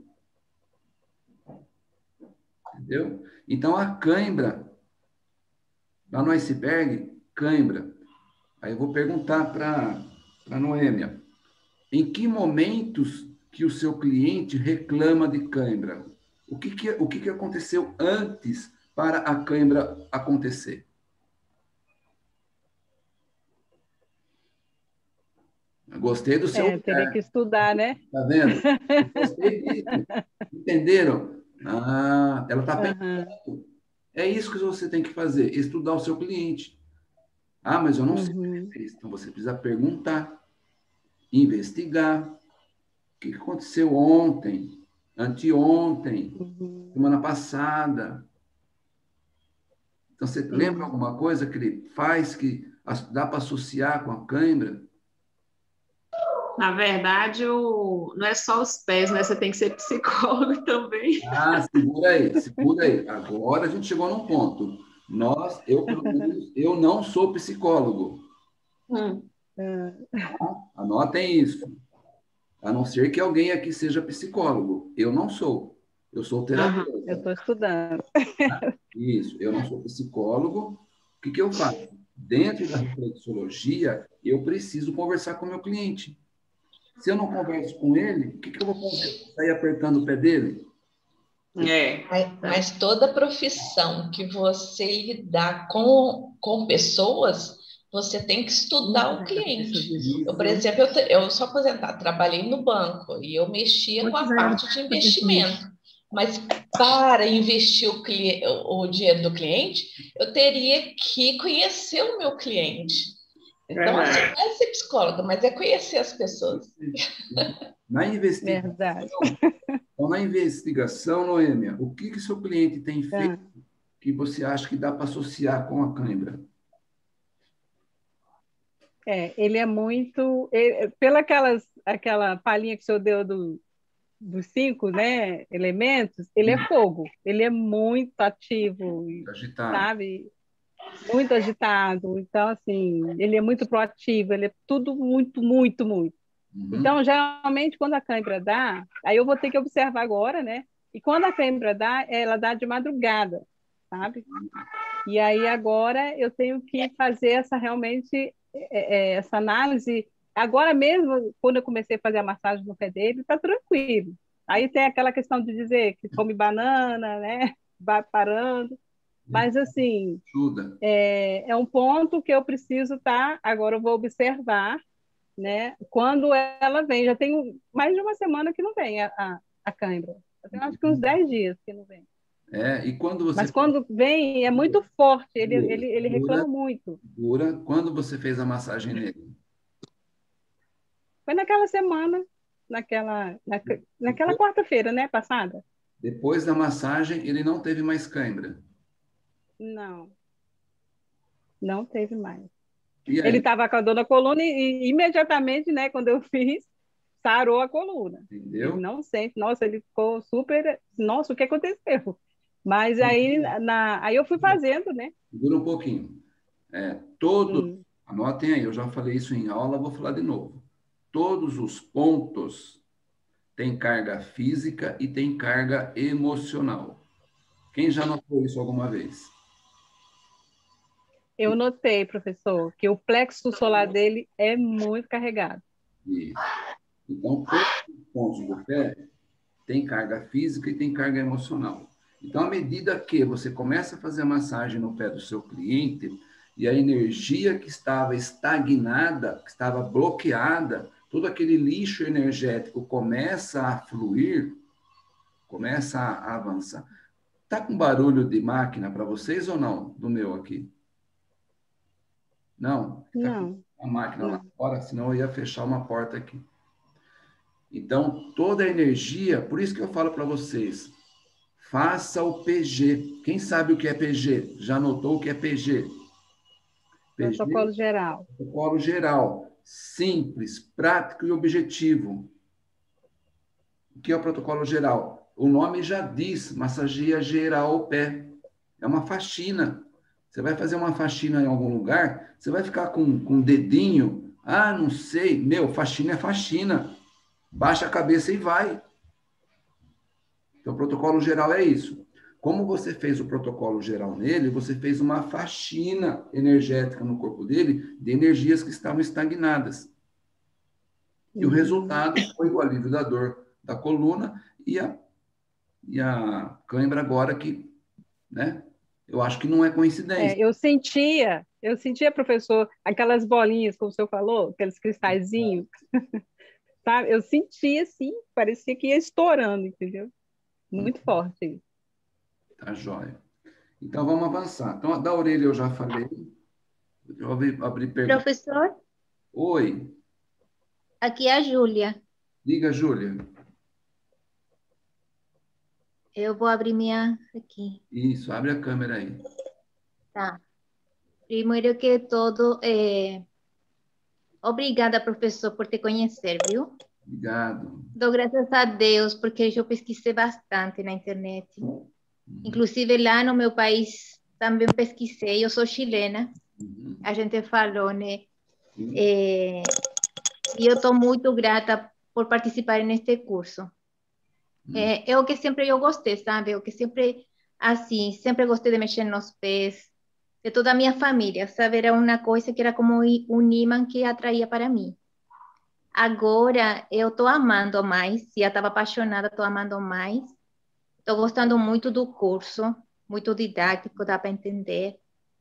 Entendeu? Então, a cãibra, lá no iceberg, cãibra. Aí eu vou perguntar para a Noêmia, em que momentos que o seu cliente reclama de cãibra? O que, que, o que, que aconteceu antes para a cãibra acontecer? Eu gostei do seu... É, teria que estudar, né? Tá vendo? Eu gostei disso. Entenderam? Ah, ela está pensando. Uhum. É isso que você tem que fazer, estudar o seu cliente. Ah, mas eu não sei o que ele fez. Então, você precisa perguntar, investigar. que aconteceu ontem, anteontem, Uhum. semana passada. Então, você lembra alguma coisa que ele faz que dá para associar com a cãibra? Na verdade, o... não é só os pés, né? Você tem que ser psicólogo também. Ah, segura aí, segura aí. Agora a gente chegou num ponto. Nós, eu, pelo menos, eu não sou psicólogo. Hum. Tá? Anotem isso. A não ser que alguém aqui seja psicólogo. Eu não sou. Eu sou terapeuta. Uhum. Eu estou estudando. Tá? Isso, eu não sou psicólogo. O que, que eu faço? Dentro da reflexologia, eu preciso conversar com o meu cliente. Se eu não converso com ele, o que, que eu vou fazer? Sair apertando o pé dele? É. Mas toda profissão que você lidar com, com pessoas, você tem que estudar o cliente. Eu, por exemplo, eu, eu sou aposentada, trabalhei no banco e eu mexia com a parte de investimento. Mas para investir o, cliente, o dinheiro do cliente, eu teria que conhecer o meu cliente. Então, assim, não é ser psicóloga, mas é conhecer as pessoas. Na investigação, Verdade. então, na investigação, Noêmia, o que que seu cliente tem feito que você acha que dá para associar com a cãibra? É, ele é muito... Ele, pela aquelas, aquela palhinha que o senhor deu do, dos cinco, né, elementos, ele é fogo. Ele é muito ativo, Agitado. sabe? Muito agitado. Então, assim, ele é muito proativo, ele é tudo muito, muito, muito. Uhum. Então, geralmente, quando a cãibra dá, aí eu vou ter que observar agora, né? E quando a cãibra dá, ela dá de madrugada, sabe? E aí, agora, eu tenho que fazer essa, realmente, é, é, essa análise. Agora mesmo, quando eu comecei a fazer a massagem no pé dele, tá tranquilo. Aí tem aquela questão de dizer que come banana, né? Vai parando. Mas, assim, é, é um ponto que eu preciso estar... Agora eu vou observar, né? Quando ela vem. Já tem mais de uma semana que não vem a, a, a cãibra. Eu tenho, acho que uns dez dias que não vem. É, e quando você... Mas quando vem, é muito forte. Ele, ele, ele reclama muito. Dura. Quando você fez a massagem nele? Foi naquela semana, naquela, na, naquela quarta-feira, né? Passada. Depois da massagem, ele não teve mais cãibra? Não, não teve mais. Ele estava com a dor na coluna e, e imediatamente, né, quando eu fiz, sarou a coluna. Entendeu? Ele não sente. Nossa, ele ficou super... Nossa, o que aconteceu? Mas aí, na, aí eu fui fazendo, né? Segura um pouquinho. É, todos, hum. Anotem aí, eu já falei isso em aula, vou falar de novo. Todos os pontos têm carga física e têm carga emocional. Quem já notou isso alguma vez? Eu notei, professor, que o plexo solar dele é muito carregado. Isso. Então, todos os pontos do pé têm carga física e têm carga emocional. Então, à medida que você começa a fazer a massagem no pé do seu cliente e a energia que estava estagnada, que estava bloqueada, todo aquele lixo energético começa a fluir, começa a avançar. Tá com barulho de máquina para vocês ou não? Do meu aqui? Não? Não. A máquina lá fora, senão eu ia fechar uma porta aqui. Então, toda a energia, por isso que eu falo para vocês, faça o P G. Quem sabe o que é P G? Já notou o que é P G? P G protocolo geral. Protocolo geral. Simples, prático e objetivo. O que é o protocolo geral? O nome já diz, massageia geral o pé. É uma faxina. Você vai fazer uma faxina em algum lugar, você vai ficar com, com um dedinho, ah, não sei, meu, faxina é faxina. Baixa a cabeça e vai. Então, o protocolo geral é isso. Como você fez o protocolo geral nele, você fez uma faxina energética no corpo dele de energias que estavam estagnadas. E o resultado foi o alívio da dor da coluna e a, e a cãibra agora que, né? Eu acho que não é coincidência. É, eu sentia, eu sentia, professor, aquelas bolinhas, como o senhor falou, aqueles cristalzinhos, sabe? Eu sentia, assim, parecia que ia estourando, entendeu? Muito forte isso. Tá joia. Então, vamos avançar. Então, da orelha eu já falei. Deixa eu abrir, abrir pergunta. Professor? Oi. Aqui é a Júlia. Diga, Júlia. Eu vou abrir minha aqui. Isso, abre a câmera aí. Tá. Primeiro que tudo, é... obrigada, professor, por te conhecer, viu? Obrigado. Dou graças a Deus, porque eu pesquisei bastante na internet. Uhum. Inclusive, lá no meu país, também pesquisei. Eu sou chilena. Uhum. A gente falou, né? Uhum. É... E eu estou muito grata por participar neste curso. Uhum. É, é o que sempre eu gostei, sabe? É o que sempre, assim, sempre gostei de mexer nos pés, de toda a minha família, sabe? Era uma coisa que era como um imã que atraía para mim. Agora, eu estou amando mais, já estava apaixonada, estou amando mais. Estou gostando muito do curso, muito didático, dá para entender.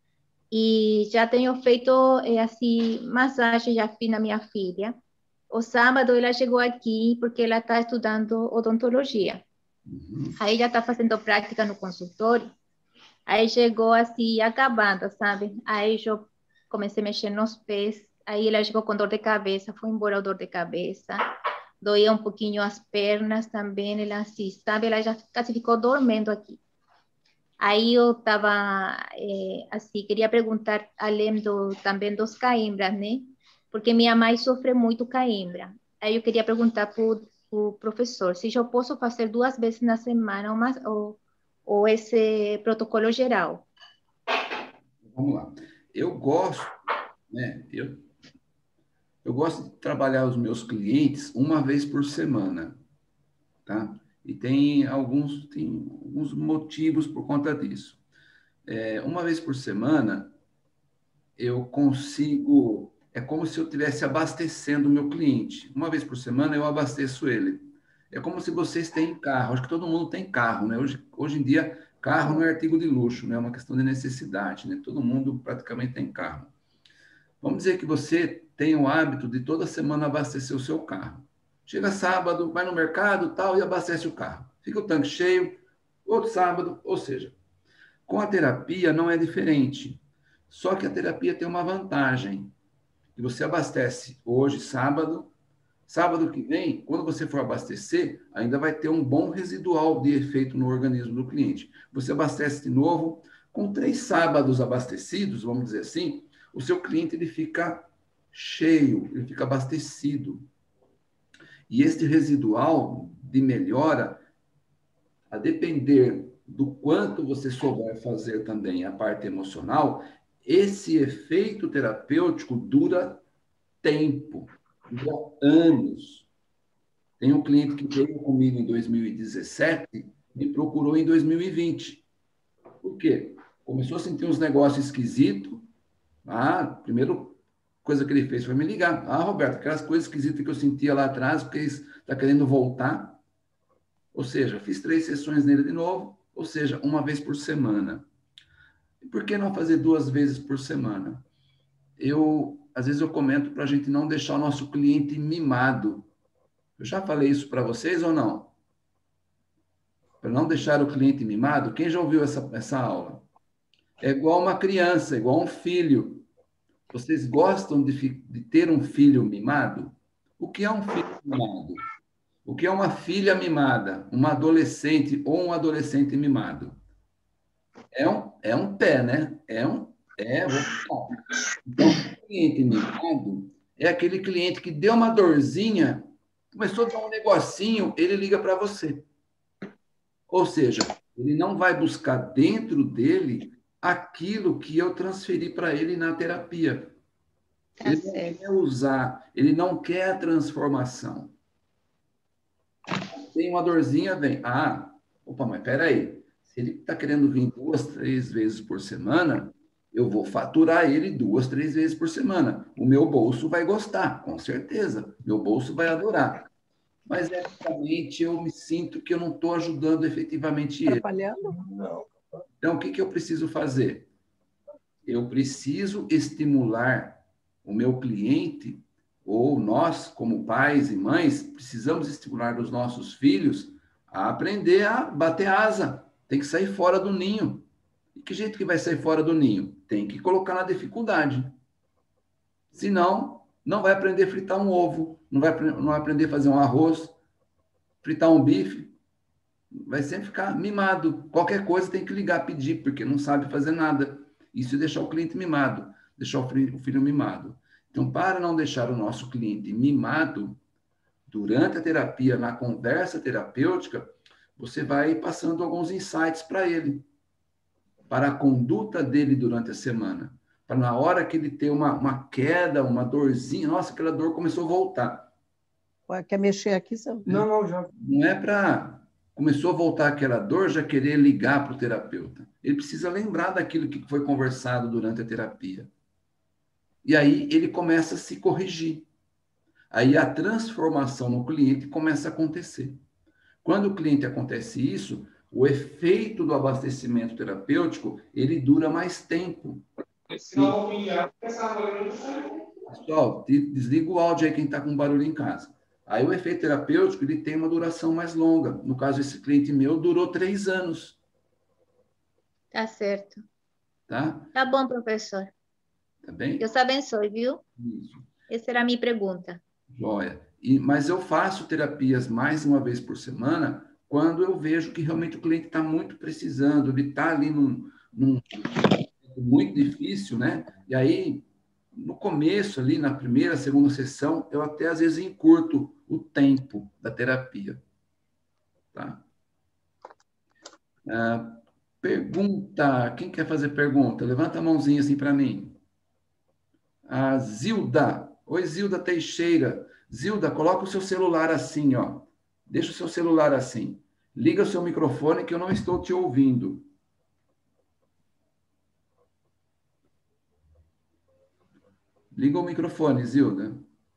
E já tenho feito, é, assim, massagem, já fiz na minha filha. O sábado ela chegou aqui porque ela está estudando odontologia. Uhum. Aí já está fazendo prática no consultório. Aí chegou assim, acabando, sabe? Aí eu comecei a mexer nos pés. Aí ela chegou com dor de cabeça, foi embora a dor de cabeça. Doía um pouquinho as pernas também, ela assim, sabe? Ela já quase ficou dormindo aqui. Aí eu estava, é, assim, queria perguntar, além do, também dos cãibras, né? Porque minha mãe sofre muito cãibra. Aí eu queria perguntar para o professor se eu posso fazer duas vezes na semana uma, ou, ou esse protocolo geral. Vamos lá. Eu gosto, né? Eu, eu gosto de trabalhar os meus clientes uma vez por semana, tá? E tem alguns, tem alguns motivos por conta disso. É, uma vez por semana, eu consigo... É como se eu estivesse abastecendo o meu cliente. Uma vez por semana, eu abasteço ele. É como se vocês têm carro. Acho que todo mundo tem carro, né? Hoje, hoje em dia, carro não é artigo de luxo, né? É uma questão de necessidade, né? Todo mundo praticamente tem carro. Vamos dizer que você tem o hábito de toda semana abastecer o seu carro. Chega sábado, vai no mercado, tal, e abastece o carro. Fica o tanque cheio, outro sábado, ou seja, com a terapia não é diferente. Só que a terapia tem uma vantagem. Que você abastece hoje, sábado, sábado que vem, quando você for abastecer, ainda vai ter um bom residual de efeito no organismo do cliente. Você abastece de novo, com três sábados abastecidos, vamos dizer assim, o seu cliente ele fica cheio, ele fica abastecido. E este residual de melhora, a depender do quanto você souber fazer também a parte emocional, esse efeito terapêutico dura tempo, dura anos. Tem um cliente que veio comigo em dois mil e dezessete, me procurou em dois mil e vinte. Por quê? Começou a sentir uns negócios esquisitos. Ah, a primeira coisa que ele fez foi me ligar. Ah, Roberto, aquelas coisas esquisitas que eu sentia lá atrás, porque ele está querendo voltar. Ou seja, fiz três sessões nele de novo, ou seja, uma vez por semana. E por que não fazer duas vezes por semana? Eu, às vezes eu comento para a gente não deixar o nosso cliente mimado. Eu já falei isso para vocês ou não? Para não deixar o cliente mimado, quem já ouviu essa, essa aula? É igual uma criança, igual um filho. Vocês gostam de, de ter um filho mimado? O que é um filho mimado? O que é uma filha mimada? Uma adolescente ou um adolescente mimado? É um, é um pé, né? É um... É, vou falar. Então, o cliente mimado é aquele cliente que deu uma dorzinha, começou a dar um negocinho, ele liga para você. Ou seja, ele não vai buscar dentro dele aquilo que eu transferi para ele na terapia. Tá ele certo. Não quer usar, ele não quer a transformação. Tem uma dorzinha, vem. Ah, opa, mas peraí. Se ele está querendo vir duas, três vezes por semana, eu vou faturar ele duas, três vezes por semana. O meu bolso vai gostar, com certeza. Meu bolso vai adorar. Mas, efetivamente, eu me sinto que eu não estou ajudando efetivamente ele. Trabalhando? Não. Então, o que, que eu preciso fazer? Eu preciso estimular o meu cliente, ou nós, como pais e mães, precisamos estimular os nossos filhos a aprender a bater asa. Tem que sair fora do ninho. E que jeito que vai sair fora do ninho? Tem que colocar na dificuldade. Senão, não vai aprender a fritar um ovo, não vai, não vai aprender a fazer um arroz, fritar um bife, vai sempre ficar mimado. Qualquer coisa tem que ligar, pedir, porque não sabe fazer nada. Isso é deixar o cliente mimado, deixar o filho, o filho mimado. Então, para não deixar o nosso cliente mimado, durante a terapia, na conversa terapêutica, você vai passando alguns insights para ele, para a conduta dele durante a semana. Para na hora que ele ter uma, uma queda, uma dorzinha, nossa, aquela dor começou a voltar. Quer mexer aqui? Seu... Não, não, já. Não é para... Começou a voltar aquela dor, já querer ligar para o terapeuta. Ele precisa lembrar daquilo que foi conversado durante a terapia. E aí ele começa a se corrigir. Aí a transformação no cliente começa a acontecer. Quando o cliente acontece isso, o efeito do abastecimento terapêutico, ele dura mais tempo. Pessoal, desliga o áudio aí quem está com barulho em casa. Aí o efeito terapêutico, ele tem uma duração mais longa. No caso, esse cliente meu durou três anos. Tá certo. Tá? Tá bom, professor. Tá bem? Deus abençoe, viu? Isso. Essa era a minha pergunta. Joia. E, mas eu faço terapias mais uma vez por semana quando eu vejo que realmente o cliente está muito precisando, ele está ali num, num muito difícil, né? E aí, no começo ali, na primeira, segunda sessão, eu até às vezes encurto o tempo da terapia. Tá? Ah, pergunta. Quem quer fazer pergunta? Levanta a mãozinha assim para mim. A Zilda. Oi, Zilda Teixeira. Zilda, coloca o seu celular assim, ó. Deixa o seu celular assim. Liga o seu microfone que eu não estou te ouvindo. Liga o microfone, Zilda.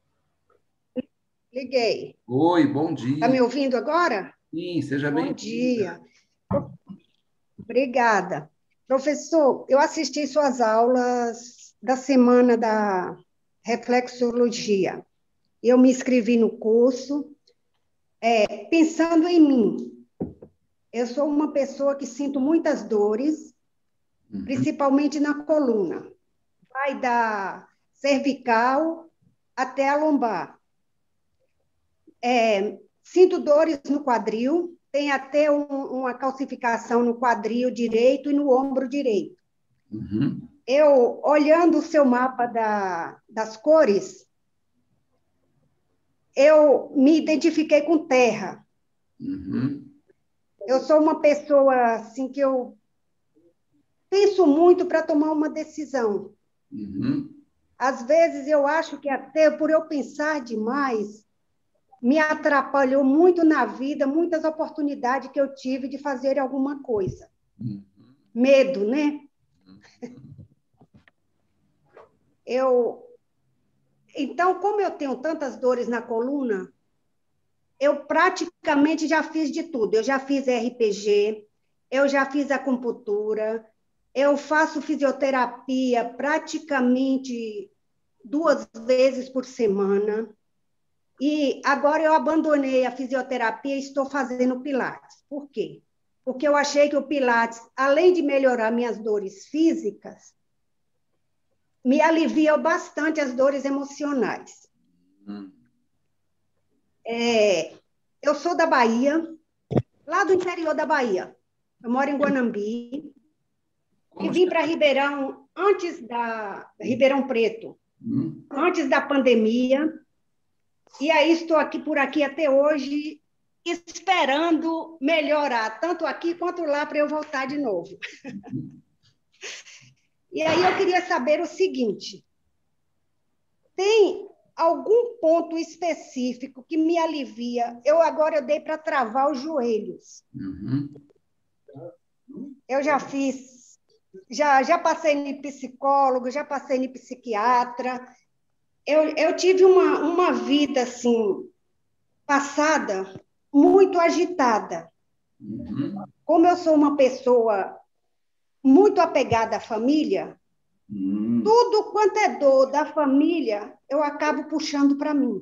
Liguei. Oi, bom dia. Está me ouvindo agora? Sim, seja bem-vinda. Bom dia. Obrigada. Professor, eu assisti suas aulas da semana da reflexologia. Eu me inscrevi no curso, é, pensando em mim. Eu sou uma pessoa que sinto muitas dores, uhum. principalmente na coluna. Vai da cervical até a lombar. É, sinto dores no quadril, tem até um, uma calcificação no quadril direito e no ombro direito. Uhum. Eu, olhando o seu mapa da, das cores, eu me identifiquei com terra. Uhum. Eu sou uma pessoa assim que eu penso muito para tomar uma decisão. Uhum. Às vezes eu acho que até por eu pensar demais, me atrapalhou muito na vida, muitas oportunidades que eu tive de fazer alguma coisa. Uhum. Medo, né? Eu... Então, como eu tenho tantas dores na coluna, eu praticamente já fiz de tudo. Eu já fiz R P G, eu já fiz acupuntura, eu faço fisioterapia praticamente duas vezes por semana. E agora eu abandonei a fisioterapia e estou fazendo pilates. Por quê? Porque eu achei que o pilates, além de melhorar minhas dores físicas, me aliviam bastante as dores emocionais. Hum. É, eu sou da Bahia, lá do interior da Bahia. Eu moro em Guanambi. Como e vim para Ribeirão antes da Ribeirão Preto, hum. antes da pandemia. E aí estou aqui por aqui até hoje, esperando melhorar, tanto aqui quanto lá, para eu voltar de novo. E aí eu queria saber o seguinte, tem algum ponto específico que me alivia? Eu agora eu dei para travar os joelhos. Uhum. Eu já fiz, já, já passei em psicólogo, já passei em psiquiatra. Eu, eu tive uma, uma vida, assim, passada, muito agitada. Uhum. Como eu sou uma pessoa muito apegada à família, uhum. tudo quanto é dor da família, eu acabo puxando para mim.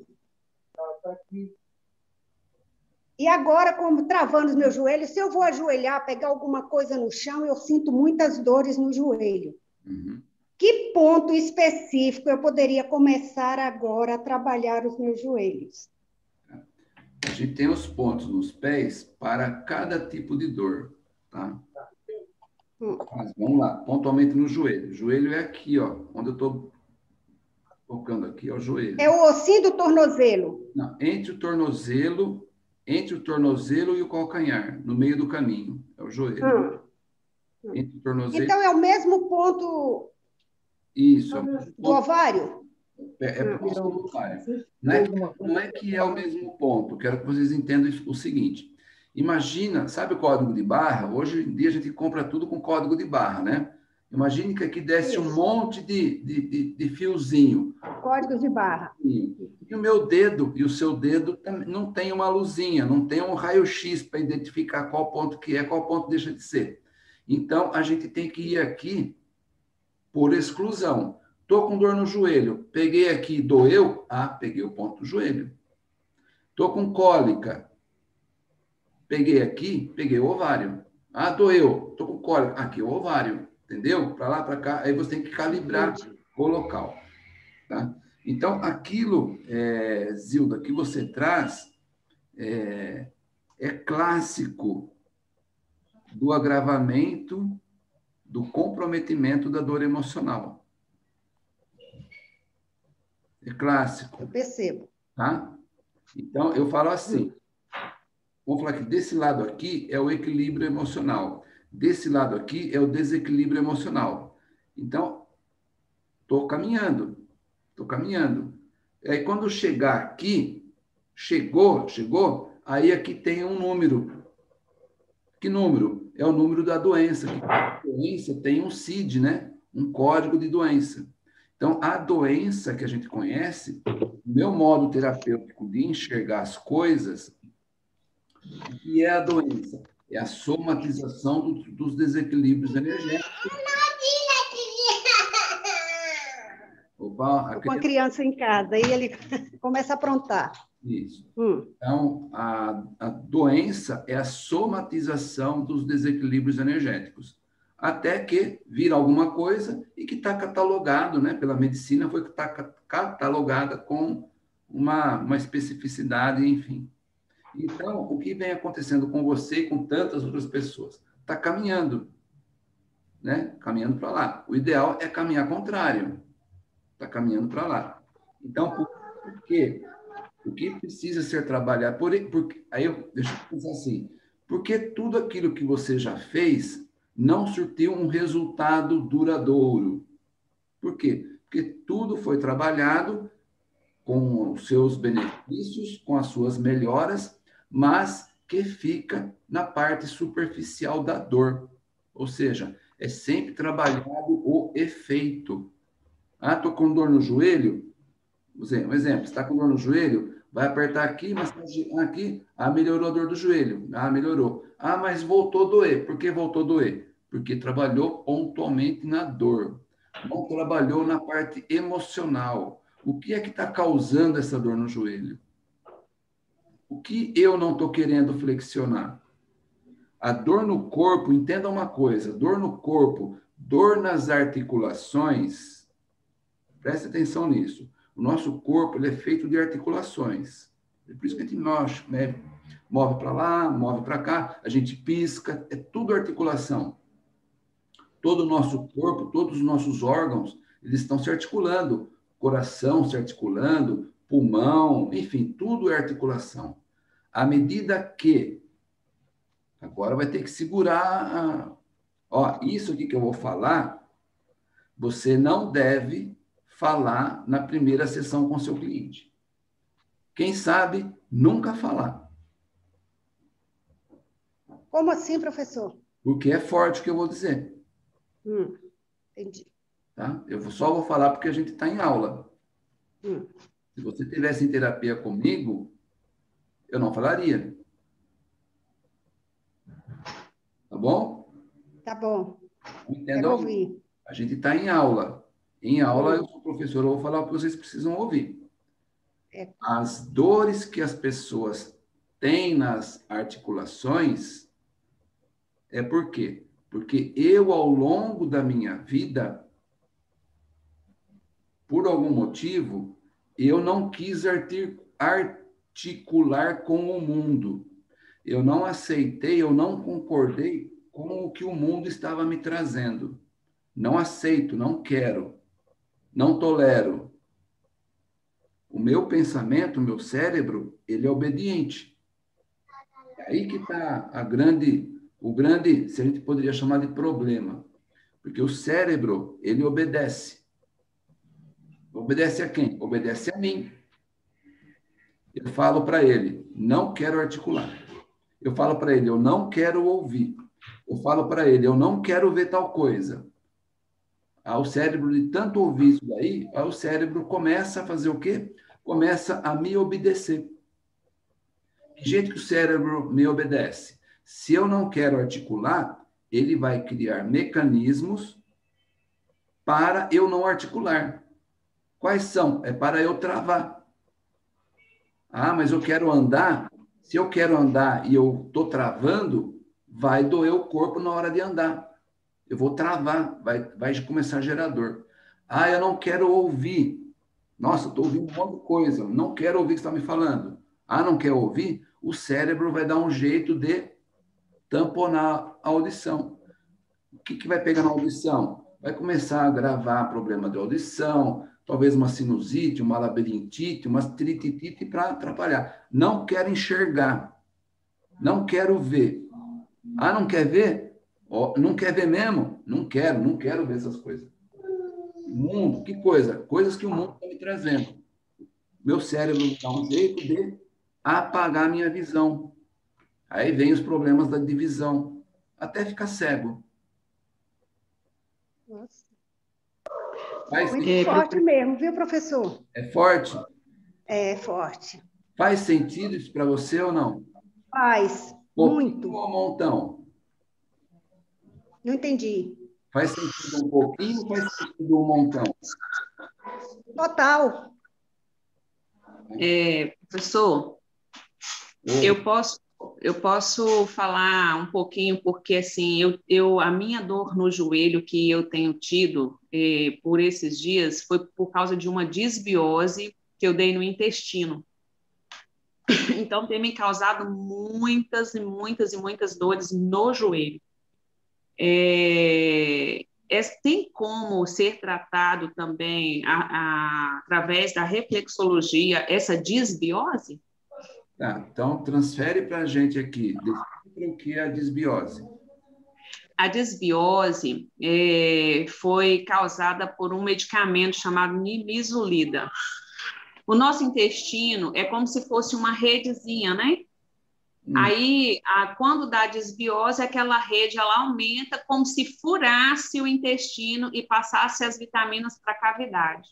E agora, como travando os meus joelhos, se eu vou ajoelhar, pegar alguma coisa no chão, eu sinto muitas dores no joelho. Uhum. que ponto específico eu poderia começar agora a trabalhar os meus joelhos? A gente tem os pontos nos pés para cada tipo de dor, tá? Hum. Mas vamos lá, pontualmente no joelho. O joelho é aqui, ó, onde eu estou tocando aqui, é o joelho. É o ossinho do tornozelo. Não, entre o tornozelo, entre o tornozelo e o calcanhar, no meio do caminho, é o joelho. Hum. Entre o tornozelo... Então, é o mesmo ponto Isso. do ovário? É, é próximo do ovário. Não é, não é que é o mesmo ponto. Quero que vocês entendam o seguinte. Imagina, sabe o código de barra? Hoje em dia a gente compra tudo com código de barra, né? Imagine que aqui desce um monte de, de, de, de fiozinho. Código de barra. E o meu dedo e o seu dedo não tem uma luzinha, não tem um raio-x para identificar qual ponto que é, qual ponto deixa de ser. Então, a gente tem que ir aqui por exclusão. Estou com dor no joelho, peguei aqui, doeu? Ah, peguei o ponto do joelho. Estou com cólica, peguei aqui, peguei o ovário. Ah, doeu, estou com cólica, aqui o ovário, entendeu? Para lá, para cá, aí você tem que calibrar o local. Tá? Então, aquilo, é, Zilda, que você traz é, é clássico do agravamento, do comprometimento da dor emocional. É clássico. Eu percebo. Tá? Então, eu falo assim, vamos falar que desse lado aqui é o equilíbrio emocional, desse lado aqui é o desequilíbrio emocional. Então, estou caminhando, estou caminhando. E aí, quando chegar aqui, chegou, chegou, aí aqui tem um número. Que número? É o número da doença. A doença tem um C I D, né? Um código de doença. Então, a doença que a gente conhece, o meu modo terapêutico de enxergar as coisas, o que é a doença? É a somatização do, dos desequilíbrios energéticos. Opa, a com a criança em casa, e ele começa a aprontar. Isso. Hum. Então, a, a doença é a somatização dos desequilíbrios energéticos. Até que vira alguma coisa e que está catalogado, né, pela medicina, foi que está catalogada com uma, uma especificidade, enfim. Então, o que vem acontecendo com você e com tantas outras pessoas? Está caminhando, né? Caminhando para lá. O ideal é caminhar contrário. Está caminhando para lá. Então, por, por quê? O que precisa ser trabalhado? Por, por, aí, eu, deixa eu pensar assim. Porque tudo aquilo que você já fez não surtiu um resultado duradouro. Por quê? Porque tudo foi trabalhado com os seus benefícios, com as suas melhoras, mas que fica na parte superficial da dor. Ou seja, é sempre trabalhado o efeito. Ah, estou com dor no joelho? Um exemplo, você está com dor no joelho? Vai apertar aqui, massagear aqui. Ah, melhorou a dor do joelho. Ah, melhorou. Ah, mas voltou a doer. Por que voltou a doer? Porque trabalhou pontualmente na dor. Não trabalhou na parte emocional. O que é que está causando essa dor no joelho? O que eu não estou querendo flexionar? A dor no corpo, entenda uma coisa, dor no corpo, dor nas articulações, preste atenção nisso. O nosso corpo ele é feito de articulações. É por isso que a gente mexe, né? Move para lá, move para cá, a gente pisca, é tudo articulação. Todo o nosso corpo, todos os nossos órgãos, eles estão se articulando. Coração se articulando, pulmão, enfim, tudo é articulação. À medida que, agora vai ter que segurar, a, ó, isso aqui que eu vou falar, você não deve falar na primeira sessão com seu cliente. Quem sabe, nunca falar. Como assim, professor? Porque é forte o que eu vou dizer. Hum, entendi. Tá? Eu só vou falar porque a gente está em aula. Hum. Se você estivesse em terapia comigo, eu não falaria. Tá bom? Tá bom. Entendam? Ouvir. A gente está em aula. Em aula, eu sou professor, eu vou falar o que vocês precisam ouvir. É. As dores que as pessoas têm nas articulações é por quê? Porque eu, ao longo da minha vida, por algum motivo, eu não quis articular com o mundo. Eu não aceitei, eu não concordei com o que o mundo estava me trazendo. Não aceito, não quero, não tolero. O meu pensamento, o meu cérebro, ele é obediente. É aí que está a grande, o grande, se a gente poderia chamar de problema. Porque o cérebro, ele obedece. Obedece a quem? Obedece a mim. Eu falo para ele, não quero articular. Eu falo para ele, eu não quero ouvir. Eu falo para ele, eu não quero ver tal coisa. Aí o cérebro, de tanto ouvir isso daí, aí o cérebro começa a fazer o quê? Começa a me obedecer. Que jeito que o cérebro me obedece? Se eu não quero articular, ele vai criar mecanismos para eu não articular. Quais são? É para eu travar. Ah, mas eu quero andar. Se eu quero andar e eu estou travando, vai doer o corpo na hora de andar. Eu vou travar, vai, vai começar a gerar dor. Ah, eu não quero ouvir. Nossa, estou ouvindo um monte de coisa. Não quero ouvir o que você está me falando. Ah, não quer ouvir? O cérebro vai dar um jeito de tamponar a audição. O que, que vai pegar na audição? Vai começar a gravar problema de audição, talvez uma sinusite, uma labirintite, uma trititite para atrapalhar. Não quero enxergar. Não quero ver. Ah, não quer ver? Oh, não quer ver mesmo? Não quero, não quero ver essas coisas. Mundo, que coisa? Coisas que o mundo está me trazendo. Meu cérebro dá um jeito de apagar a minha visão. Aí vem os problemas da divisão, até ficar cego. Nossa. Faz Muito sentido? forte mesmo, viu, professor? É forte? É forte. Faz sentido isso para você ou não? Faz, Pouquinho muito. ou um montão? Não entendi. Faz sentido um pouquinho ou faz sentido um montão? Total. É, professor, eu posso, eu posso falar um pouquinho, porque assim, eu, eu, a minha dor no joelho que eu tenho tido eh, por esses dias foi por causa de uma desbiose que eu dei no intestino. Então, tem me causado muitas e muitas e muitas dores no joelho. É, é, tem como ser tratado também a, a, através da reflexologia essa desbiose? Tá, então transfere para a gente aqui, define o que é a desbiose. A desbiose é, foi causada por um medicamento chamado nimesulida. O nosso intestino é como se fosse uma redezinha, né? Hum. Aí, a, quando dá desbiose, aquela rede ela aumenta como se furasse o intestino e passasse as vitaminas para a cavidade.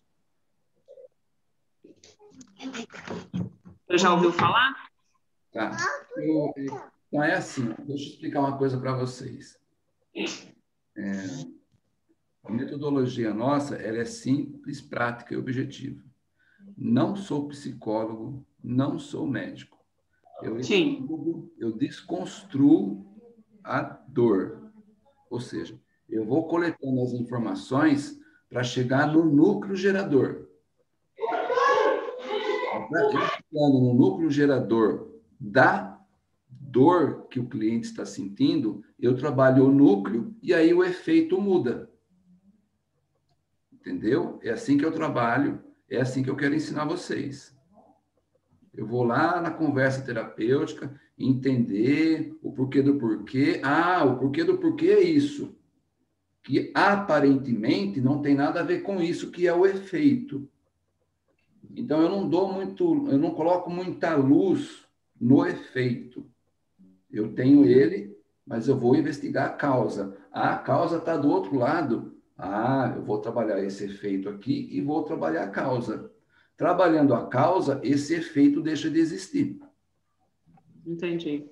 Você já ouviu falar? Tá. Eu, então, é assim, deixa eu explicar uma coisa para vocês. É, a metodologia nossa, ela é simples, prática e objetiva. Não sou psicólogo, não sou médico. Eu, estudo, eu desconstruo a dor. Ou seja, eu vou coletando as informações para chegar no núcleo gerador. Eu chegando no núcleo gerador da dor que o cliente está sentindo, eu trabalho o núcleo e aí o efeito muda. Entendeu? É assim que eu trabalho, é assim que eu quero ensinar vocês. Eu vou lá na conversa terapêutica, entender o porquê do porquê. Ah, o porquê do porquê é isso. Que aparentemente não tem nada a ver com isso, que é o efeito. Então, eu não dou muito, eu não coloco muita luz no efeito. Eu tenho ele, mas eu vou investigar a causa. Ah, a causa está do outro lado. Ah, eu vou trabalhar esse efeito aqui e vou trabalhar a causa. Trabalhando a causa, esse efeito deixa de existir. Entendi.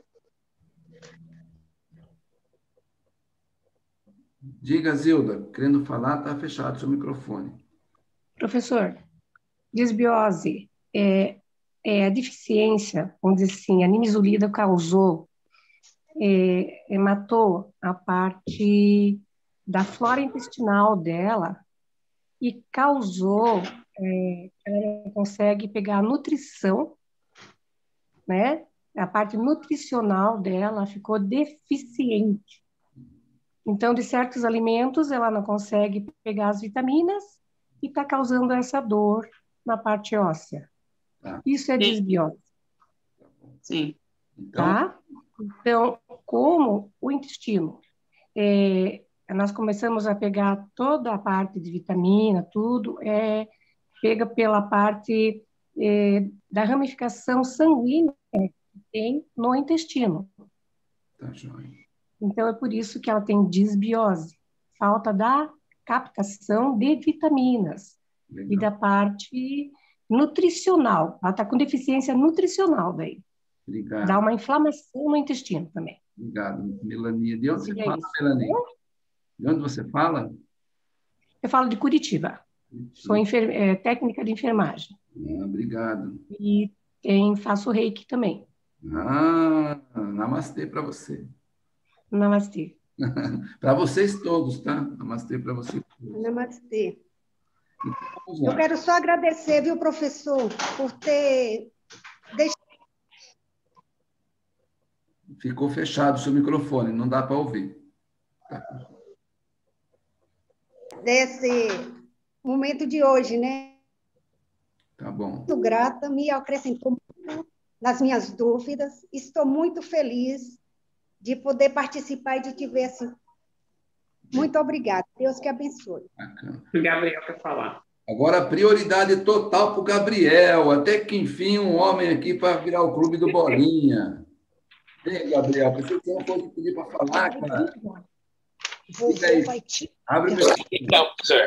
Diga, Zilda, querendo falar, está fechado o seu microfone. Professor, desbiose é, é a deficiência, vamos dizer assim, a nimesulida causou, é, é, matou a parte da flora intestinal dela e causou, é, ela não consegue pegar a nutrição, né? A parte nutricional dela ficou deficiente. Então, de certos alimentos, ela não consegue pegar as vitaminas e está causando essa dor na parte óssea. Tá. Isso é desbiose. Sim. Então, tá? Então, como o intestino, é, nós começamos a pegar toda a parte de vitamina, tudo, é, pega pela parte é, da ramificação sanguínea que tem no intestino. tá joia. Então, é por isso que ela tem disbiose, falta da captação de vitaminas. Legal. E da parte nutricional. Ela está com deficiência nutricional daí. Obrigado. Dá uma inflamação no intestino também. Obrigado, Melania. De onde E você é fala, isso. Melania? De onde você fala? Eu falo de Curitiba. Sou enfer- é, técnica de enfermagem. Ah, obrigado. E tem, faço reiki também. Ah, namastê para você. Namastê. Para vocês todos, tá? Namastê para vocês todos. Namastê. Então, vamos lá. Eu quero só agradecer, viu, professor, por ter deixado. Ficou fechado o seu microfone, não dá para ouvir. Tá. Desse momento de hoje, né? Tá bom. Muito grata, me acrescentou muito nas minhas dúvidas. Estou muito feliz de poder participar e de te ver assim. Muito obrigada. Deus que abençoe. Bacana. O Gabriel quer falar. Agora, prioridade total para o Gabriel. Até que, enfim, um homem aqui para virar o clube do Bolinha. Ei, Gabriel, pensei que você não fosse pedir para falar, cara. Fica aí. Abre o meu... Então, professor,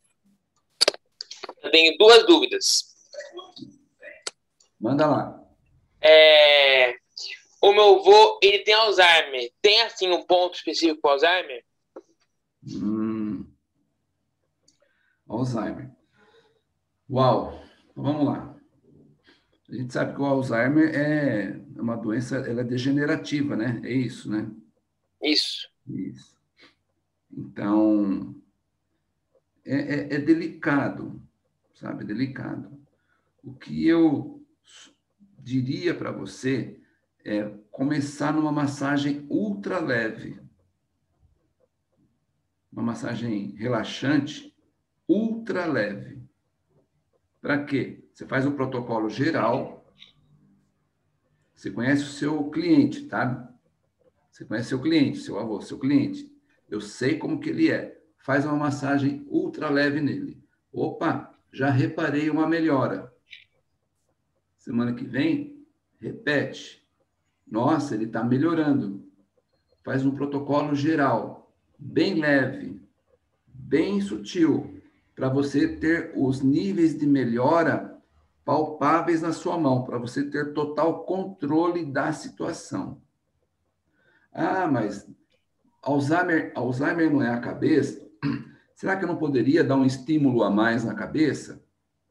eu tenho duas dúvidas. Manda lá. É, o meu avô, ele tem Alzheimer. Tem, assim, um ponto específico para Alzheimer? Hum. Alzheimer. Uau. Então, vamos lá. A gente sabe que o Alzheimer é uma doença, ela é degenerativa, né? É isso, né? Isso. Isso. Então, é, é, é delicado, sabe? É delicado. O que eu diria para você é começar numa massagem ultra leve. Uma massagem relaxante, ultra leve. Para quê? Você faz o protocolo geral. Você conhece o seu cliente, tá? Você conhece seu cliente, seu avô, seu cliente. Eu sei como que ele é. Faz uma massagem ultra leve nele. Opa, já reparei uma melhora. Semana que vem, repete. Nossa, ele está melhorando. Faz um protocolo geral, bem leve, bem sutil, para você ter os níveis de melhora palpáveis na sua mão, para você ter total controle da situação. Ah, mas Alzheimer, Alzheimer não é a cabeça? Será que eu não poderia dar um estímulo a mais na cabeça?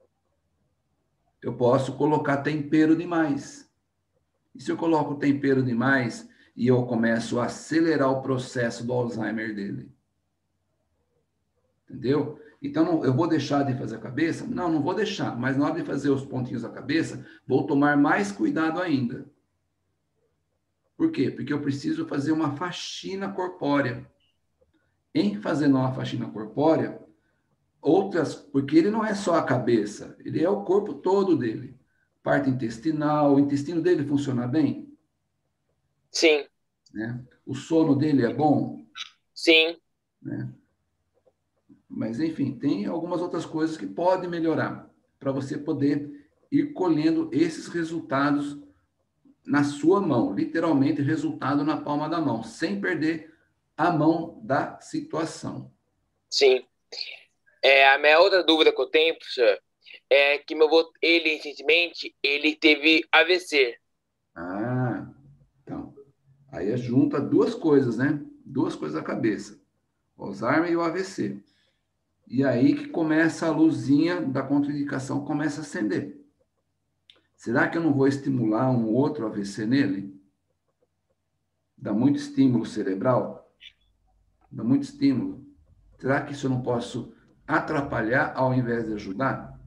Eu posso colocar tempero demais. E se eu coloco tempero demais e eu começo a acelerar o processo do Alzheimer dele? Entendeu? Então, não, eu vou deixar de fazer a cabeça? Não, não vou deixar. Mas na hora de fazer os pontinhos da cabeça, vou tomar mais cuidado ainda. Por quê? Porque eu preciso fazer uma faxina corpórea. Em fazendo uma faxina corpórea, outras... Porque ele não é só a cabeça, ele é o corpo todo dele. Parte intestinal, o intestino dele funciona bem? Sim. Né? O sono dele é bom? Sim. Né? Mas, enfim, tem algumas outras coisas que podem melhorar para você poder ir colhendo esses resultados na sua mão, literalmente resultado na palma da mão, sem perder a mão da situação. Sim. É, a minha outra dúvida que eu tenho, professor, é que meu avô, ele, recentemente, ele teve A V C. Ah, então, aí junta duas coisas, né? Duas coisas na cabeça. O Alzheimer e o A V C. E aí que começa a luzinha da contraindicação, começa a acender. Será que eu não vou estimular um outro A V C nele? Dá muito estímulo cerebral? Dá muito estímulo. Será que isso eu não posso atrapalhar ao invés de ajudar?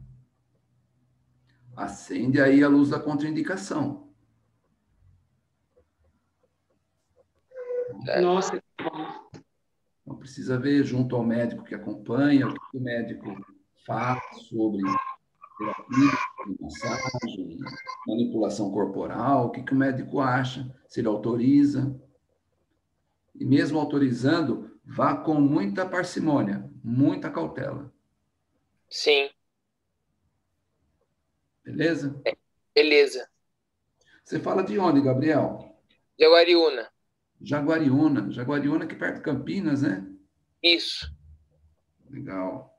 Acende aí a luz da contraindicação. Nossa. Então, precisa ver junto ao médico que acompanha, o que o médico fala sobre terapia, massagem, manipulação corporal, o que, que o médico acha, se ele autoriza. E mesmo autorizando, vá com muita parcimônia, muita cautela. Sim. Beleza? É, beleza. Você fala de onde, Gabriel? Jaguariúna. Jaguariúna. Jaguariúna aqui perto de Campinas, né? Isso. Legal.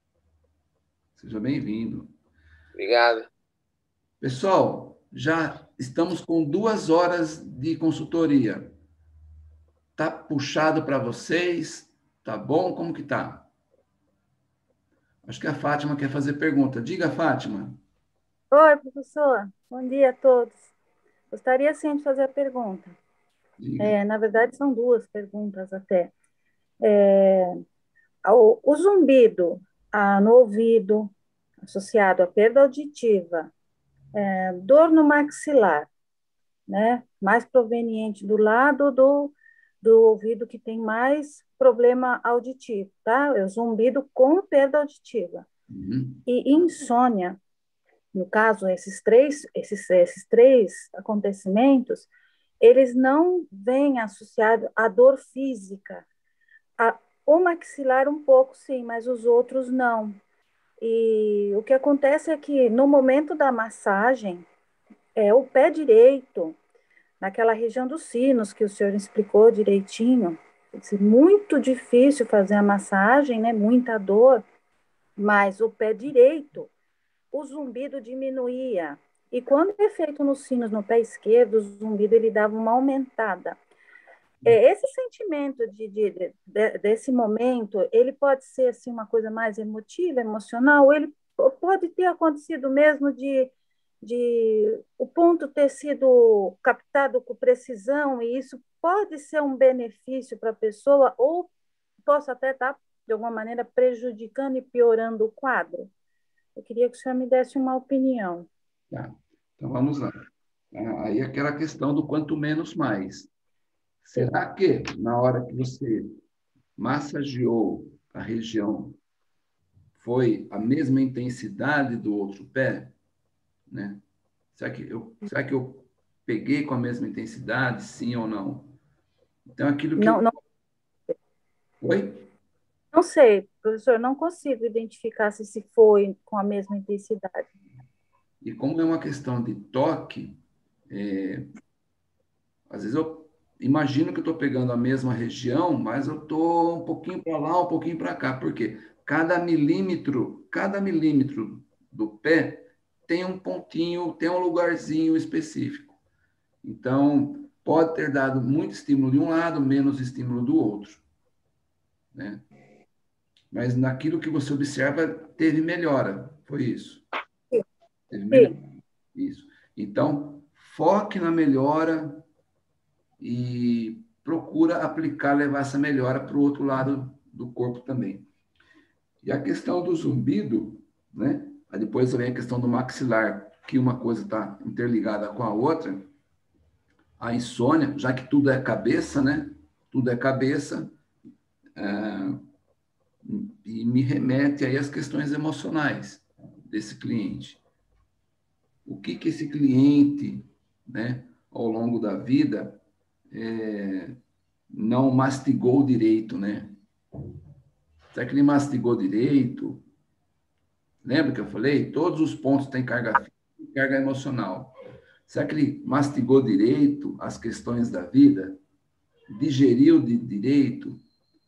Seja bem-vindo. Obrigado. Pessoal, já estamos com duas horas de consultoria. Tá puxado para vocês? Tá bom? Como que tá? Acho que a Fátima quer fazer pergunta. Diga, Fátima. Oi, professor. Bom dia a todos. Gostaria sim de fazer a pergunta. É, na verdade, são duas perguntas até. É, o, o zumbido a, no ouvido, associado à perda auditiva, é, dor no maxilar, né, mais proveniente do lado do, do ouvido que tem mais problema auditivo, tá? É o zumbido com perda auditiva. Uhum. E insônia, no caso, esses três, esses, esses três acontecimentos, eles não vêm associados à dor física. A, o maxilar um pouco, sim, mas os outros não. E o que acontece é que, no momento da massagem, é o pé direito, naquela região dos sinos, que o senhor explicou direitinho, é muito difícil fazer a massagem, né? Muita dor, mas o pé direito, o zumbido diminuía. E quando é feito nos sinos no pé esquerdo, o zumbido ele dava uma aumentada. É, esse sentimento de, de, de, desse momento, ele pode ser assim, uma coisa mais emotiva, emocional, ou ele pode ter acontecido mesmo de, de o ponto ter sido captado com precisão, e isso pode ser um benefício para a pessoa, ou possa até estar, de alguma maneira, prejudicando e piorando o quadro. Eu queria que o senhor me desse uma opinião. Tá. Então, vamos lá. Aí aquela questão do quanto menos mais. Será que, na hora que você massageou a região, foi a mesma intensidade do outro pé? Né? Será que eu, será que eu peguei com a mesma intensidade, sim ou não? Então, aquilo que... Não, eu... não... Oi? Não sei, professor, não consigo identificar se, se foi com a mesma intensidade. E como é uma questão de toque, é... às vezes eu imagino que eu estou pegando a mesma região, mas eu estou um pouquinho para lá, um pouquinho para cá. Por quê? Cada milímetro, cada milímetro do pé tem um pontinho, tem um lugarzinho específico. Então, pode ter dado muito estímulo de um lado, menos estímulo do outro. Né? Mas naquilo que você observa, teve melhora. Foi isso. Teve melhora. Isso. Então, foque na melhora e procura aplicar, levar essa melhora para o outro lado do corpo também. E a questão do zumbido, né? Aí depois vem a questão do maxilar, que uma coisa está interligada com a outra. A insônia, já que tudo é cabeça, né? Tudo é cabeça, é, e me remete aí às questões emocionais desse cliente. O que que esse cliente, né, ao longo da vida, é, não mastigou direito, né? Será que ele mastigou direito? Lembra que eu falei? Todos os pontos têm carga física e carga emocional. Será que ele mastigou direito as questões da vida? Digeriu de direito?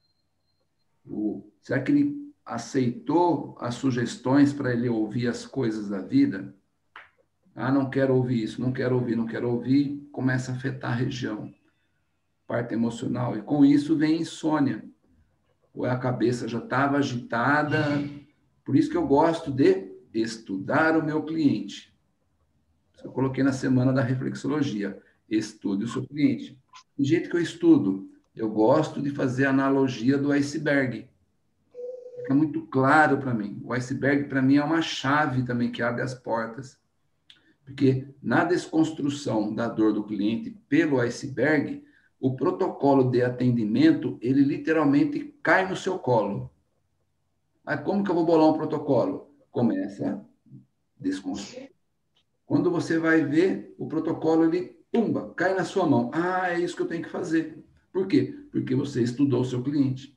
O, será que ele aceitou as sugestões para ele ouvir as coisas da vida? Ah, não quero ouvir isso, não quero ouvir, não quero ouvir. Começa a afetar a região, parte emocional. E com isso vem insônia. Ou a cabeça já estava agitada. Por isso que eu gosto de estudar o meu cliente. Eu coloquei na semana da reflexologia. Estude o seu cliente. Do jeito que eu estudo, eu gosto de fazer a analogia do iceberg. Fica muito claro para mim. O iceberg, para mim, é uma chave também que abre as portas. Porque na desconstrução da dor do cliente pelo iceberg, o protocolo de atendimento, ele literalmente cai no seu colo. Ah, como que eu vou bolar um protocolo? Começa a desconstruir. Quando você vai ver, o protocolo, ele, pumba, cai na sua mão. Ah, é isso que eu tenho que fazer. Por quê? Porque você estudou o seu cliente.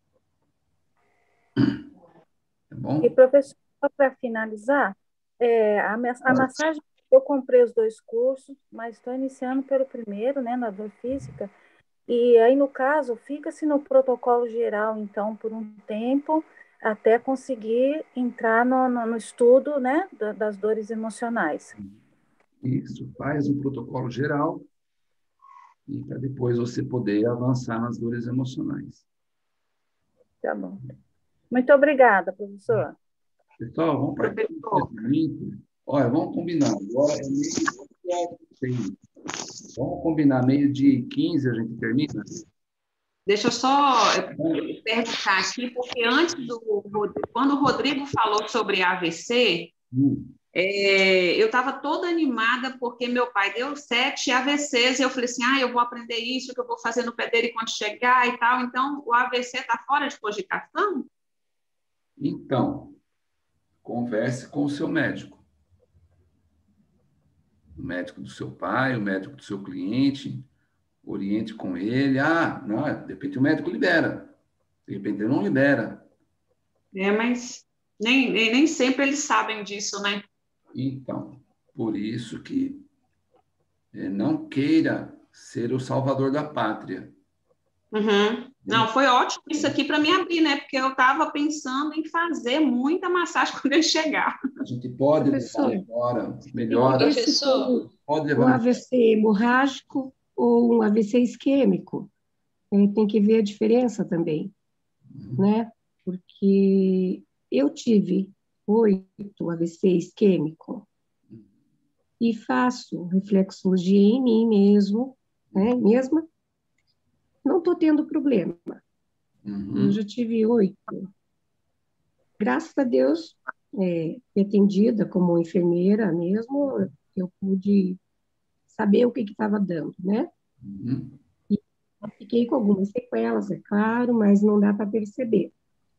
Tá bom? E, professor, para finalizar, é, a, a massagem, eu comprei os dois cursos, mas estou iniciando pelo primeiro, né, na dor física, e aí, no caso, fica-se no protocolo geral, então, por um tempo, até conseguir entrar no, no, no estudo, né, das dores emocionais. Isso, faz um protocolo geral e para depois você poder avançar nas dores emocionais. Tá bom. Muito obrigada, professor. Pessoal, vamos partir do momento. Olha, vamos combinar. Agora é meio Vamos combinar, meio de quinze a gente termina? Deixa eu só perguntar aqui, porque antes do Rodrigo, quando o Rodrigo falou sobre A V C, hum. é, eu estava toda animada porque meu pai deu sete A V Cs e eu falei assim, ah, eu vou aprender isso, que eu vou fazer no pé dele quando chegar e tal. Então, o A V C está fora de cogitação? Então, converse com o seu médico. O médico do seu pai, o médico do seu cliente, oriente com ele. Ah, não, de repente o médico libera. De repente ele não libera. É, mas nem, nem, nem sempre eles sabem disso, né? Então, por isso que é, não queira ser o salvador da pátria. Uhum. Não, foi ótimo isso aqui para me abrir, né? Porque eu estava pensando em fazer muita massagem quando ele chegar. A gente pode levar embora, melhor. Professor, pode levar um A V C hemorrágico ou um A V C isquêmico. Tem que ver a diferença também, uhum. né? Porque eu tive oito A V C isquêmico e faço reflexologia em mim mesmo, né? Mesma. Não estou tendo problema. Uhum. Eu já tive oito. Graças a Deus, é, atendida como enfermeira mesmo, eu pude saber o que estava dando, né? Uhum. E fiquei com algumas sequelas, é claro, mas não dá para perceber.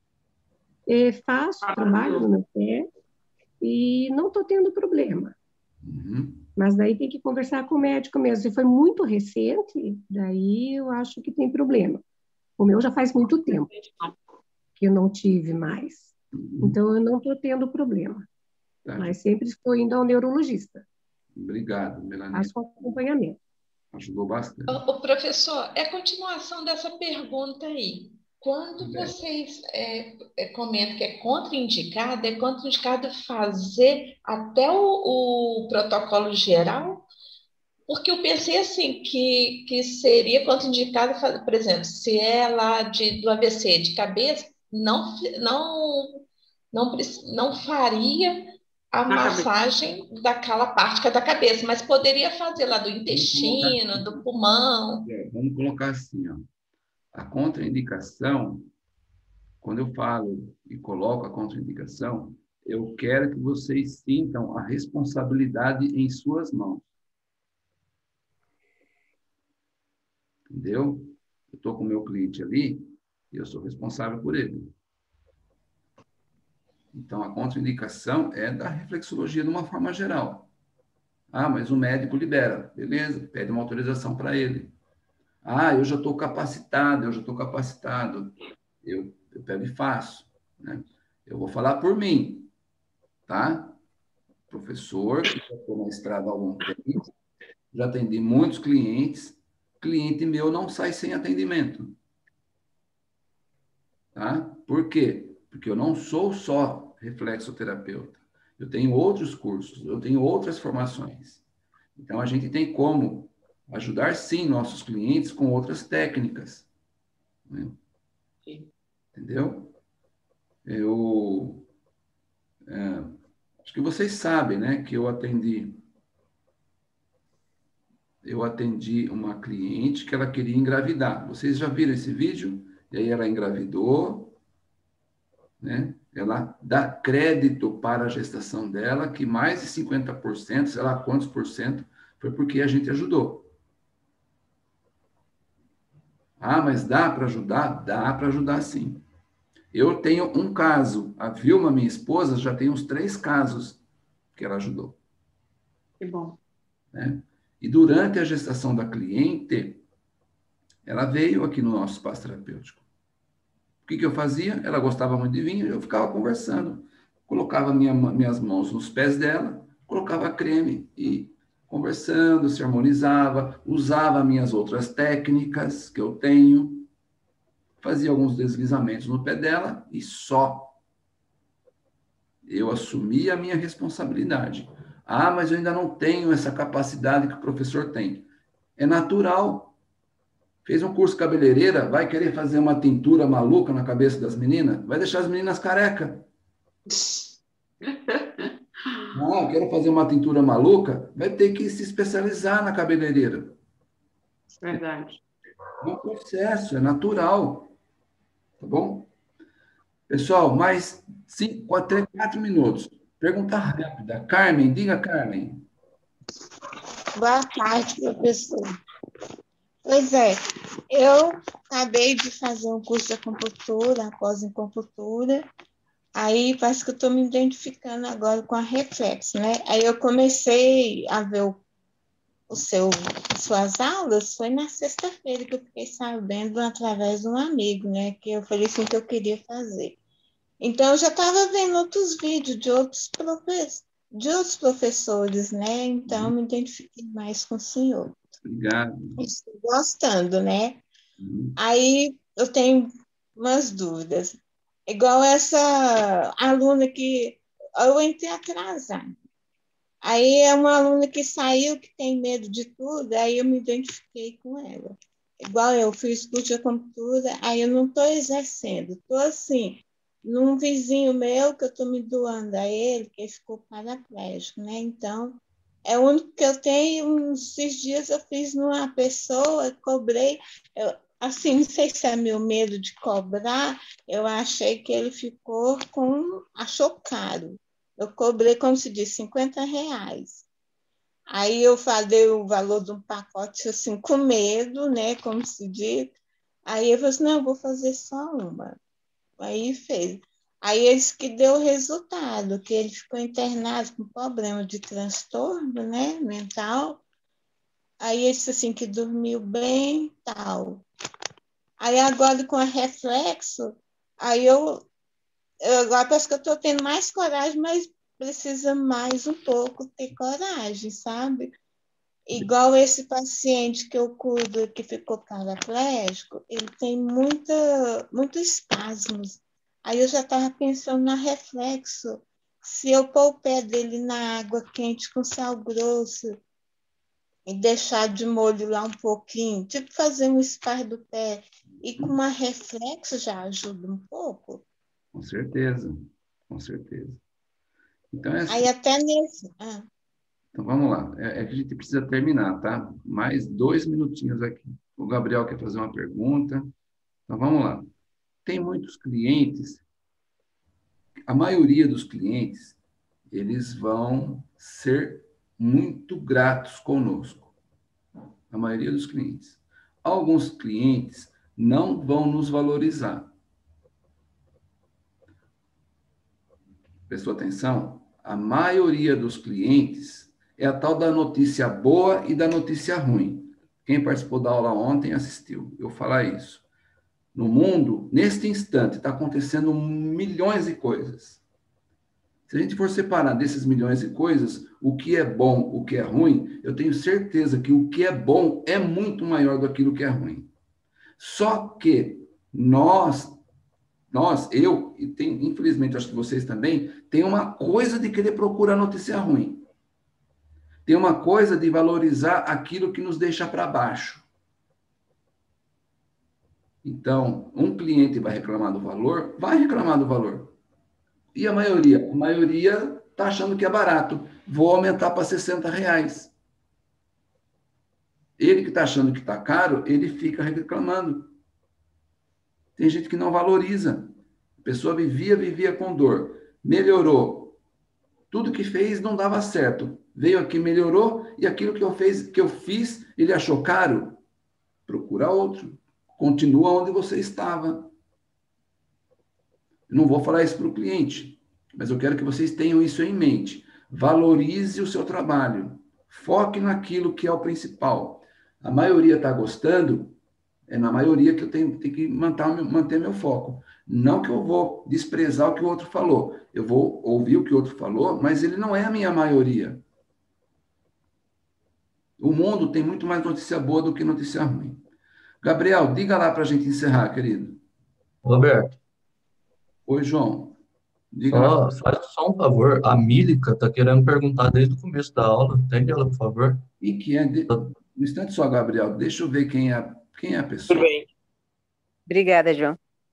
É, faço trabalho no meu pé e não estou tendo problema. Uhum. Mas daí tem que conversar com o médico mesmo. Se foi muito recente, daí eu acho que tem problema. O meu já faz muito tempo que eu não tive mais. Uhum. Então, eu não estou tendo problema. Tá. Mas sempre estou indo ao neurologista. Obrigado, Melanie. Faço acompanhamento. Ajudou bastante. O, o professor, é a continuação dessa pergunta aí. Quando é. vocês é, é, comentam que é contraindicado, é contraindicado fazer até o, o protocolo geral? Porque eu pensei assim, que, que seria contraindicado fazer, por exemplo, se é lá de, do A V C de cabeça, não, não, não, não faria a massagem daquela parte que é da cabeça, mas poderia fazer lá do intestino, assim. do pulmão. É, vamos colocar assim, ó. A contraindicação, quando eu falo e coloco a contraindicação, eu quero que vocês sintam a responsabilidade em suas mãos. Entendeu? Eu estou com o meu cliente ali e eu sou responsável por ele. Então, a contraindicação é da reflexologia de uma forma geral. Ah, mas o médico libera. Beleza, pede uma autorização para ele. Ah, eu já estou capacitado, eu já estou capacitado. Eu, eu pego e faço. Né? Eu vou falar por mim, tá? Professor, que já estou na estrada há algum tempo, já atendi muitos clientes, cliente meu não sai sem atendimento. Tá? Por quê? Porque eu não sou só reflexoterapeuta. Eu tenho outros cursos, eu tenho outras formações. Então, a gente tem como ajudar, sim, nossos clientes com outras técnicas. Né? Entendeu? Eu... É, acho que vocês sabem, né? Que eu atendi... Eu atendi uma cliente que ela queria engravidar. Vocês já viram esse vídeo? E aí ela engravidou. né? Ela dá crédito para a gestação dela, que mais de cinquenta por cento, sei lá quantos por cento, foi porque a gente ajudou. Ah, mas dá para ajudar? Dá para ajudar, sim. Eu tenho um caso. A Vilma, minha esposa, já tem uns três casos que ela ajudou. Que bom. Né? E durante a gestação da cliente, ela veio aqui no nosso espaço terapêutico. O que, que eu fazia? Ela gostava muito de vinho, eu ficava conversando. Colocava minha, minhas mãos nos pés dela, colocava creme e conversando, se harmonizava, usava minhas outras técnicas que eu tenho, fazia alguns deslizamentos no pé dela e só. Eu assumia a minha responsabilidade. Ah, mas eu ainda não tenho essa capacidade que o professor tem. É natural. Fez um curso cabeleireira, vai querer fazer uma tintura maluca na cabeça das meninas? Vai deixar as meninas careca. Ah, quero fazer uma tintura maluca? Vai ter que se especializar na cabeleireira. Verdade. É um processo, é natural. Tá bom? Pessoal, mais cinco, até quatro minutos. Pergunta rápida. Carmen, diga, Carmen. Boa tarde, professor. Pois é, eu acabei de fazer um curso de acupuntura, após acupuntura, aí parece que eu estou me identificando agora com a Reflexo, né? Aí eu comecei a ver o, o seu, suas aulas, foi na sexta-feira que eu fiquei sabendo através de um amigo, né? Que eu falei assim que eu queria fazer. Então, eu já estava vendo outros vídeos de outros, profe de outros professores, né? Então, eu me identifiquei mais com o senhor. Obrigado. Estou gostando, né? Uhum. Aí, eu tenho umas dúvidas. Igual essa aluna que... Eu entrei atrasada. Aí, é uma aluna que saiu, que tem medo de tudo, aí eu me identifiquei com ela. Igual eu fiz curso de acupuntura, aí eu não estou exercendo. Estou assim... num vizinho meu que eu estou me doando a ele, que ele ficou paraplégico, né? Então, é o único que eu tenho. Esses dias eu fiz numa pessoa, cobrei, eu, assim, não sei se é meu medo de cobrar, eu achei que ele ficou com, achou caro. Eu cobrei, como se diz, cinquenta reais. Aí eu falei o valor de um pacote, assim, com medo, né? Como se diz. Aí eu falei assim, não, eu vou fazer só uma. Aí fez. Aí eles que deu o resultado, que ele ficou internado com problema de transtorno, né, mental. Aí ele disse assim que dormiu bem, tal. Aí agora com a Reflexo, aí eu, eu agora parece que eu estou tendo mais coragem, mas precisa mais um pouco ter coragem, sabe? Igual esse paciente que eu cuido, que ficou paraplégico, ele tem muita, muitos espasmos. Aí eu já estava pensando na Reflexo. Se eu pôr o pé dele na água quente com sal grosso e deixar de molho lá um pouquinho, tipo fazer um spa do pé, e com uma Reflexo já ajuda um pouco? Com certeza, com certeza. Então, é assim. Aí até nesse... Ah. Então, vamos lá. É, é que a gente precisa terminar, tá? Mais dois minutinhos aqui. O Gabriel quer fazer uma pergunta. Então, vamos lá. Tem muitos clientes, a maioria dos clientes, eles vão ser muito gratos conosco. A maioria dos clientes. Alguns clientes não vão nos valorizar. Prestou atenção? A maioria dos clientes é a tal da notícia boa e da notícia ruim. Quem participou da aula ontem assistiu eu falar isso. No mundo, neste instante, está acontecendo milhões de coisas. Se a gente for separar desses milhões de coisas, o que é bom, o que é ruim, eu tenho certeza que o que é bom é muito maior do que aquilo que é ruim. Só que nós, nós, eu, e tem, infelizmente acho que vocês também, tem uma coisa de querer procurar notícia ruim. Tem uma coisa de valorizar aquilo que nos deixa para baixo. Então, um cliente vai reclamar do valor, vai reclamar do valor. E a maioria? A maioria está achando que é barato. Vou aumentar para sessenta reais. Ele que está achando que está caro, ele fica reclamando. Tem gente que não valoriza. pessoa vivia, vivia com dor. Melhorou. Tudo que fez não dava certo. Veio aqui, melhorou, e aquilo que eu, fez, que eu fiz, ele achou caro. Procura outro. Continua onde você estava. Não vou falar isso para o cliente, mas eu quero que vocês tenham isso em mente. Valorize o seu trabalho. Foque naquilo que é o principal. A maioria está gostando, é na maioria que eu tenho, tenho que manter, manter meu foco. Não que eu vou desprezar o que o outro falou. Eu vou ouvir o que o outro falou, mas ele não é a minha maioria. O mundo tem muito mais notícia boa do que notícia ruim. Gabriel, diga lá para a gente encerrar, querido. Roberto. Oi, João. Diga Só, lá. faz só um favor. A Mílica está querendo perguntar desde o começo da aula. Atende ela, por favor. E que é? De... Um instante só, Gabriel. Deixa eu ver quem é, quem é a pessoa. Tudo bem. Obrigada, João.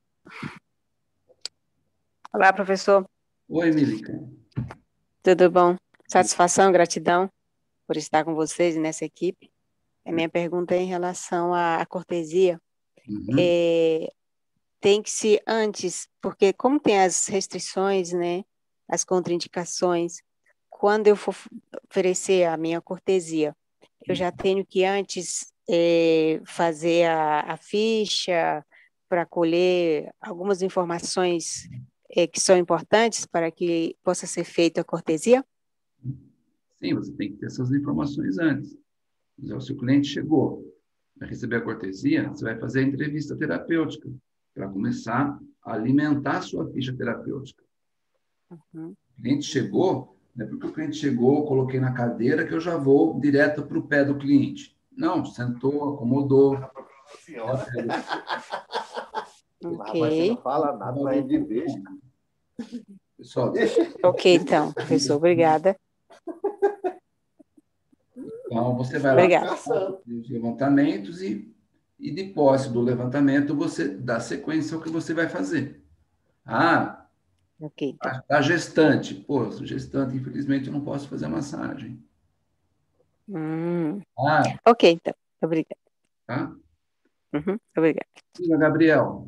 Olá, professor. Oi, Mílica. Tudo bom? Satisfação, gratidão por estar com vocês nessa equipe. A minha pergunta é em relação à, à cortesia. Uhum. É, tem que se antes, porque como tem as restrições, né, as contraindicações, quando eu for oferecer a minha cortesia, eu já tenho que antes é, fazer a, a ficha para colher algumas informações é, que são importantes para que possa ser feita a cortesia? Sim, você tem que ter essas informações antes. Então, se o cliente chegou a receber a cortesia, você vai fazer a entrevista terapêutica para começar a alimentar a sua ficha terapêutica. Uhum. O cliente chegou, não é porque o cliente chegou, eu coloquei na cadeira que eu já vou direto para o pé do cliente. Não, sentou, acomodou. Senhora. Ok. Você não fala nada, mas é de beijo. Pessoal, ok, então, professor, obrigada. Então, você vai Obrigada. lá fazer os levantamentos e, e de posse do levantamento, você dá sequência ao que você vai fazer. Ah, okay, tá. a, a gestante. Pô, gestante, infelizmente, eu não posso fazer massagem. Hum. Ah, ok, então. Obrigada. Tá? Uhum, obrigada. Diga, Gabriel.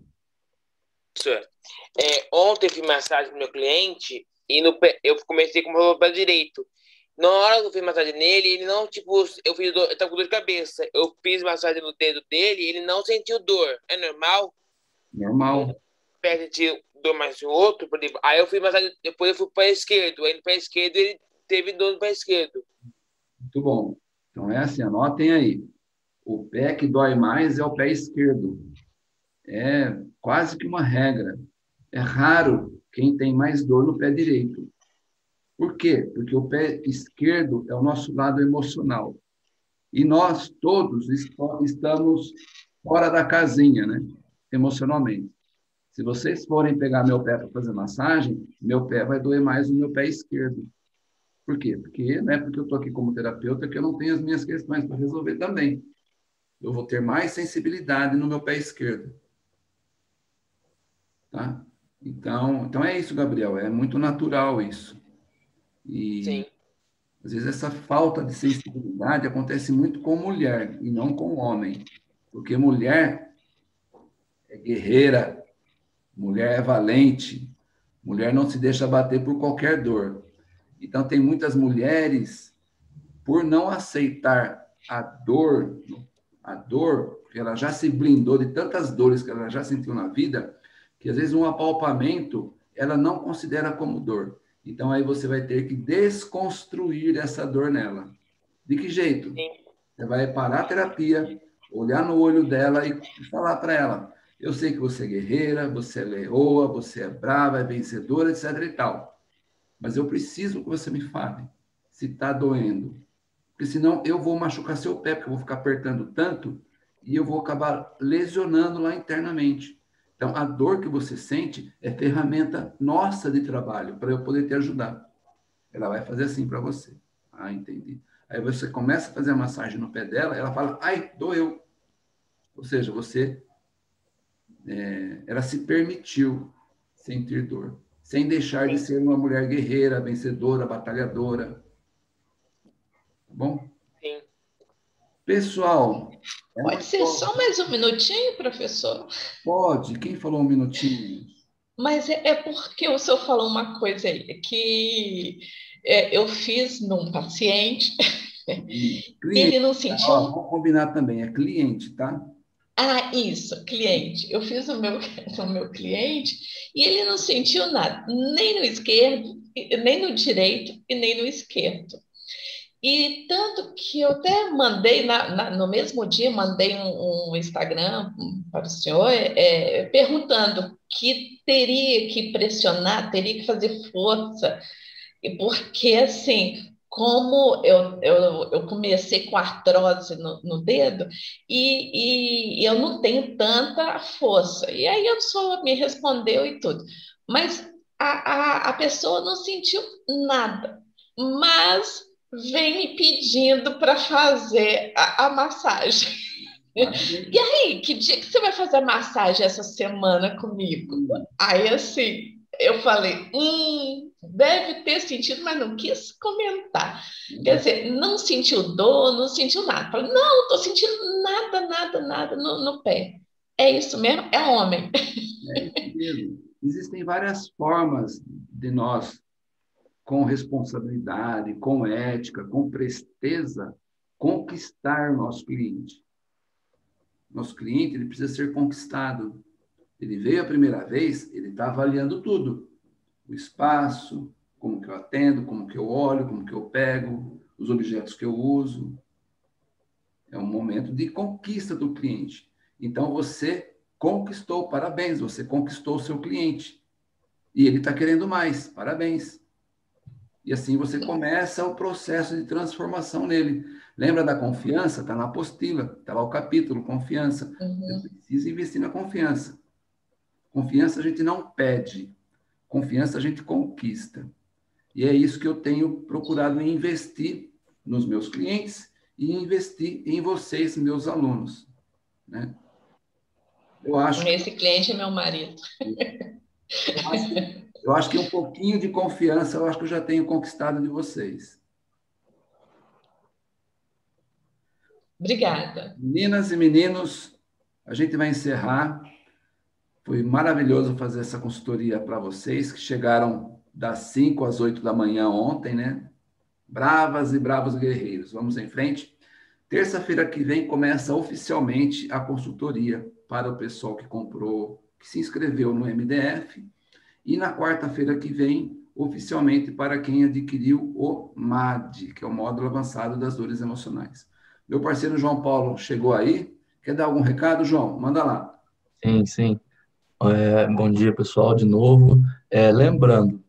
É, ontem eu fiz massagem pro meu cliente e no pé, eu comecei com o pé direito. Na hora que eu fiz massagem nele, ele não, tipo, eu fiz dor, eu tava com dor de cabeça. Eu fiz massagem no dedo dele e ele não sentiu dor. É normal? Normal. O pé sentiu dor mais o outro. Aí eu fiz massagem, depois eu fui para esquerdo. Aí no pé esquerdo ele teve dor no pé esquerdo. Muito bom. Então é assim, anotem aí. O pé que dói mais é o pé esquerdo. É quase que uma regra. É raro quem tem mais dor no pé direito. Por quê? Porque o pé esquerdo é o nosso lado emocional. E nós todos estamos fora da casinha, né? Emocionalmente. Se vocês forem pegar meu pé para fazer massagem, meu pé vai doer mais no meu pé esquerdo. Por quê? Porque não é porque eu estou aqui como terapeuta que eu não tenho as minhas questões para resolver também. Eu vou ter mais sensibilidade no meu pé esquerdo. Tá? Então, então é isso, Gabriel. É muito natural isso. E, Sim. Às vezes, essa falta de sensibilidade acontece muito com mulher e não com homem. Porque mulher é guerreira, mulher é valente, mulher não se deixa bater por qualquer dor. Então, tem muitas mulheres, por não aceitar a dor, a dor, porque ela já se blindou de tantas dores que ela já sentiu na vida, que às vezes um apalpamento ela não considera como dor. Então, aí você vai ter que desconstruir essa dor nela. De que jeito? Você vai parar a terapia, olhar no olho dela e falar para ela, eu sei que você é guerreira, você é leoa, você é brava, é vencedora, etc e tal. Mas eu preciso que você me fale se está doendo. Porque senão eu vou machucar seu pé, porque eu vou ficar apertando tanto e eu vou acabar lesionando lá internamente. Então, a dor que você sente é ferramenta nossa de trabalho, para eu poder te ajudar. Ela vai fazer assim para você. Ah, entendi. Aí você começa a fazer a massagem no pé dela, ela fala, ai, doeu. Ou seja, você, é, ela se permitiu sentir dor, sem deixar de ser uma mulher guerreira, vencedora, batalhadora. Tá bom? Sim. Pessoal... Pode ser só mais um minutinho, professor? Pode. Quem falou um minutinho? Mas é, é porque o senhor falou uma coisa aí, que é, eu fiz num paciente, Cliente. ele não sentiu. Ó, vamos combinar também, é cliente, tá? Ah, isso, cliente. Eu fiz no meu, no meu cliente e ele não sentiu nada, nem no esquerdo, nem no direito e nem no esquerdo. E tanto que eu até mandei, na, na, no mesmo dia, mandei um, um Instagram para o senhor, é, perguntando que teria que pressionar, teria que fazer força, e porque, assim, como eu, eu, eu comecei com artrose no, no dedo, e, e eu não tenho tanta força. E aí a pessoa me respondeu e tudo. Mas a, a, a pessoa não sentiu nada. Mas vem me pedindo para fazer a, a massagem. E aí, que dia que você vai fazer a massagem essa semana comigo? Aí, assim, eu falei, hum, deve ter sentido, mas não quis comentar. Quer dizer, não sentiu dor, não sentiu nada. Falei, não, não estou sentindo nada, nada, nada no, no pé. É isso mesmo? É homem. É isso mesmo. Existem várias formas de nós, com responsabilidade, com ética, com presteza, conquistar nosso cliente. Nosso cliente, ele precisa ser conquistado. Ele veio a primeira vez, ele está avaliando tudo. O espaço, como que eu atendo, como que eu olho, como que eu pego, os objetos que eu uso. É um momento de conquista do cliente. Então, você conquistou, parabéns, você conquistou o seu cliente. E ele está querendo mais, parabéns. E assim você começa o processo de transformação nele. Lembra da confiança? Está na apostila, está lá o capítulo, confiança. Uhum. Você precisa investir na confiança. Confiança a gente não pede, confiança a gente conquista. E é isso que eu tenho procurado investir nos meus clientes e investir em vocês, meus alunos. Né? Eu acho que... Esse cliente é meu marido. Eu acho que... Eu acho que um pouquinho de confiança, eu acho que eu já tenho conquistado de vocês. Obrigada. Meninas e meninos, a gente vai encerrar. Foi maravilhoso fazer essa consultoria para vocês, que chegaram das cinco às oito da manhã ontem, né? Bravas e bravos guerreiros. Vamos em frente. Terça-feira que vem começa oficialmente a consultoria para o pessoal que comprou, que se inscreveu no M D F. E na quarta-feira que vem, oficialmente, para quem adquiriu o M A D, que é o Módulo Avançado das Dores Emocionais. Meu parceiro João Paulo chegou aí. Quer dar algum recado, João? Manda lá. Sim, sim. É, bom dia, pessoal, de novo. É, lembrando,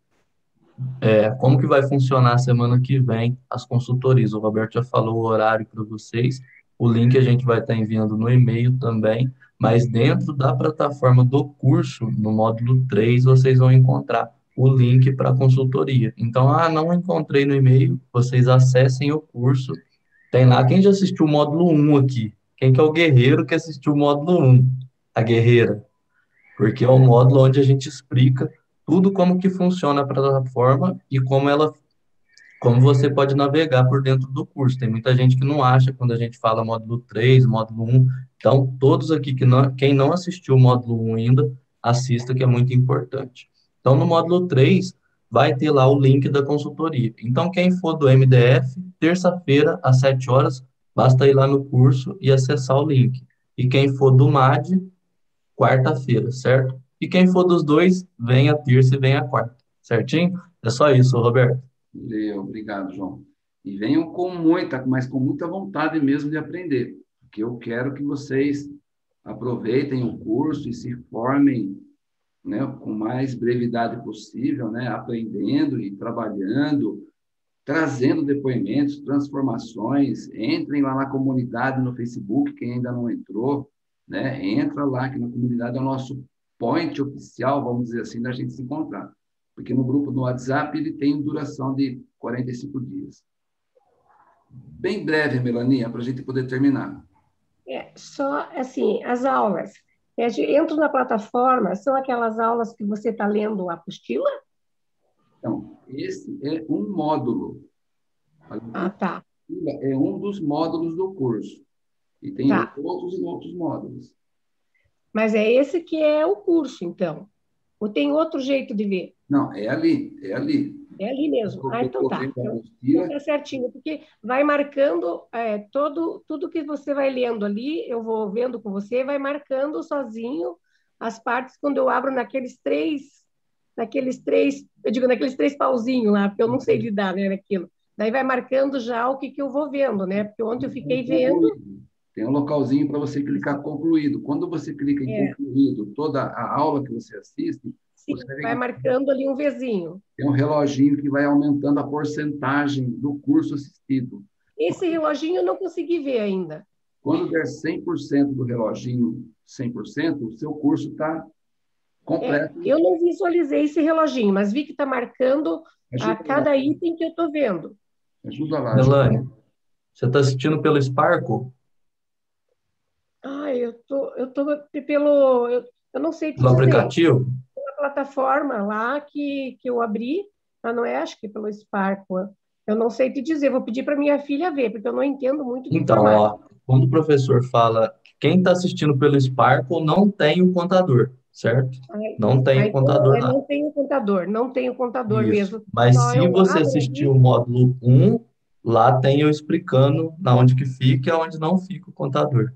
é, como que vai funcionar a semana que vem as consultorias? O Roberto já falou o horário para vocês. O link a gente vai estar enviando no e-mail também. Mas dentro da plataforma do curso, no módulo três, vocês vão encontrar o link para a consultoria. Então, ah, não encontrei no e-mail, vocês acessem o curso. Tem lá, quem já assistiu o módulo um aqui? Quem que é o guerreiro que assistiu o módulo um? A guerreira. Porque é um módulo onde a gente explica tudo como que funciona a plataforma e como ela, como você pode navegar por dentro do curso. Tem muita gente que não acha quando a gente fala módulo três, módulo um. Então, todos aqui, que não, quem não assistiu o módulo um ainda, assista, que é muito importante. Então, no módulo três, vai ter lá o link da consultoria. Então, quem for do M D F, terça-feira, às sete horas, basta ir lá no curso e acessar o link. E quem for do M A D, quarta-feira, certo? E quem for dos dois, vem a terça e vem a quarta. Certinho? É só isso, Roberto. Valeu, obrigado, João. E venham com muita, mas com muita vontade mesmo de aprender. Porque eu quero que vocês aproveitem o curso e se formem, né, com mais brevidade possível, né, aprendendo e trabalhando, trazendo depoimentos, transformações. Entrem lá na comunidade no Facebook, quem ainda não entrou, né, entra lá, que na comunidade é o nosso point oficial, vamos dizer assim, da gente se encontrar. Porque no grupo do WhatsApp ele tem duração de quarenta e cinco dias. Bem breve, Melania, para a gente poder terminar. É, só, assim, as aulas. Eu entro na plataforma, são aquelas aulas que você está lendo a apostila? Então, esse é um módulo. Ah, tá. É um dos módulos do curso. E tem Tá. outros e outros módulos. Mas é esse que é o curso, então. Ou tem outro jeito de ver? Não, é ali, é ali. É ali mesmo. Ah, então tá. Então, tá certinho, porque vai marcando é, todo, tudo que você vai lendo ali, eu vou vendo com você, vai marcando sozinho as partes quando eu abro naqueles três, naqueles três, eu digo naqueles três pauzinhos lá, porque eu não sei lidar, né, naquilo. Daí vai marcando já o que, que eu vou vendo, né? Porque ontem eu fiquei vendo... Tem um localzinho para você clicar concluído. Quando você clica em é. concluído, toda a aula que você assiste, Sim, você vai marcando ali um Vzinho. Tem um reloginho que vai aumentando a porcentagem do curso assistido. Esse reloginho eu não consegui ver ainda. Quando der cem por cento do reloginho, cem por cento, o seu curso está completo. É, eu não visualizei esse reloginho, mas vi que está marcando Ajuda a cada lá. item que eu estou vendo. Ajuda lá. Melanie, você está assistindo pelo Sparkle? Ah, eu tô, eu tô pelo... Eu, eu não sei te pelo dizer. aplicativo? Pela plataforma lá que, que eu abri, mas não é, acho que pelo Sparkle. Eu não sei te dizer, vou pedir para minha filha ver, porque eu não entendo muito de Então, ó, quando o professor fala que quem está assistindo pelo Sparkle não tem o contador, certo? Ai, não tem ai, o contador então, lá. Não tem o contador, não tem o contador Isso. mesmo. Mas Só se eu você abro assistir ali. o módulo um, lá tem eu explicando na onde que fica e aonde não fica o contador.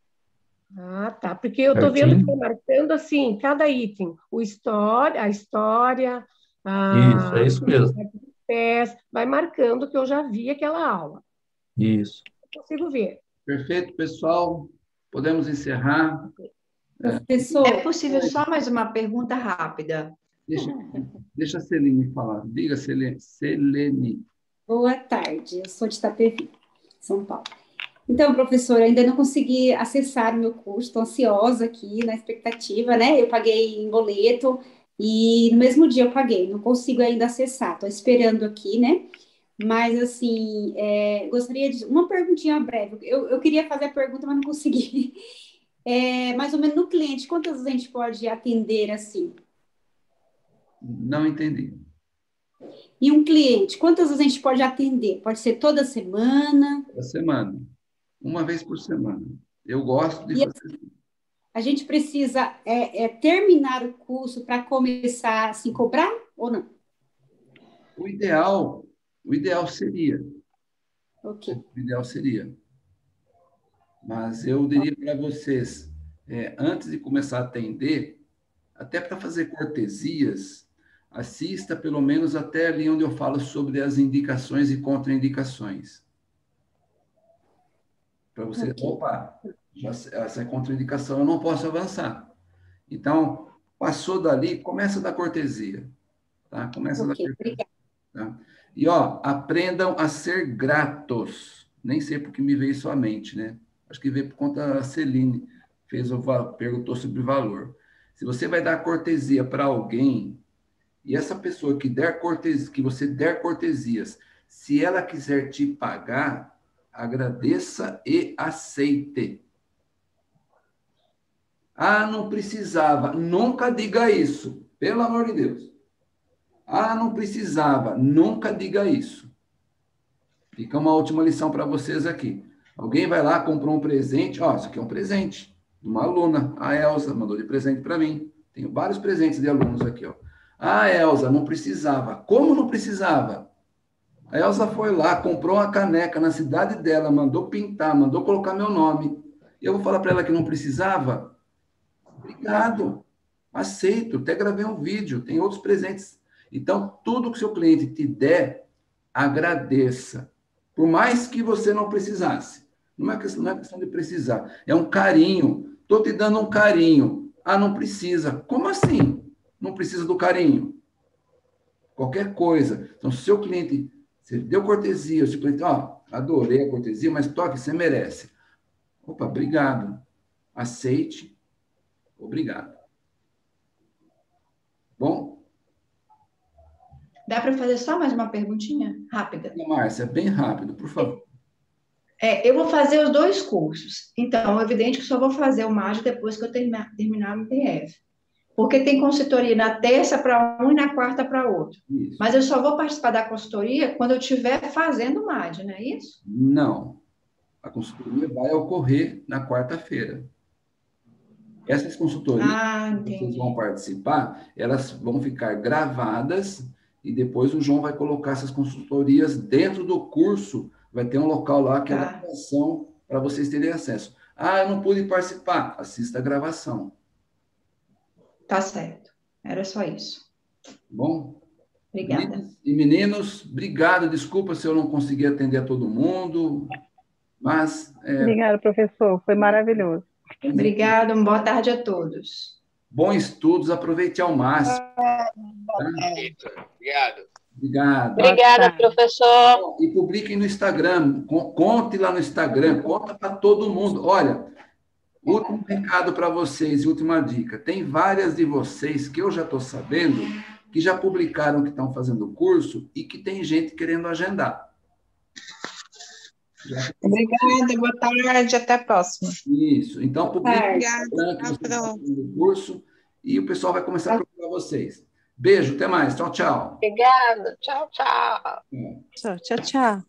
Ah, tá, porque eu estou vendo que está marcando assim, cada item, o história, a história, a... Isso, é isso mesmo. Pés, vai marcando que eu já vi aquela aula. Isso. Eu consigo ver. Perfeito, pessoal. Podemos encerrar. Professor, é possível só mais uma pergunta rápida? Deixa, deixa a Celene falar. Diga, Celene. Celene. Boa tarde, eu sou de Itapevi, São Paulo. Então, professor, ainda não consegui acessar o meu curso, estou ansiosa aqui na expectativa, né? Eu paguei em boleto e no mesmo dia eu paguei, não consigo ainda acessar, estou esperando aqui, né? Mas, assim, é, gostaria de... Uma perguntinha breve, eu, eu queria fazer a pergunta, mas não consegui. É, mais ou menos no cliente, quantas vezes a gente pode atender assim? Não entendi. E um cliente, quantas vezes a gente pode atender? Pode ser toda semana? Toda semana. Uma vez por semana. Eu gosto de e fazer. A gente precisa é, é, terminar o curso para começar a se cobrar ou não? O ideal, o ideal seria. Ok. O ideal seria. Mas eu diria para vocês, é, antes de começar a atender, até para fazer cortesias, assista pelo menos até ali onde eu falo sobre as indicações e contraindicações. Para você, okay. opa, já, essa é contraindicação, eu não posso avançar. Então, passou dali, começa da cortesia. Tá? Começa okay, da cortesia. Tá? E, ó, aprendam a ser gratos. Nem sei porque me veio isso à mente, né? Acho que veio por conta da Celine, fez o, perguntou sobre o valor. Se você vai dar cortesia para alguém, e essa pessoa que der cortesia, que você der cortesias, se ela quiser te pagar, agradeça e aceite. Ah, não precisava. Nunca diga isso. Pelo amor de Deus. Ah, não precisava. Nunca diga isso. Fica uma última lição para vocês aqui. Alguém vai lá, comprou um presente. Ó, isso aqui é um presente de uma aluna. A Elza mandou de presente para mim. Tenho vários presentes de alunos aqui, ó. Ah, Elza, não precisava. Como não precisava? A Elza foi lá, comprou uma caneca na cidade dela, mandou pintar, mandou colocar meu nome. E eu vou falar para ela que não precisava? Obrigado. Aceito. Até gravei um vídeo. Tem outros presentes. Então, tudo que o seu cliente te der, agradeça. Por mais que você não precisasse. Não é questão, não é questão de precisar. É um carinho. Estou te dando um carinho. Ah, não precisa. Como assim? Não precisa do carinho? Qualquer coisa. Então, se o seu cliente... Você deu cortesia, o seu cliente, ó, adorei a cortesia, mas toque, você merece. Opa, obrigado. Aceite. Obrigado. Bom? Dá para fazer só mais uma perguntinha rápida? Márcia, bem rápido, por favor. É, eu vou fazer os dois cursos. Então, é evidente que só vou fazer o mágico depois que eu terminar, terminar o M P F. Porque tem consultoria na terça para um e na quarta para outro. Isso. Mas eu só vou participar da consultoria quando eu estiver fazendo o M A D, não é isso? Não. A consultoria vai ocorrer na quarta-feira. Essas consultorias Ah, que vocês vão participar, elas vão ficar gravadas e depois o João vai colocar essas consultorias dentro do curso. Vai ter um local lá que é a Tá. gravação para vocês terem acesso. Ah, eu não pude participar. Assista a gravação. Tá certo. Era só isso. Bom? Obrigada. Meninas e meninos, obrigado. Desculpa se eu não consegui atender a todo mundo, mas... é, Obrigada, professor. Foi maravilhoso. Obrigada. Uma boa tarde a todos. bons estudos, aproveite ao máximo. Tá? Obrigado. Obrigado. Obrigada, professor. E publiquem no Instagram, con- conte lá no Instagram, conta para todo mundo. Olha, último recado para vocês, e última dica. Tem várias de vocês que eu já estou sabendo que já publicaram que estão fazendo o curso e que tem gente querendo agendar. Já- Obrigada, boa tarde, até a próxima. Isso. Então, publiquem no Obrigada, Instagram que vocês até estão fazendo o curso e o pessoal vai começar a procurar vocês. Beijo, até mais. Tchau, tchau. Obrigada. Tchau, tchau. É. Tchau, tchau, tchau.